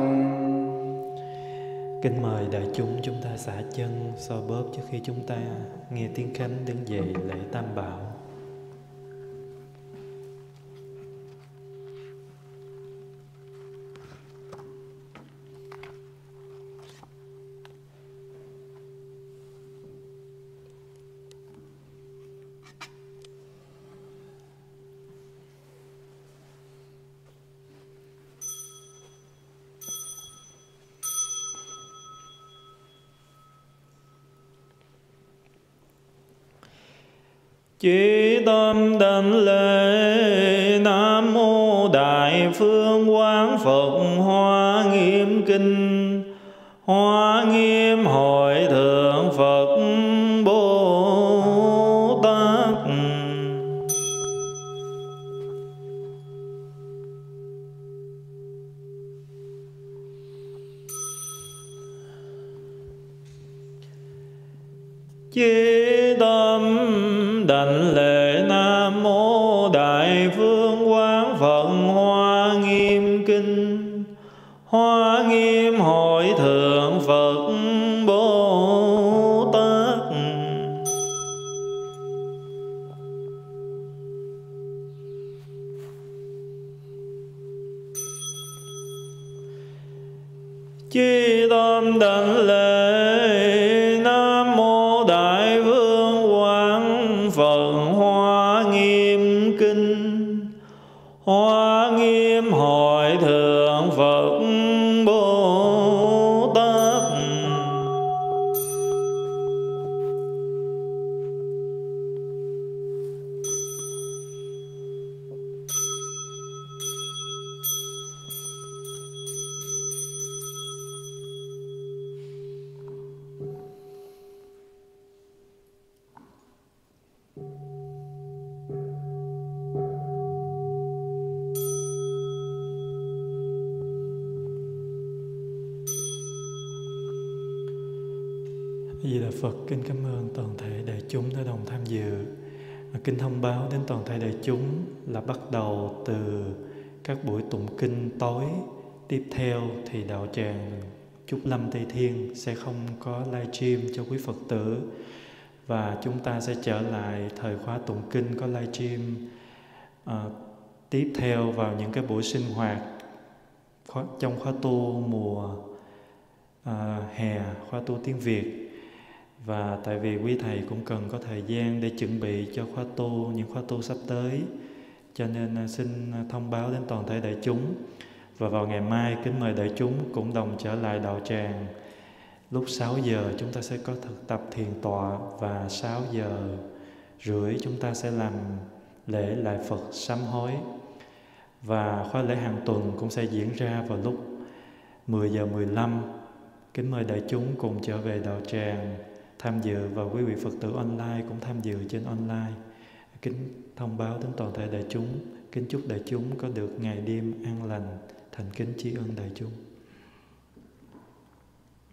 Kính mời đại chúng chúng ta xả chân so bóp trước khi chúng ta nghe tiếng khánh đứng dậy lễ tam bảo. Chí tâm đảnh lễ Nam mô Đại Phương Quán Phật Hoa Nghiêm Kinh. Hoa Nghiêm Hội Thượng Phật Bồ Tát. Chí tâm đảnh lễ Nam Mô Đại Phương Quán Phật Hoa Nghiêm Kinh. Hoa Nghiêm Hội Thượng Phật Bồ Tát. Chí tâm đảnh lễ Nam Mô Đại Vương Quán Phật Hoa Nghiêm Kinh. Hoa Nghiêm Hội Thượng Phật Bồ Tát. Di Đà Phật kính cảm ơn toàn thể đại chúng đã đồng tham dự. Kính thông báo đến toàn thể đại chúng là bắt đầu từ các buổi tụng kinh tối tiếp theo thì đạo tràng Trúc Lâm Tây Thiên sẽ không có live stream cho quý Phật tử, và chúng ta sẽ trở lại thời khóa tụng kinh có live stream à, tiếp theo vào những cái buổi sinh hoạt khóa, trong khóa tu mùa à, hè, khóa tu tiếng Việt. Và tại vì quý thầy cũng cần có thời gian để chuẩn bị cho khóa tu, những khóa tu sắp tới, cho nên xin thông báo đến toàn thể đại chúng. Và vào ngày mai kính mời đại chúng cũng đồng trở lại đạo tràng. Lúc sáu giờ chúng ta sẽ có thực tập thiền tọa, và sáu giờ rưỡi chúng ta sẽ làm lễ lại Phật sám hối. Và khóa lễ hàng tuần cũng sẽ diễn ra vào lúc mười giờ mười lăm. Kính mời đại chúng cùng trở về đạo tràng tham dự, và quý vị Phật tử online cũng tham dự trên online. Kính thông báo đến toàn thể đại chúng, kính chúc đại chúng có được ngày đêm an lành, thành kính tri ân đại chúng.